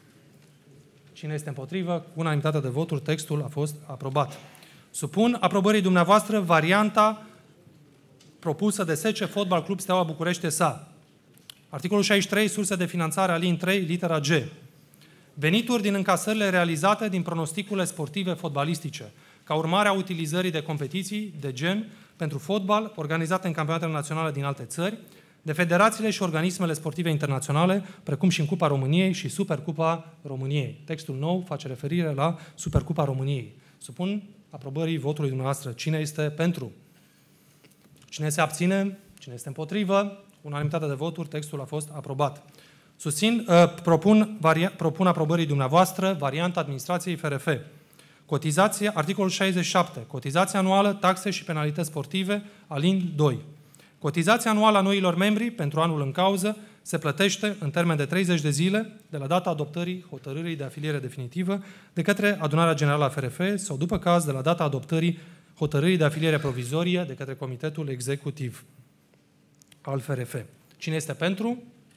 Cine este împotrivă? Cu unanimitate de voturi, textul a fost aprobat. Supun aprobării dumneavoastră varianta propusă de S C Fotbal Club Steaua București S A. Articolul șaizeci și trei. Surse de finanțare, alin trei, litera G. Venituri din încasările realizate din pronosticurile sportive fotbalistice, ca urmare a utilizării de competiții de gen pentru fotbal organizate în campionatele naționale din alte țări, de federațiile și organismele sportive internaționale, precum și în Cupa României și Supercupa României. Textul nou face referire la Supercupa României. Supun aprobării votului dumneavoastră. Cine este pentru? Cine se abține? Cine este împotrivă? Unanimitate de voturi, textul a fost aprobat. Susțin, uh, propun, varia, propun aprobării dumneavoastră varianta administrației F R F. Cotizație, articolul șaizeci și șapte. Cotizația anuală, taxe și penalități sportive, alin doi. Cotizația anuală a noilor membri pentru anul în cauză se plătește în termen de treizeci de zile de la data adoptării hotărârii de afiliere definitivă de către Adunarea Generală a F R F sau, după caz, de la data adoptării hotărârii de afiliere provizorie de către Comitetul Executiv al F R F. Cine este pentru?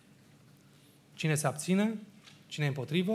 Cine se abține? Cine e împotrivă?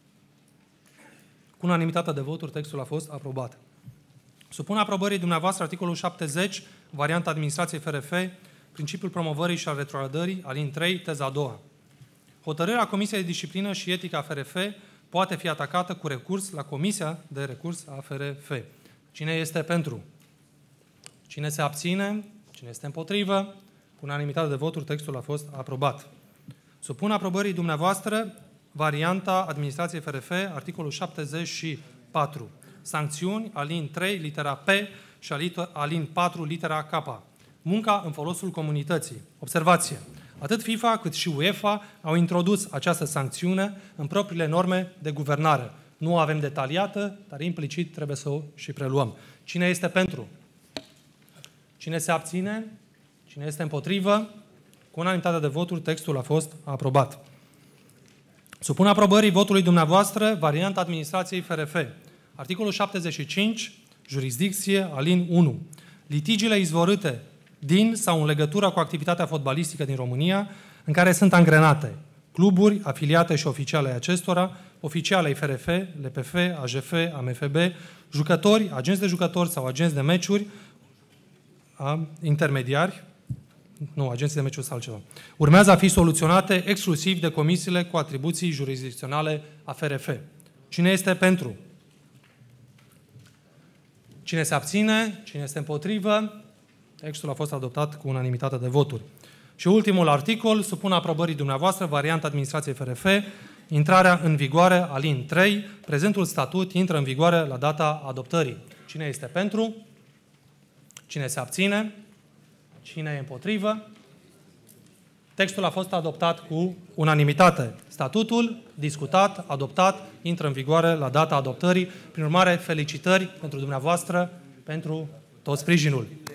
Cu unanimitate de voturi, textul a fost aprobat. Supun aprobării dumneavoastră articolul șaptezeci, varianta administrației F R F, principiul promovării și al retrogradării, alin trei, teza a doua. Hotărârea Comisiei de Disciplină și Etică a F R F poate fi atacată cu recurs la Comisia de Recurs a F R F. Cine este pentru? Cine se abține? Cine este împotrivă? Cu unanimitate de voturi, textul a fost aprobat. Supun aprobării dumneavoastră varianta administrației F R F, articolul șaptezeci și patru. Sancțiuni, alin trei, litera P și alin patru, litera K. Munca în folosul comunității. Observație. Atât FIFA cât și UEFA au introdus această sancțiune în propriile norme de guvernare. Nu o avem detaliată, dar implicit trebuie să o și preluăm. Cine este pentru? Cine se abține? Cine este împotrivă? Cu unanimitate de voturi, textul a fost aprobat. Supun aprobării votului dumneavoastră varianta administrației F R F. Articolul șaptezeci și cinci, jurisdicție, alin unu. Litigiile izvorâte din sau în legătură cu activitatea fotbalistică din România, în care sunt angrenate cluburi, afiliate și oficiale ai acestora, oficiale ai F R F, L P F, A J F, A M F B, jucători, agenți de jucători sau agenți de meciuri, a, intermediari, nu, agenții de meciuri sau altceva. Urmează a fi soluționate exclusiv de comisiile cu atribuții jurisdicționale a F R F. Cine este pentru? Cine se abține? Cine este împotrivă? Textul a fost adoptat cu unanimitate de voturi. Și ultimul articol, supun aprobării dumneavoastră, varianta administrației F R F, intrarea în vigoare, alin trei, prezentul statut intră în vigoare la data adoptării. Cine este pentru? Cine se abține? Cine e împotrivă? Textul a fost adoptat cu unanimitate. Statutul, discutat, adoptat, intră în vigoare la data adoptării. Prin urmare, felicitări pentru dumneavoastră, pentru tot sprijinul.